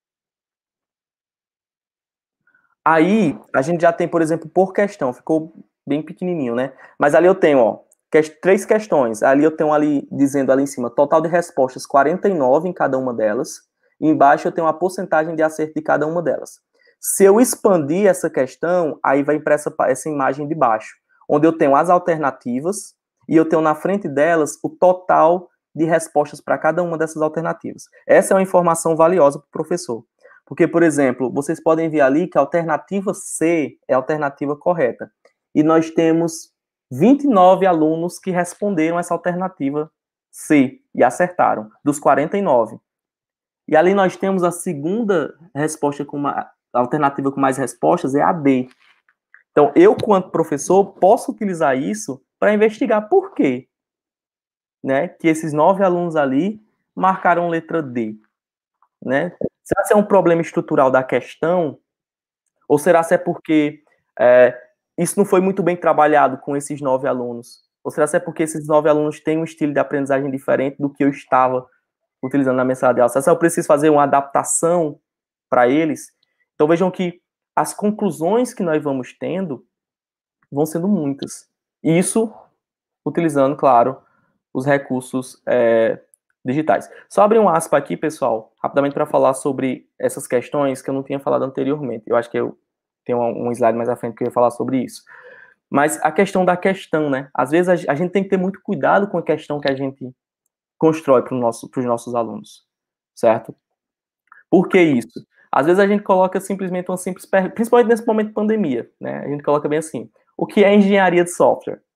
Aí, a gente já tem, por exemplo, por questão, ficou bem pequenininho, né? Mas ali eu tenho, ó, que, três questões. Ali eu tenho ali, dizendo ali em cima, total de respostas, quarenta e nove em cada uma delas. E embaixo eu tenho a porcentagem de acerto de cada uma delas. Se eu expandir essa questão, aí vai para essa, essa imagem de baixo, onde eu tenho as alternativas e eu tenho na frente delas o total de respostas para cada uma dessas alternativas. Essa é uma informação valiosa para o professor. Porque, por exemplo, vocês podem ver ali que a alternativa C é a alternativa correta. E nós temos vinte e nove alunos que responderam essa alternativa C e acertaram, dos quarenta e nove. E ali nós temos a segunda resposta com uma... A alternativa com mais respostas é a D. Então, eu, quanto professor, posso utilizar isso para investigar por quê, né, que esses nove alunos ali marcaram letra D. Né? Será que é um problema estrutural da questão? Ou será que é porque é, isso não foi muito bem trabalhado com esses nove alunos? Ou será que é porque esses nove alunos têm um estilo de aprendizagem diferente do que eu estava utilizando na minha sala de aula? Será que eu preciso fazer uma adaptação para eles? Então, vejam que as conclusões que nós vamos tendo vão sendo muitas. Isso utilizando, claro, os recursos é, digitais. Só abrir um aspa aqui, pessoal, rapidamente para falar sobre essas questões que eu não tinha falado anteriormente. Eu acho que eu tenho um slide mais à frente que eu ia falar sobre isso. Mas a questão da questão, né? Às vezes a gente tem que ter muito cuidado com a questão que a gente constrói para nosso, os nossos alunos, certo? Por que isso? Às vezes a gente coloca simplesmente uma simples pergunta, principalmente nesse momento de pandemia, né? A gente coloca bem assim, o que é engenharia de software?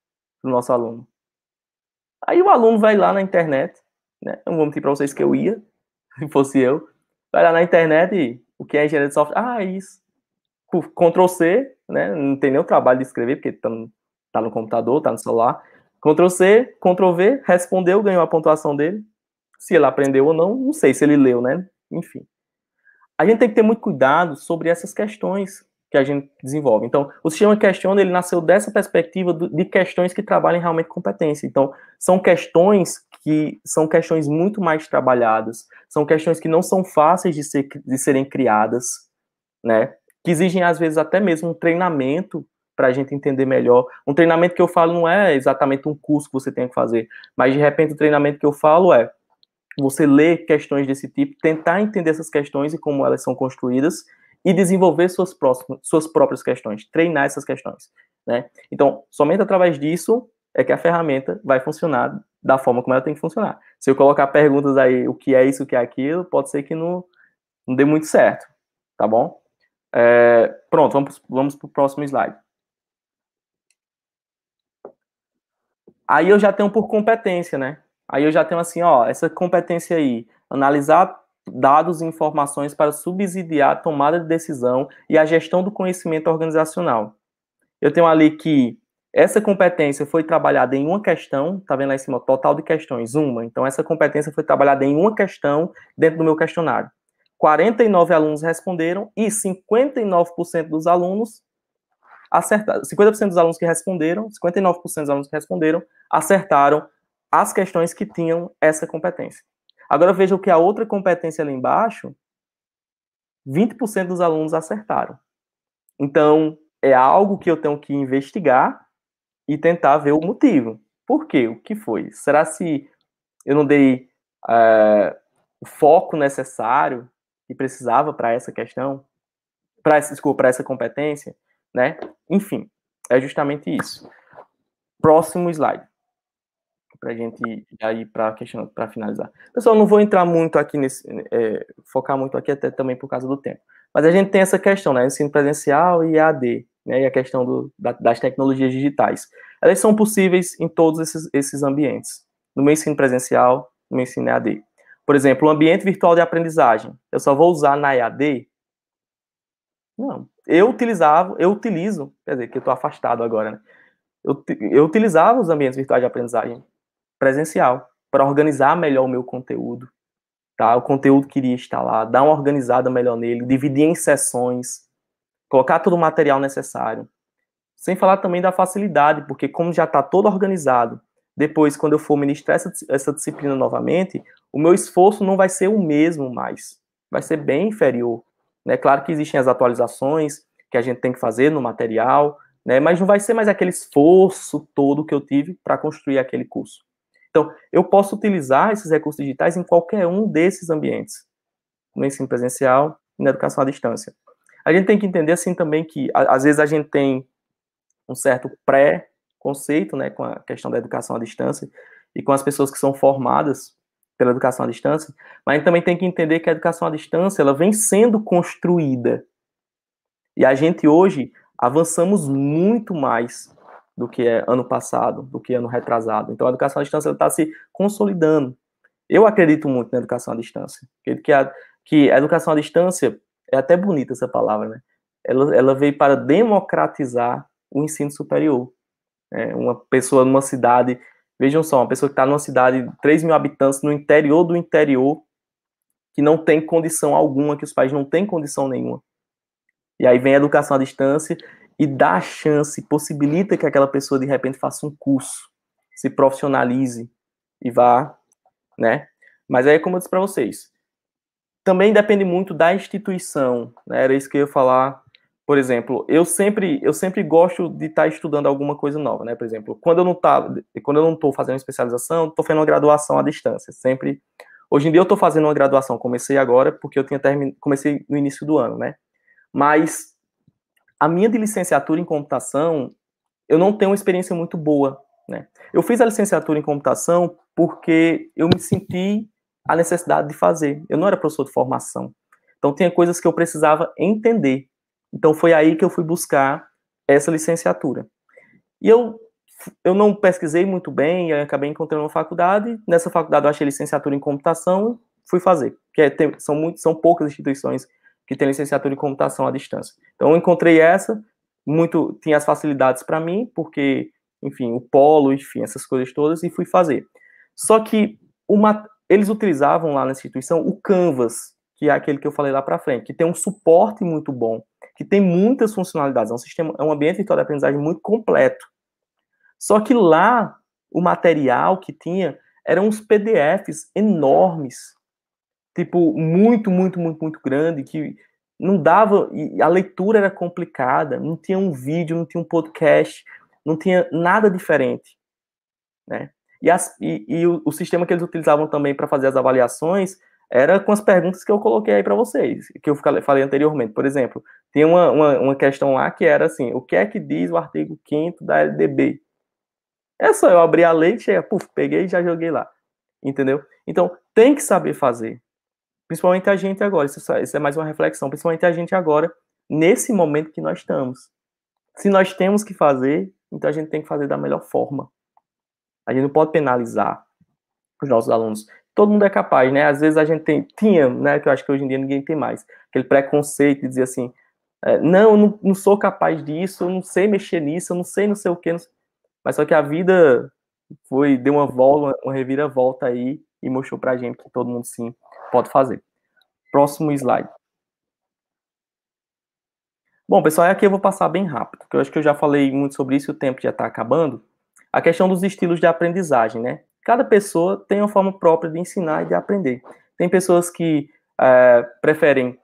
para o nosso aluno. Aí o aluno vai lá na internet, né? Eu não vou mentir para vocês que eu ia, se fosse eu. Vai lá na internet e o que é engenharia de software? Ah, isso. Ctrl C, né? Não tem nem o trabalho de escrever, porque tá no, tá no computador, tá no celular. Ctrl C, Ctrl V, respondeu, ganhou a pontuação dele. Se ele aprendeu ou não, não sei se ele leu, né? Enfim. A gente tem que ter muito cuidado sobre essas questões que a gente desenvolve. Então, o sistema Questiona, ele nasceu dessa perspectiva de questões que trabalham realmente competência. Então, são questões que são questões muito mais trabalhadas, são questões que não são fáceis de, ser, de serem criadas, né? Que exigem, às vezes, até mesmo um treinamento para a gente entender melhor. Um treinamento que eu falo não é exatamente um curso que você tem que fazer, mas, de repente, o treinamento que eu falo é você ler questões desse tipo, tentar entender essas questões e como elas são construídas e desenvolver suas, próximas, suas próprias questões, treinar essas questões, né? Então, somente através disso é que a ferramenta vai funcionar da forma como ela tem que funcionar. Se eu colocar perguntas aí, o que é isso, o que é aquilo, pode ser que não, não dê muito certo, tá bom? É, pronto, vamos, vamos para o próximo slide. Aí eu já tenho por competência, né? Aí eu já tenho assim, ó, essa competência aí, analisar dados e informações para subsidiar a tomada de decisão e a gestão do conhecimento organizacional. Eu tenho ali que essa competência foi trabalhada em uma questão, tá vendo lá em cima, total de questões, uma. Então, essa competência foi trabalhada em uma questão dentro do meu questionário. quarenta e nove alunos responderam e cinquenta e nove por cento dos alunos acertaram. cinquenta por cento dos alunos que responderam, cinquenta e nove por cento dos alunos que responderam, acertaram as questões que tinham essa competência. Agora vejam que a outra competência ali embaixo, vinte por cento dos alunos acertaram. Então, é algo que eu tenho que investigar e tentar ver o motivo. Por quê? O que foi? Será se eu não dei é, o foco necessário que precisava para essa questão? Para essa, desculpa, para essa competência? Né? Enfim, é justamente isso. Próximo slide. Para a gente já ir para a questão, para finalizar. Pessoal, não vou entrar muito aqui nesse, é, focar muito aqui, até também por causa do tempo. Mas a gente tem essa questão, né? Ensino presencial e A D, né? E a questão do, da, das tecnologias digitais. Elas são possíveis em todos esses, esses ambientes. No meu ensino presencial, no meu ensino E A D. Por exemplo, o ambiente virtual de aprendizagem. Eu só vou usar na E A D? Não. Eu utilizava, eu utilizo, quer dizer, que eu estou afastado agora, né? Eu, eu utilizava os ambientes virtuais de aprendizagem presencial, para organizar melhor o meu conteúdo, tá? O conteúdo que iria estar lá, dar uma organizada melhor nele, dividir em sessões, colocar todo o material necessário. Sem falar também da facilidade, porque como já está todo organizado, depois, quando eu for ministrar essa, essa disciplina novamente, o meu esforço não vai ser o mesmo mais, vai ser bem inferior. Né? Claro que existem as atualizações que a gente tem que fazer no material, né? Mas não vai ser mais aquele esforço todo que eu tive para construir aquele curso. Então, eu posso utilizar esses recursos digitais em qualquer um desses ambientes, no ensino presencial e na educação à distância. A gente tem que entender, assim, também que, às vezes, a gente tem um certo pré-conceito, né, com a questão da educação à distância e com as pessoas que são formadas pela educação à distância, mas a gente também tem que entender que a educação à distância, ela vem sendo construída. E a gente, hoje, avançamos muito mais do que é ano passado, do que ano retrasado. Então, a educação à distância está se consolidando. Eu acredito muito na educação à distância. Acredito que a, que a educação à distância, é até bonita essa palavra, né? Ela, ela veio para democratizar o ensino superior. É, uma pessoa numa cidade, vejam só, uma pessoa que está numa cidade de três mil habitantes, no interior do interior, que não tem condição alguma, que os pais não têm condição nenhuma. E aí vem a educação à distância e dá a chance, possibilita que aquela pessoa, de repente, faça um curso, se profissionalize e vá, né? Mas aí, como eu disse para vocês, também depende muito da instituição, né? Era isso que eu ia falar. Por exemplo, eu sempre, eu sempre gosto de estar estudando alguma coisa nova, né? Por exemplo, quando eu não tá, quando eu não estou fazendo especialização, estou fazendo uma graduação à distância. Sempre. Hoje em dia eu estou fazendo uma graduação, comecei agora porque eu tinha termin... comecei no início do ano, né? Mas a minha de licenciatura em computação, eu não tenho uma experiência muito boa, né? Eu fiz a licenciatura em computação porque eu me senti a necessidade de fazer. Eu não era professor de formação. Então, tinha coisas que eu precisava entender. Então, foi aí que eu fui buscar essa licenciatura. E eu eu não pesquisei muito bem, eu acabei encontrando uma faculdade, nessa faculdade eu achei licenciatura em computação, fui fazer, que é, tem, são, muito, são poucas instituições que têm licenciatura em computação à distância. Então, eu encontrei essa, muito, tinha as facilidades para mim, porque, enfim, o polo, enfim, essas coisas todas, e fui fazer. Só que uma, eles utilizavam lá na instituição o Canvas, que é aquele que eu falei lá para frente, que tem um suporte muito bom, que tem muitas funcionalidades, é um sistema, é um ambiente virtual de aprendizagem muito completo. Só que lá, o material que tinha eram uns P D Fs enormes, tipo, muito, muito, muito, muito grande, que não dava, e a leitura era complicada, não tinha um vídeo, não tinha um podcast, não tinha nada diferente, né? E, as, e, e o, o sistema que eles utilizavam também para fazer as avaliações era com as perguntas que eu coloquei aí para vocês, que eu falei anteriormente. Por exemplo, tem uma, uma, uma questão lá que era assim, o que é que diz o artigo quinto da L D B? É só eu abrir a lei, chega, puf, peguei e já joguei lá. Entendeu? Então, tem que saber fazer. Principalmente a gente agora, isso é, isso é mais uma reflexão, principalmente a gente agora, nesse momento que nós estamos. Se nós temos que fazer, então a gente tem que fazer da melhor forma. A gente não pode penalizar os nossos alunos. Todo mundo é capaz, né? Às vezes a gente tem, tinha, né? Que eu acho que hoje em dia ninguém tem mais. Aquele preconceito de dizer assim, é, não, eu não, não sou capaz disso, eu não sei mexer nisso, eu não sei não sei o quê. Não sei. Mas só que a vida foi, deu uma volta, uma reviravolta aí e mostrou pra gente que todo mundo sim pode fazer. Próximo slide. Bom, pessoal, aqui eu vou passar bem rápido, porque eu acho que eu já falei muito sobre isso e o tempo já está acabando. A questão dos estilos de aprendizagem, né? Cada pessoa tem uma forma própria de ensinar e de aprender. Tem pessoas que é, preferem,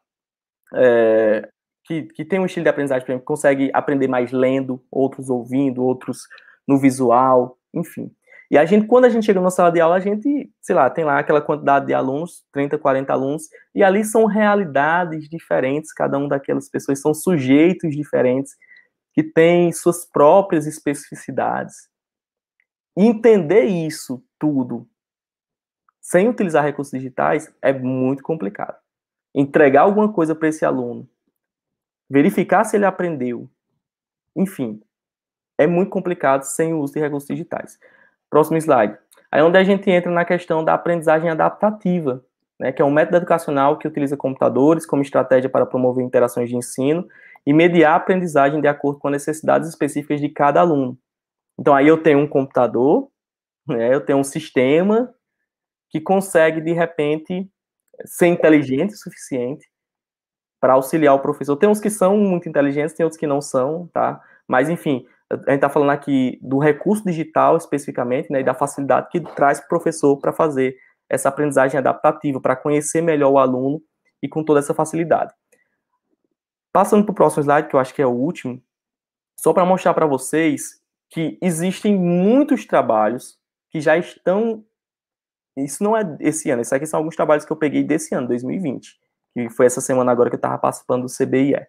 é, que, que tem um estilo de aprendizagem, por exemplo, que consegue aprender mais lendo, outros ouvindo, outros no visual, enfim. E a gente, quando a gente chega numa sala de aula, a gente, sei lá, tem lá aquela quantidade de alunos, trinta, quarenta alunos, e ali são realidades diferentes, cada um daquelas pessoas são sujeitos diferentes, que têm suas próprias especificidades. E entender isso tudo, sem utilizar recursos digitais, é muito complicado. Entregar alguma coisa para esse aluno, verificar se ele aprendeu, enfim, é muito complicado sem o uso de recursos digitais. Próximo slide. Aí é onde a gente entra na questão da aprendizagem adaptativa, né, que é um método educacional que utiliza computadores como estratégia para promover interações de ensino e mediar a aprendizagem de acordo com as necessidades específicas de cada aluno. Então, aí eu tenho um computador, né, eu tenho um sistema que consegue, de repente, ser inteligente o suficiente para auxiliar o professor. Tem uns que são muito inteligentes, tem outros que não são, tá? Mas, enfim, a gente está falando aqui do recurso digital especificamente, né, e da facilidade que traz para o professor para fazer essa aprendizagem adaptativa, para conhecer melhor o aluno e com toda essa facilidade. Passando para o próximo slide, que eu acho que é o último, só para mostrar para vocês que existem muitos trabalhos que já estão... Isso não é esse ano, isso aqui são alguns trabalhos que eu peguei desse ano, dois mil e vinte, que foi essa semana agora que eu estava participando do C B I E.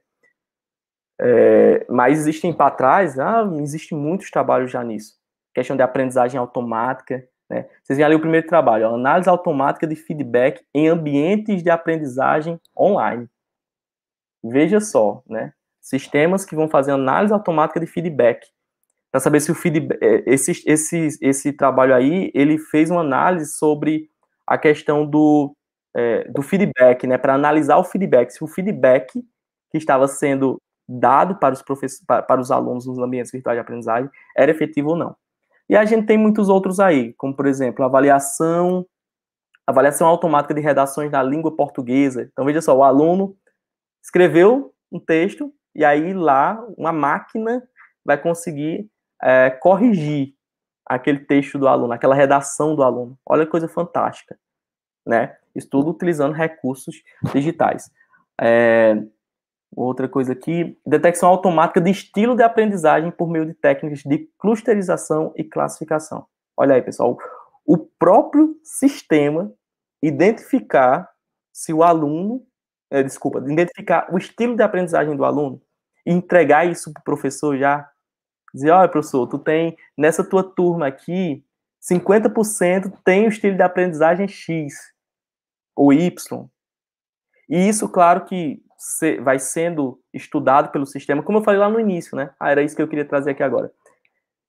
É, mas existem para trás, ah, existem muitos trabalhos já nisso. Questão de aprendizagem automática, né? Vocês veem ali o primeiro trabalho, ó, análise automática de feedback em ambientes de aprendizagem online. Veja só, né? Sistemas que vão fazer análise automática de feedback. Para saber se o feedback, esse, esse, esse trabalho aí, ele fez uma análise sobre a questão do, é, do feedback, né? Para analisar o feedback, se o feedback que estava sendo dado para os, professores, para, para os alunos nos ambientes virtuais de aprendizagem era efetivo ou não. E a gente tem muitos outros aí, como, por exemplo, avaliação, avaliação automática de redações na língua portuguesa. Então, veja só, o aluno escreveu um texto e aí lá uma máquina vai conseguir é, corrigir aquele texto do aluno, aquela redação do aluno. Olha que coisa fantástica, né? Isso tudo utilizando recursos digitais. É, outra coisa aqui, detecção automática de estilo de aprendizagem por meio de técnicas de clusterização e classificação. Olha aí, pessoal, o próprio sistema identificar se o aluno, é, desculpa, identificar o estilo de aprendizagem do aluno e entregar isso para o professor já, dizer, olha, professor, tu tem, nessa tua turma aqui, cinquenta por cento tem o estilo de aprendizagem X ou Y. E isso, claro que vai sendo estudado pelo sistema, como eu falei lá no início, né? Ah, era isso que eu queria trazer aqui agora.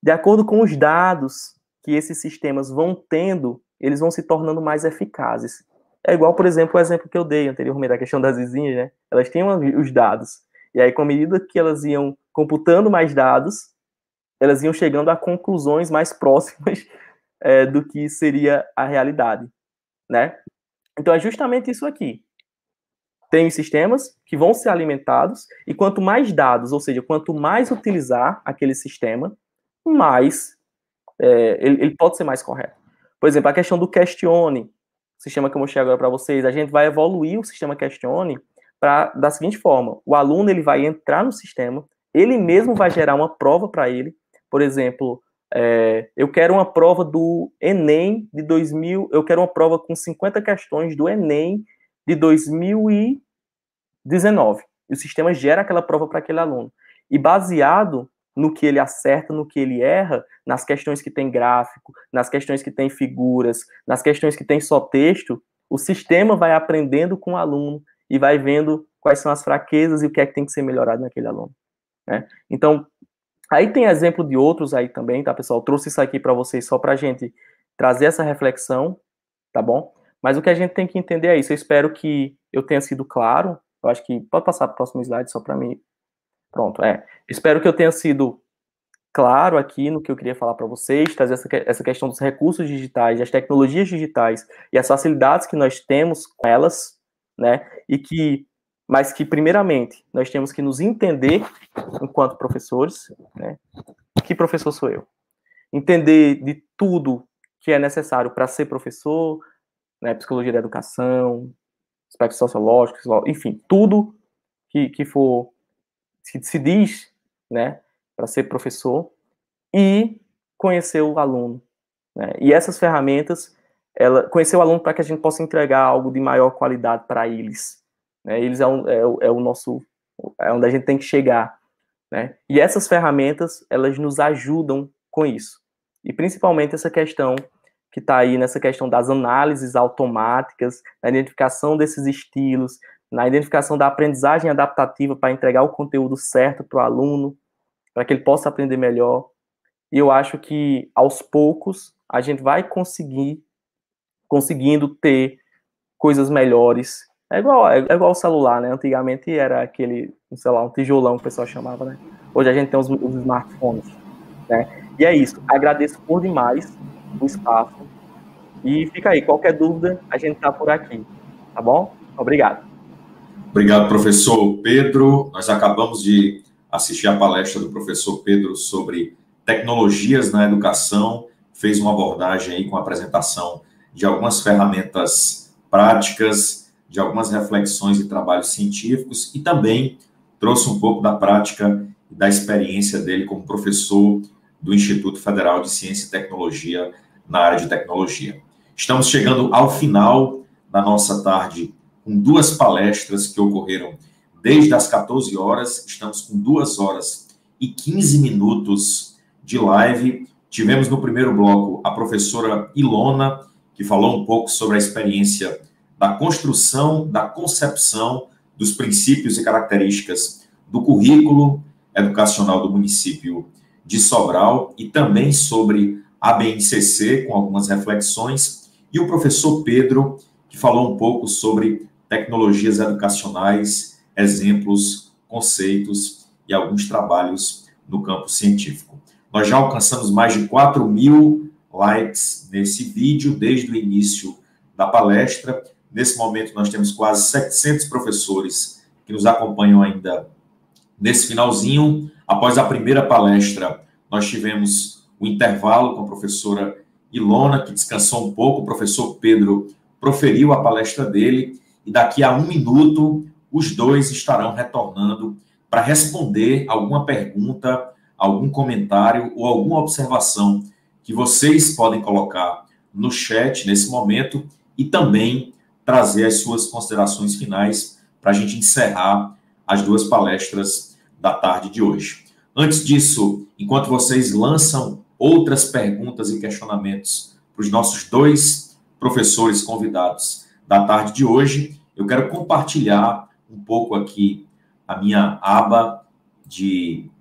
de acordo com os dados que esses sistemas vão tendo, eles vão se tornando mais eficazes. É igual, por exemplo, o exemplo que eu dei anteriormente, a questão das vizinhas, né? Elas tinham os dados. E aí, com a medida que elas iam computando mais dados, elas iam chegando a conclusões mais próximas é, do que seria a realidade, né? Então, é justamente isso aqui. Tem os sistemas que vão ser alimentados, e quanto mais dados, ou seja, quanto mais utilizar aquele sistema, mais é, ele, ele pode ser mais correto. Por exemplo, a questão do Questione, o sistema que eu mostrei agora para vocês, a gente vai evoluir o sistema Questione pra, da seguinte forma: o aluno ele vai entrar no sistema, ele mesmo vai gerar uma prova para ele. Por exemplo, é, eu quero uma prova do Enem de dois mil, eu quero uma prova com cinquenta questões do Enem de dois mil e dezenove. E o sistema gera aquela prova para aquele aluno. E baseado no que ele acerta, no que ele erra, nas questões que tem gráfico, nas questões que tem figuras, nas questões que tem só texto, o sistema vai aprendendo com o aluno e vai vendo quais são as fraquezas e o que é que tem que ser melhorado naquele aluno, né? Então, aí tem exemplo de outros aí também, tá, pessoal? Eu trouxe isso aqui para vocês só para a gente trazer essa reflexão, tá bom? Mas o que a gente tem que entender é isso. Eu espero que eu tenha sido claro. Eu acho que... Pode passar para o próximo slide só para mim. Pronto, é. Espero que eu tenha sido claro aqui no que eu queria falar para vocês, trazer essa, essa questão dos recursos digitais, das tecnologias digitais e as facilidades que nós temos com elas, né? E que... Mas que, primeiramente, nós temos que nos entender enquanto professores, né? Que professor sou eu? Entender de tudo que é necessário para ser professor, né? Psicologia da educação, aspectos sociológicos, enfim, tudo que, que for, que se diz, né? Para ser professor, e conhecer o aluno, né? E essas ferramentas, ela, conhecer o aluno para que a gente possa entregar algo de maior qualidade para eles. Né? Eles é, um, é, o, é o nosso, é onde a gente tem que chegar, né? E essas ferramentas, elas nos ajudam com isso. E principalmente essa questão que está aí, nessa questão das análises automáticas, na identificação desses estilos, na identificação da aprendizagem adaptativa para entregar o conteúdo certo para o aluno, para que ele possa aprender melhor. E eu acho que, aos poucos, a gente vai conseguir, conseguindo ter coisas melhores. É igual, é igual o celular, né? Antigamente era aquele, sei lá, um tijolão que o pessoal chamava, né? Hoje a gente tem os, os smartphones, né? E é isso. Agradeço por demais o espaço. E fica aí, qualquer dúvida, a gente tá por aqui. Tá bom? Obrigado. Obrigado, professor Pedro. Nós acabamos de assistir a palestra do professor Pedro sobre tecnologias na educação. Fez uma abordagem aí com a apresentação de algumas ferramentas práticas, de algumas reflexões e trabalhos científicos, e também trouxe um pouco da prática e da experiência dele como professor do Instituto Federal de Ciência e Tecnologia na área de tecnologia. Estamos chegando ao final da nossa tarde com duas palestras que ocorreram desde as quatorze horas, estamos com duas horas e quinze minutos de live. Tivemos no primeiro bloco a professora Ilona, que falou um pouco sobre a experiência da construção, da concepção dos princípios e características do currículo educacional do município de Sobral e também sobre a B N C C, com algumas reflexões, e o professor Pedro, que falou um pouco sobre tecnologias educacionais, exemplos, conceitos e alguns trabalhos no campo científico. Nós já alcançamos mais de quatro mil likes nesse vídeo desde o início da palestra. Nesse momento, nós temos quase setecentos professores que nos acompanham ainda nesse finalzinho. Após a primeira palestra, nós tivemos o intervalo com a professora Ilona, que descansou um pouco. O professor Pedro proferiu a palestra dele e daqui a um minuto, os dois estarão retornando para responder alguma pergunta, algum comentário ou alguma observação que vocês podem colocar no chat nesse momento e também trazer as suas considerações finais para a gente encerrar as duas palestras da tarde de hoje. Antes disso, enquanto vocês lançam outras perguntas e questionamentos para os nossos dois professores convidados da tarde de hoje, eu quero compartilhar um pouco aqui a minha aba de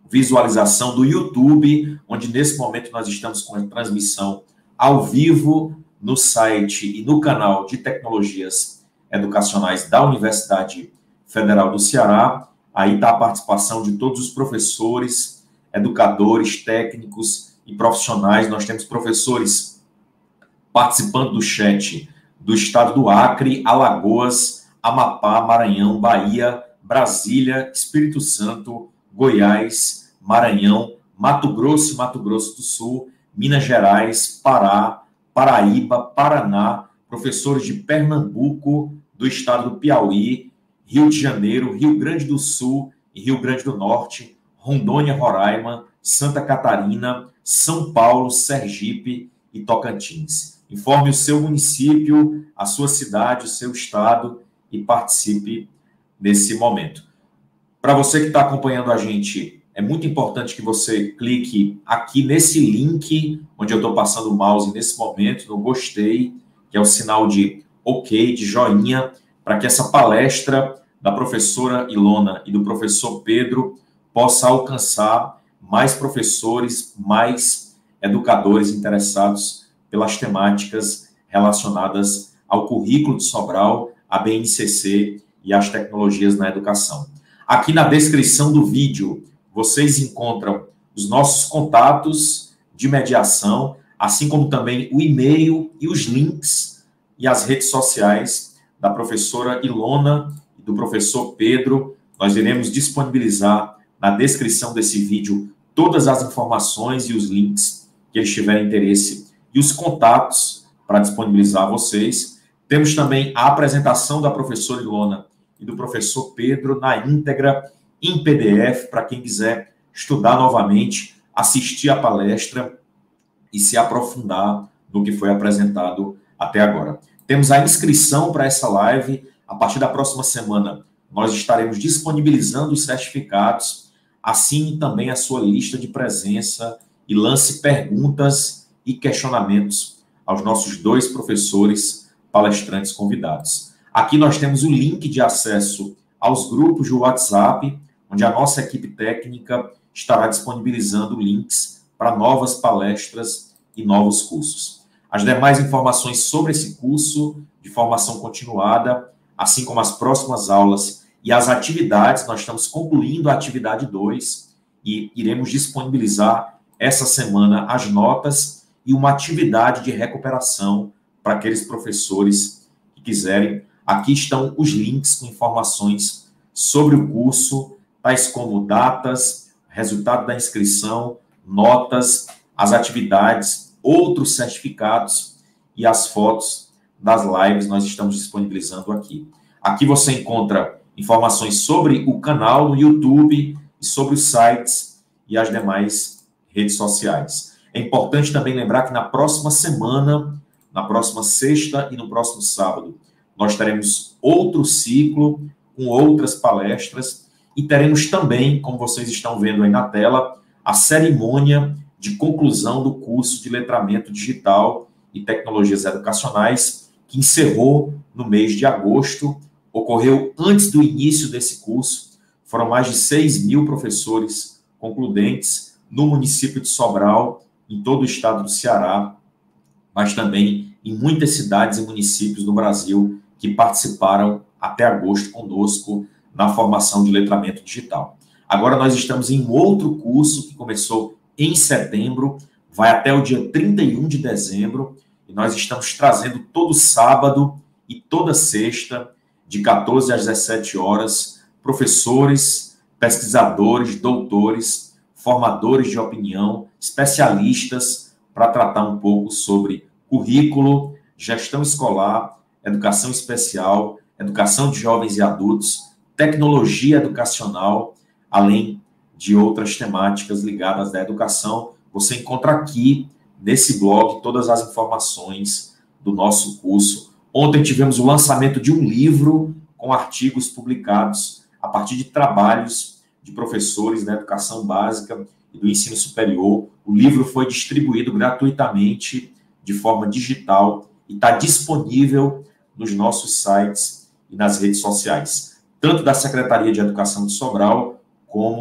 visualização do YouTube, onde nesse momento nós estamos com a transmissão ao vivo no site e no canal de tecnologias educacionais da Universidade Federal do Ceará. Aí está a participação de todos os professores, educadores, técnicos e profissionais. Nós temos professores participando do chat do estado do Acre, Alagoas, Amapá, Maranhão, Bahia, Brasília, Espírito Santo, Goiás, Maranhão, Mato Grosso e Mato Grosso do Sul, Minas Gerais, Pará, Paraíba, Paraná, professores de Pernambuco, do estado do Piauí, Rio de Janeiro, Rio Grande do Sul e Rio Grande do Norte, Rondônia, Roraima, Santa Catarina, São Paulo, Sergipe e Tocantins. Informe o seu município, a sua cidade, o seu estado e participe nesse momento. Para você que está acompanhando a gente, é muito importante que você clique aqui nesse link, onde eu estou passando o mouse nesse momento, no gostei, que é o sinal de ok, de joinha, para que essa palestra da professora Ilona e do professor Pedro possa alcançar mais professores, mais educadores interessados pelas temáticas relacionadas ao currículo de Sobral, a B N C C e as tecnologias na educação. Aqui na descrição do vídeo, vocês encontram os nossos contatos de mediação, assim como também o e-mail e os links e as redes sociais da professora Ilona e do professor Pedro. Nós iremos disponibilizar na descrição desse vídeo todas as informações e os links que eles tiverem interesse e os contatos para disponibilizar a vocês. Temos também a apresentação da professora Ilona e do professor Pedro na íntegra, em P D F, para quem quiser estudar novamente, assistir a palestra e se aprofundar no que foi apresentado até agora. Temos a inscrição para essa live. A partir da próxima semana, nós estaremos disponibilizando os certificados, assim também a sua lista de presença, e lance perguntas e questionamentos aos nossos dois professores palestrantes convidados. Aqui nós temos o link de acesso aos grupos de WhatsApp, onde a nossa equipe técnica estará disponibilizando links para novas palestras e novos cursos. As demais informações sobre esse curso de formação continuada, assim como as próximas aulas e as atividades, nós estamos concluindo a atividade dois e iremos disponibilizar essa semana as notas e uma atividade de recuperação para aqueles professores que quiserem. Aqui estão os links com informações sobre o curso, tais como datas, resultado da inscrição, notas, as atividades, outros certificados e as fotos das lives nós estamos disponibilizando aqui. Aqui você encontra informações sobre o canal no YouTube e sobre os sites e as demais redes sociais. É importante também lembrar que na próxima semana, na próxima sexta e no próximo sábado, nós teremos outro ciclo com outras palestras e teremos também, como vocês estão vendo aí na tela, a cerimônia de conclusão do curso de letramento digital e tecnologias educacionais, que encerrou no mês de agosto, ocorreu antes do início desse curso. Foram mais de seis mil professores concludentes no município de Sobral, em todo o estado do Ceará, mas também em muitas cidades e municípios do Brasil que participaram até agosto conosco na formação de letramento digital. Agora nós estamos em outro curso que começou em setembro, vai até o dia trinta e um de dezembro, e nós estamos trazendo todo sábado e toda sexta, de quatorze às dezessete horas, professores, pesquisadores, doutores, formadores de opinião, especialistas, para tratar um pouco sobre currículo, gestão escolar, educação especial, educação de jovens e adultos, tecnologia educacional, além de outras temáticas ligadas à educação. Você encontra aqui, nesse blog, todas as informações do nosso curso. Ontem tivemos o lançamento de um livro com artigos publicados a partir de trabalhos de professores da educação básica e do ensino superior. O livro foi distribuído gratuitamente, de forma digital, e está disponível nos nossos sites e nas redes sociais, tanto da Secretaria de Educação de Sobral, como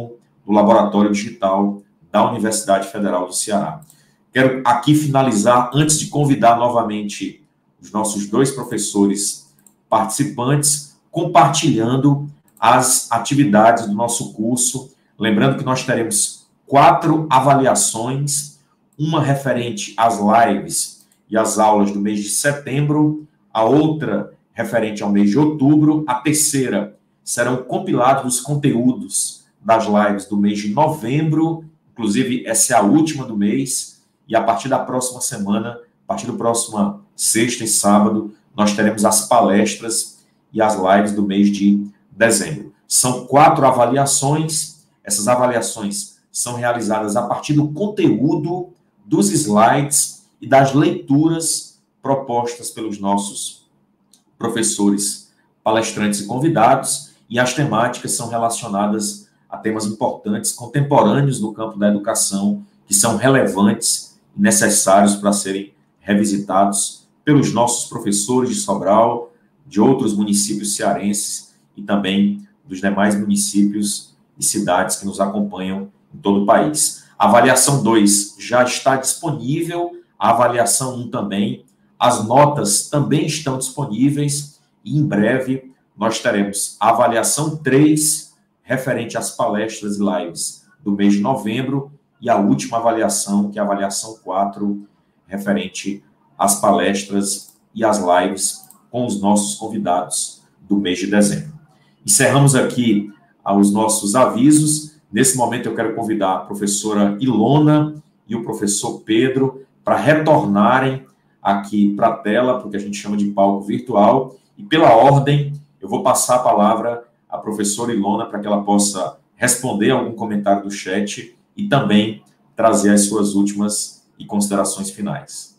do Laboratório Digital da Universidade Federal do Ceará. Quero aqui finalizar, antes de convidar novamente os nossos dois professores participantes, compartilhando as atividades do nosso curso. Lembrando que nós teremos quatro avaliações, uma referente às lives e às aulas do mês de setembro, a outra referente ao mês de outubro, a terceira serão compilados os conteúdos das lives do mês de novembro, inclusive essa é a última do mês, e a partir da próxima semana, a partir da próxima sexta e sábado, nós teremos as palestras e as lives do mês de dezembro. São quatro avaliações, essas avaliações são realizadas a partir do conteúdo, dos slides e das leituras propostas pelos nossos professores, palestrantes e convidados, e as temáticas são relacionadas a temas importantes, contemporâneos no campo da educação, que são relevantes e necessários para serem revisitados pelos nossos professores de Sobral, de outros municípios cearenses e também dos demais municípios e cidades que nos acompanham em todo o país. A avaliação dois já está disponível, a avaliação um também, as notas também estão disponíveis e em breve nós teremos a avaliação três, referente às palestras e lives do mês de novembro, e a última avaliação, que é a avaliação quatro, referente às palestras e às lives com os nossos convidados do mês de dezembro. Encerramos aqui os nossos avisos. Nesse momento eu quero convidar a professora Ilona e o professor Pedro para retornarem aqui para a tela, porque a gente chama de palco virtual, e pela ordem eu vou passar a palavra à professora Ilona para que ela possa responder algum comentário do chat e também trazer as suas últimas e considerações finais.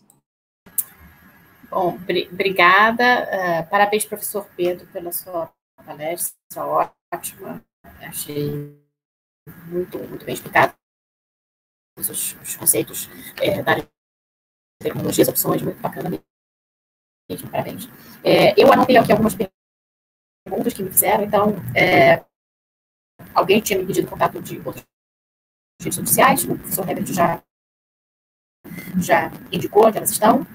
Bom, obrigada. Uh, parabéns, professor Pedro, pela sua palestra ótima. Achei muito, muito bem explicado os, os conceitos é, da área de tecnologias, opções, muito bacana mesmo. Parabéns. É, eu anotei aqui algumas perguntas que me fizeram, então, é, alguém tinha me pedido contato de outras redes sociais, o professor Herbert já, já indicou onde elas estão.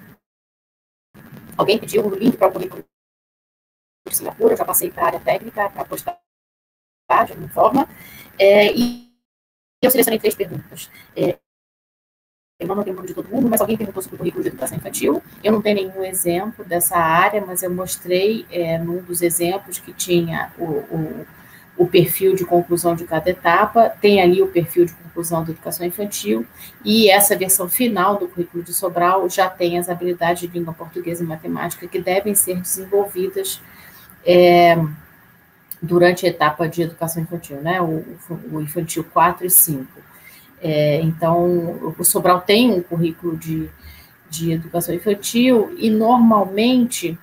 Alguém pediu o link para o currículo de Singapura, eu já passei para a área técnica para postar de alguma forma. É, e eu selecionei três perguntas. É, eu não tenho o nome de todo mundo, mas alguém perguntou sobre o currículo de educação infantil. Eu não tenho nenhum exemplo dessa área, mas eu mostrei é, num dos exemplos que tinha o, o, o perfil de conclusão de cada etapa, tem ali o perfil de conclusão da educação infantil, e essa versão final do currículo de Sobral já tem as habilidades de língua portuguesa e matemática que devem ser desenvolvidas é, durante a etapa de educação infantil, né? o, o infantil quatro e cinco. É, então, o Sobral tem um currículo de, de educação infantil e, normalmente,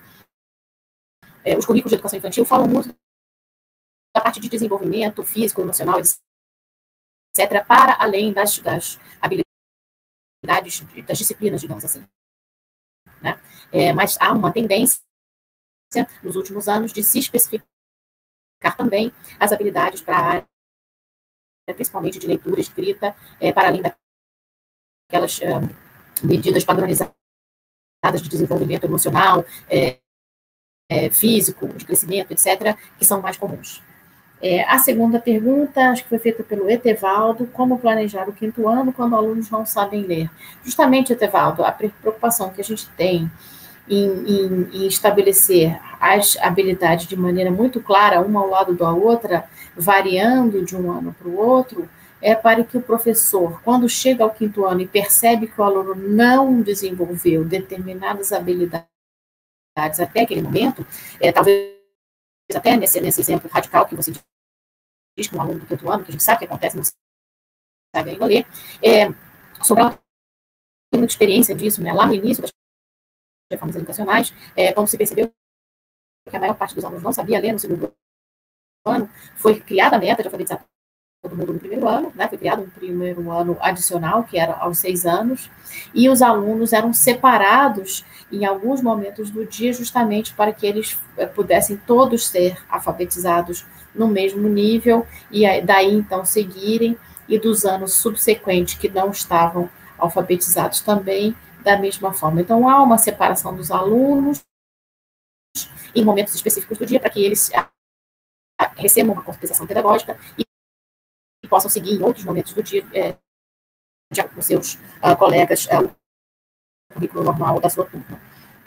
é, os currículos de educação infantil falam muito da parte de desenvolvimento físico, emocional, etcétera, para além das, das habilidades, das disciplinas, digamos assim. Né? É, mas há uma tendência, nos últimos anos, de se especificar também as habilidades para a área, principalmente de leitura, escrita, é, para além daquelas é, medidas padronizadas de desenvolvimento emocional, é, é, físico, de crescimento, etcétera, que são mais comuns. É, a segunda pergunta, acho que foi feita pelo Etevaldo, como planejar o quinto ano quando alunos não sabem ler? Justamente, Etevaldo, a preocupação que a gente tem em, em, em estabelecer as habilidades de maneira muito clara, uma ao lado da outra, variando de um ano para o outro, é para que o professor, quando chega ao quinto ano e percebe que o aluno não desenvolveu determinadas habilidades até aquele momento, é, talvez até nesse, nesse exemplo radical que você diz com um aluno do quinto ano, que a gente sabe o que acontece, não sabe ainda ler, é, sobre a muita experiência disso, né, lá no início das reformas educacionais, é, quando se percebeu que a maior parte dos alunos não sabia ler no segundo ano, foi criada a meta de alfabetização todo mundo no primeiro ano, né? Foi criado um primeiro ano adicional, que era aos seis anos, e os alunos eram separados em alguns momentos do dia, justamente para que eles pudessem todos ser alfabetizados no mesmo nível, e daí então seguirem, e dos anos subsequentes que não estavam alfabetizados também, da mesma forma. Então, há uma separação dos alunos em momentos específicos do dia, para que eles recebam uma compensação pedagógica e e possam seguir em outros momentos do dia, é, de acordo com seus uh, colegas, uh, o currículo normal da sua turma.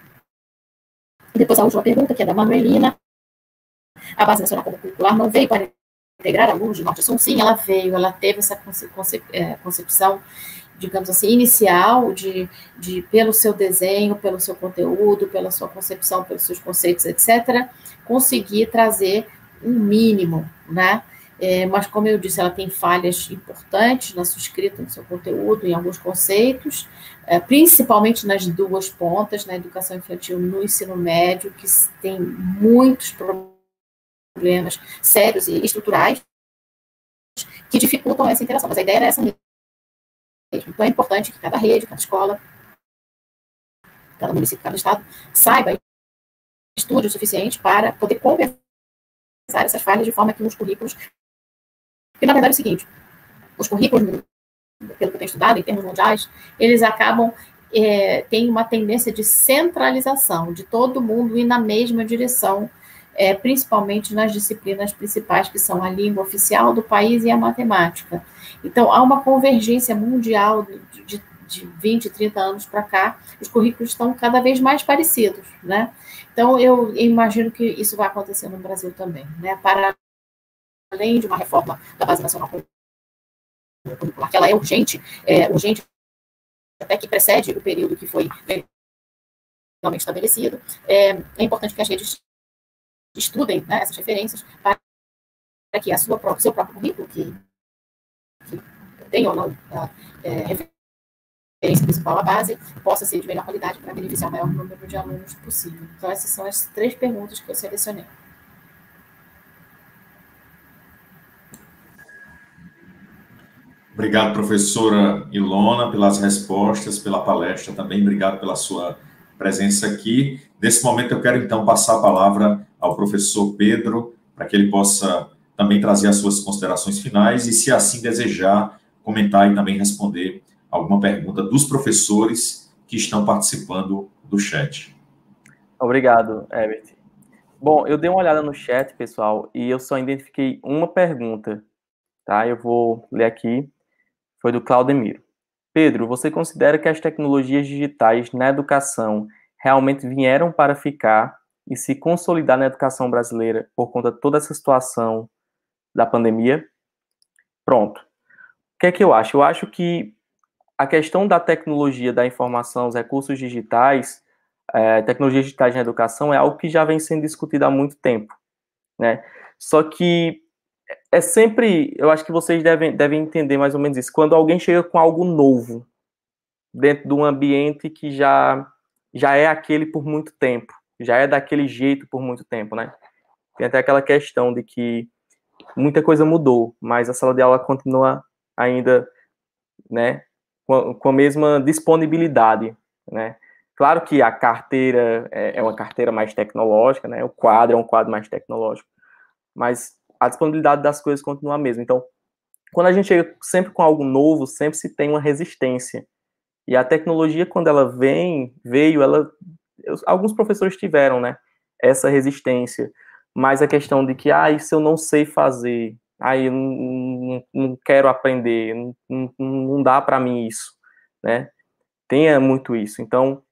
E depois a última pergunta, que é da Manuelina. A Base Nacional Comum Curricular não veio para integrar alunos de Norte e Sul? Sim, ela veio, ela teve essa concep é, concepção, digamos assim, inicial, de, de, pelo seu desenho, pelo seu conteúdo, pela sua concepção, pelos seus conceitos, etcétera, conseguir trazer um mínimo, né? É, mas, como eu disse, ela tem falhas importantes na sua escrita, no seu conteúdo, em alguns conceitos, é, principalmente nas duas pontas, na educação infantil e no ensino médio, que tem muitos problemas sérios e estruturais que dificultam essa interação. Mas a ideia era essa mesmo. Então, é importante que cada rede, cada escola, cada município, cada estado, saiba e estude o suficiente para poder compensar essas falhas de forma que os currículos... Porque, na verdade, é o seguinte, os currículos, pelo que eu tenho estudado, em termos mundiais, eles acabam, é, têm uma tendência de centralização, de todo mundo ir na mesma direção, é, principalmente nas disciplinas principais, que são a língua oficial do país e a matemática. Então, há uma convergência mundial de, de, de vinte, trinta anos para cá, os currículos estão cada vez mais parecidos, né? Então, eu imagino que isso vai acontecer no Brasil também, né? Para além de uma reforma da Base Nacional Curricular, que ela é urgente, é urgente até que precede o período que foi legalmente estabelecido, é, é importante que as redes estudem, né, essas referências para que a sua própria, seu próprio currículo, que, que tem ou não a é, referência principal, a base, possa ser de melhor qualidade para beneficiar o maior número de alunos possível. Então, essas são as três perguntas que eu selecionei. Obrigado, professora Ilona, pelas respostas, pela palestra também. Obrigado pela sua presença aqui. Nesse momento, eu quero, então, passar a palavra ao professor Pedro, para que ele possa também trazer as suas considerações finais e, se assim desejar, comentar e também responder alguma pergunta dos professores que estão participando do chat. Obrigado, Herbert. Bom, eu dei uma olhada no chat, pessoal, e eu só identifiquei uma pergunta, tá? Eu vou ler aqui. Foi do Claudemiro. Pedro, você considera que as tecnologias digitais na educação realmente vieram para ficar e se consolidar na educação brasileira por conta de toda essa situação da pandemia? Pronto. O que é que eu acho? Eu acho que a questão da tecnologia, da informação, os recursos digitais, é, tecnologias digitais na educação é algo que já vem sendo discutido há muito tempo, né? Só que é sempre, eu acho que vocês devem, devem entender mais ou menos isso, quando alguém chega com algo novo dentro de um ambiente que já, já é aquele por muito tempo, já é daquele jeito por muito tempo, né? Tem até aquela questão de que muita coisa mudou, mas a sala de aula continua ainda, né, com, com a mesma disponibilidade, né? Claro que a carteira é, é uma carteira mais tecnológica, né? O quadro é um quadro mais tecnológico, mas a disponibilidade das coisas continua a mesma. Então, quando a gente chega sempre com algo novo, sempre se tem uma resistência. E a tecnologia, quando ela vem, veio, ela, alguns professores tiveram, né, essa resistência. Mas a questão de que, ah, isso eu não sei fazer, ah, eu não, não, não quero aprender, não, não, não dá para mim isso, né? Tenha muito isso. Então,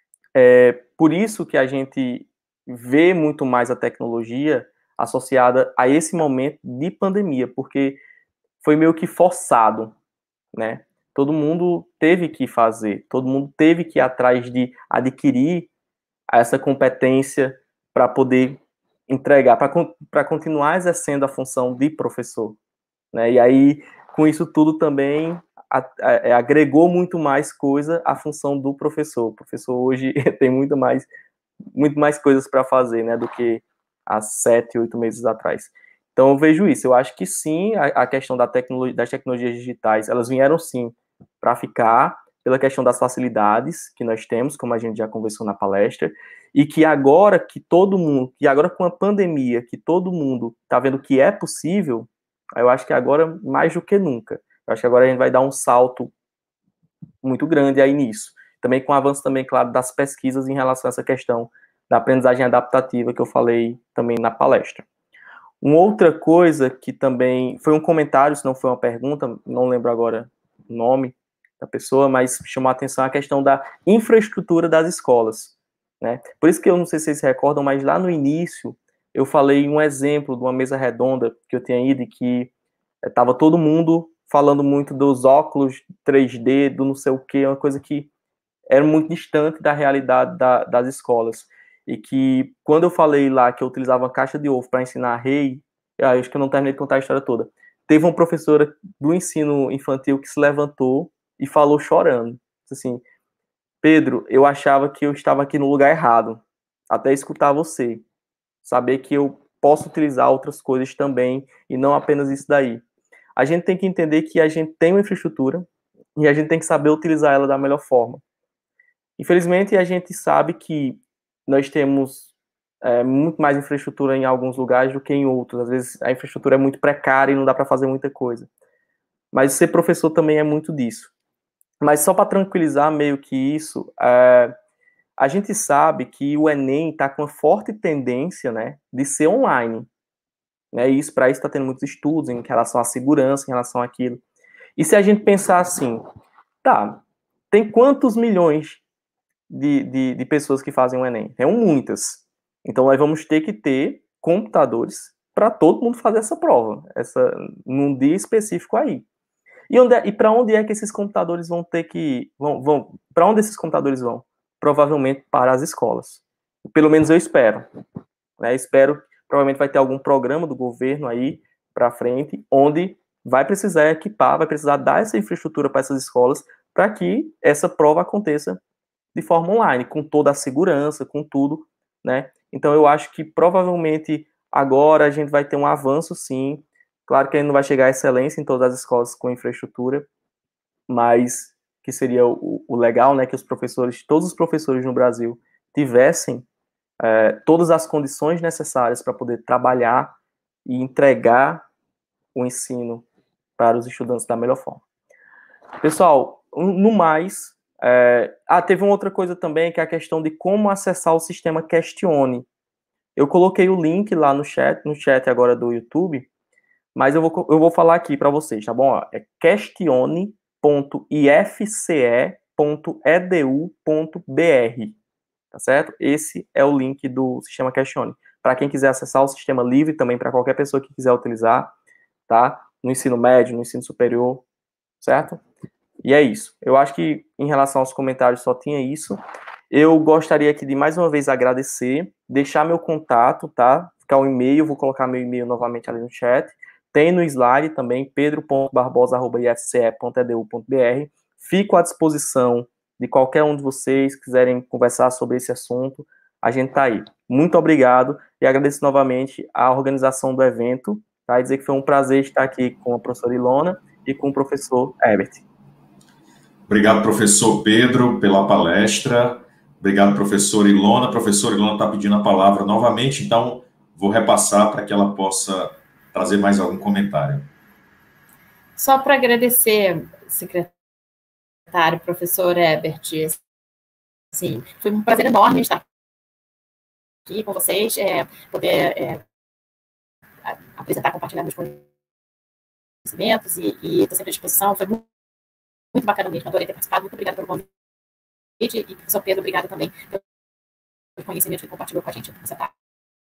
é por isso que a gente vê muito mais a tecnologia associada a esse momento de pandemia, porque foi meio que forçado, né? Todo mundo teve que fazer, todo mundo teve que ir atrás de adquirir essa competência para poder entregar, para continuar exercendo a função de professor, né? E aí, com isso tudo também a, a, agregou muito mais coisa à função do professor. O professor hoje tem muito mais, muito mais coisas para fazer, né, do que há sete, oito meses atrás. Então, eu vejo isso. Eu acho que sim, a, a questão da tecnologia, das tecnologias digitais, elas vieram sim para ficar, pela questão das facilidades que nós temos, como a gente já conversou na palestra, e que agora que todo mundo, que agora com a pandemia, que todo mundo está vendo que é possível, eu acho que agora, mais do que nunca, eu acho que agora a gente vai dar um salto muito grande aí nisso. Também com o avanço também, claro, das pesquisas em relação a essa questão da aprendizagem adaptativa que eu falei também na palestra. Uma outra coisa que também foi um comentário, se não foi uma pergunta, não lembro agora o nome da pessoa, mas chamou a atenção a questão da infraestrutura das escolas, né? Por isso que eu não sei se vocês se recordam, mas lá no início eu falei um exemplo de uma mesa redonda que eu tinha ido e que estava todo mundo falando muito dos óculos três D, do não sei o que, uma coisa que era muito distante da realidade da, das escolas. E que, quando eu falei lá que eu utilizava uma caixa de ovo para ensinar rei, eu acho que eu não terminei de contar a história toda. Teve uma professora do ensino infantil que se levantou e falou chorando. Assim, Pedro, eu achava que eu estava aqui no lugar errado, até escutar você. Saber que eu posso utilizar outras coisas também, e não apenas isso daí. A gente tem que entender que a gente tem uma infraestrutura, e a gente tem que saber utilizar ela da melhor forma. Infelizmente, a gente sabe que nós temos é, muito mais infraestrutura em alguns lugares do que em outros. Às vezes a infraestrutura é muito precária e não dá para fazer muita coisa. Mas ser professor também é muito disso. Mas só para tranquilizar meio que isso, é, a gente sabe que o Enem está com uma forte tendência, né, de ser online. Né, e isso, para isso está tendo muitos estudos em relação à segurança, em relação àquilo. E se a gente pensar assim, tá, tem quantos milhões De, de, de pessoas que fazem o Enem? Tem muitas. Então, nós vamos ter que ter computadores para todo mundo fazer essa prova, essa, num dia específico aí. E, onde é, e para onde é que esses computadores vão ter que... Vão, vão, para onde esses computadores vão? Provavelmente para as escolas. Pelo menos eu espero. Né? Espero, provavelmente vai ter algum programa do governo aí para frente, onde vai precisar equipar, vai precisar dar essa infraestrutura para essas escolas, para que essa prova aconteça de forma online, com toda a segurança, com tudo, né? Então, eu acho que provavelmente agora a gente vai ter um avanço, sim. Claro que ainda não vai chegar à excelência em todas as escolas com infraestrutura, mas que seria o, o legal, né? Que os professores, todos os professores no Brasil tivessem é, todas as condições necessárias para poder trabalhar e entregar o ensino para os estudantes da melhor forma. Pessoal, no mais... É, ah, teve uma outra coisa também, que é a questão de como acessar o sistema Questione. Eu coloquei o link lá no chat, no chat agora do YouTube, mas eu vou, eu vou falar aqui para vocês, tá bom? É questione ponto i f c e ponto e d u ponto b r, tá certo? Esse é o link do sistema Questione. Para quem quiser acessar o sistema livre também, para qualquer pessoa que quiser utilizar, tá? No ensino médio, no ensino superior, certo? E é isso. Eu acho que, em relação aos comentários, só tinha isso. Eu gostaria aqui de, mais uma vez, agradecer, deixar meu contato, tá? Ficar o um e-mail, vou colocar meu e-mail novamente ali no chat. Tem no slide também, pedro ponto barbosa arroba i f c e ponto e d u ponto b r. Fico à disposição de qualquer um de vocês que quiserem conversar sobre esse assunto. A gente tá aí. Muito obrigado e agradeço novamente a organização do evento, tá? E dizer que foi um prazer estar aqui com a professora Ilona e com o professor Herbert. Obrigado, professor Pedro, pela palestra. Obrigado, professora Ilona. A professora Ilona está pedindo a palavra novamente, então vou repassar para que ela possa trazer mais algum comentário. Só para agradecer, secretário, professor Herbert, assim, foi um prazer enorme estar aqui com vocês, é, poder é, apresentar, compartilhar meus conhecimentos e estou sempre à disposição. Foi muito Muito bacana mesmo, adorei ter participado. Muito obrigada pelo convite. E, professor Pedro, obrigado também pelo conhecimento que compartilhou com a gente nessa tarde.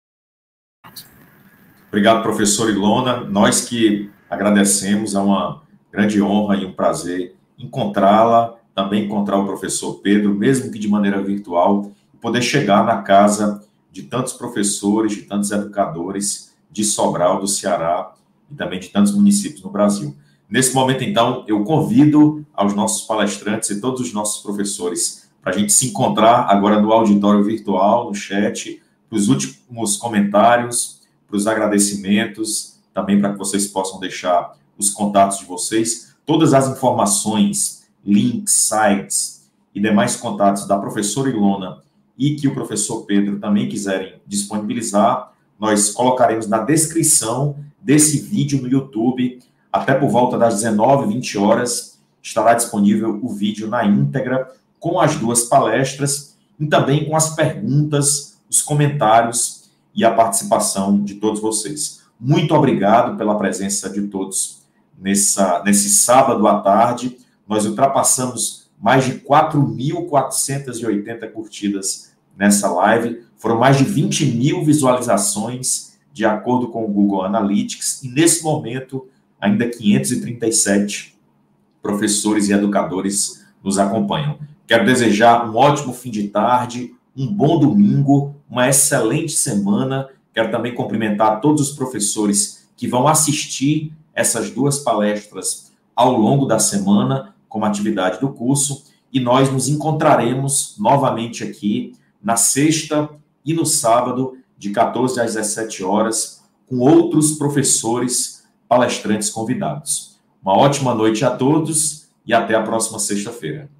Obrigado, professor Ilona. Nós que agradecemos, é uma grande honra e um prazer encontrá-la, também encontrar o professor Pedro, mesmo que de maneira virtual, e poder chegar na casa de tantos professores, de tantos educadores de Sobral, do Ceará, e também de tantos municípios no Brasil. Nesse momento, então, eu convido aos nossos palestrantes e todos os nossos professores para a gente se encontrar agora no auditório virtual, no chat, para os últimos comentários, para os agradecimentos também para que vocês possam deixar os contatos de vocês. Todas as informações, links, sites e demais contatos da professora Ilona e que o professor Pedro também quiserem disponibilizar, nós colocaremos na descrição desse vídeo no YouTube. Até por volta das dezenove, vinte horas, estará disponível o vídeo na íntegra, com as duas palestras e também com as perguntas, os comentários e a participação de todos vocês. Muito obrigado pela presença de todos nessa, nesse sábado à tarde. Nós ultrapassamos mais de quatro mil quatrocentas e oitenta curtidas nessa live. Foram mais de vinte mil visualizações, de acordo com o Google Analytics. E, nesse momento, ainda quinhentos e trinta e sete professores e educadores nos acompanham. Quero desejar um ótimo fim de tarde, um bom domingo, uma excelente semana. Quero também cumprimentar todos os professores que vão assistir essas duas palestras ao longo da semana, como atividade do curso, e nós nos encontraremos novamente aqui na sexta e no sábado, de quatorze às dezessete horas, com outros professores palestrantes convidados. Uma ótima noite a todos e até a próxima sexta-feira.